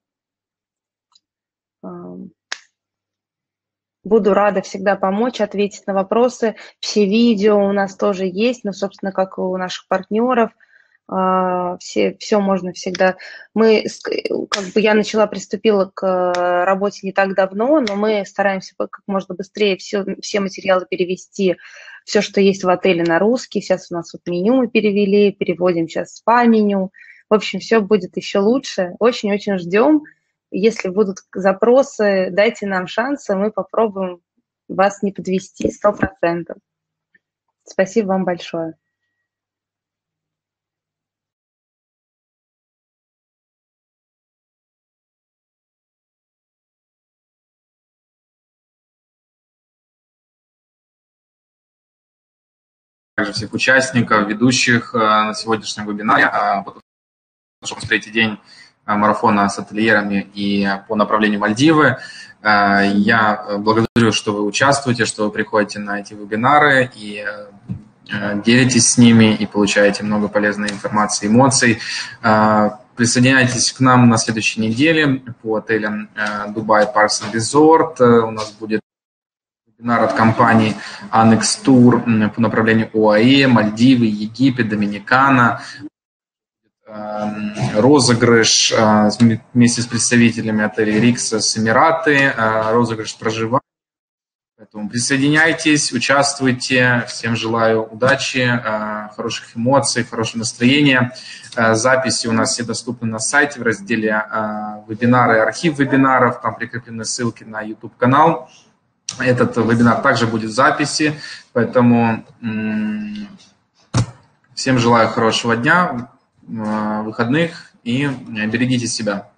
Буду рада всегда помочь, ответить на вопросы. Все видео у нас тоже есть, ну, собственно, как и у наших партнеров. Все, все можно всегда. Мы, как бы я начала, приступила к работе не так давно, но мы стараемся как можно быстрее все, все материалы перевести, все, что есть в отеле, на русский. Сейчас у нас вот меню мы перевели, переводим сейчас спа-меню. В общем, все будет еще лучше. Очень-очень ждем. Если будут запросы, дайте нам шансы, мы попробуем вас не подвести, сто процентов. Спасибо вам большое. Также всех участников, ведущих на сегодняшнем вебинаре. Потому что третий день марафона с ательерами и по направлению Мальдивы. Я благодарю, что вы участвуете, что вы приходите на эти вебинары и делитесь с ними и получаете много полезной информации, эмоций. Присоединяйтесь к нам на следующей неделе по отелям Dubai Parks and Resort. У нас будет вебинар от компании Анекс Тур по направлению ОАЭ, Мальдивы, Египет, Доминикана. Розыгрыш вместе с представителями отелей Риксос, Эмираты, розыгрыш проживания. Поэтому присоединяйтесь, участвуйте. Всем желаю удачи, хороших эмоций, хорошего настроения. Записи у нас все доступны на сайте в разделе вебинары, архив вебинаров. Там прикреплены ссылки на YouTube-канал. Этот вебинар также будет в записи. Поэтому всем желаю хорошего дня, выходных и берегите себя.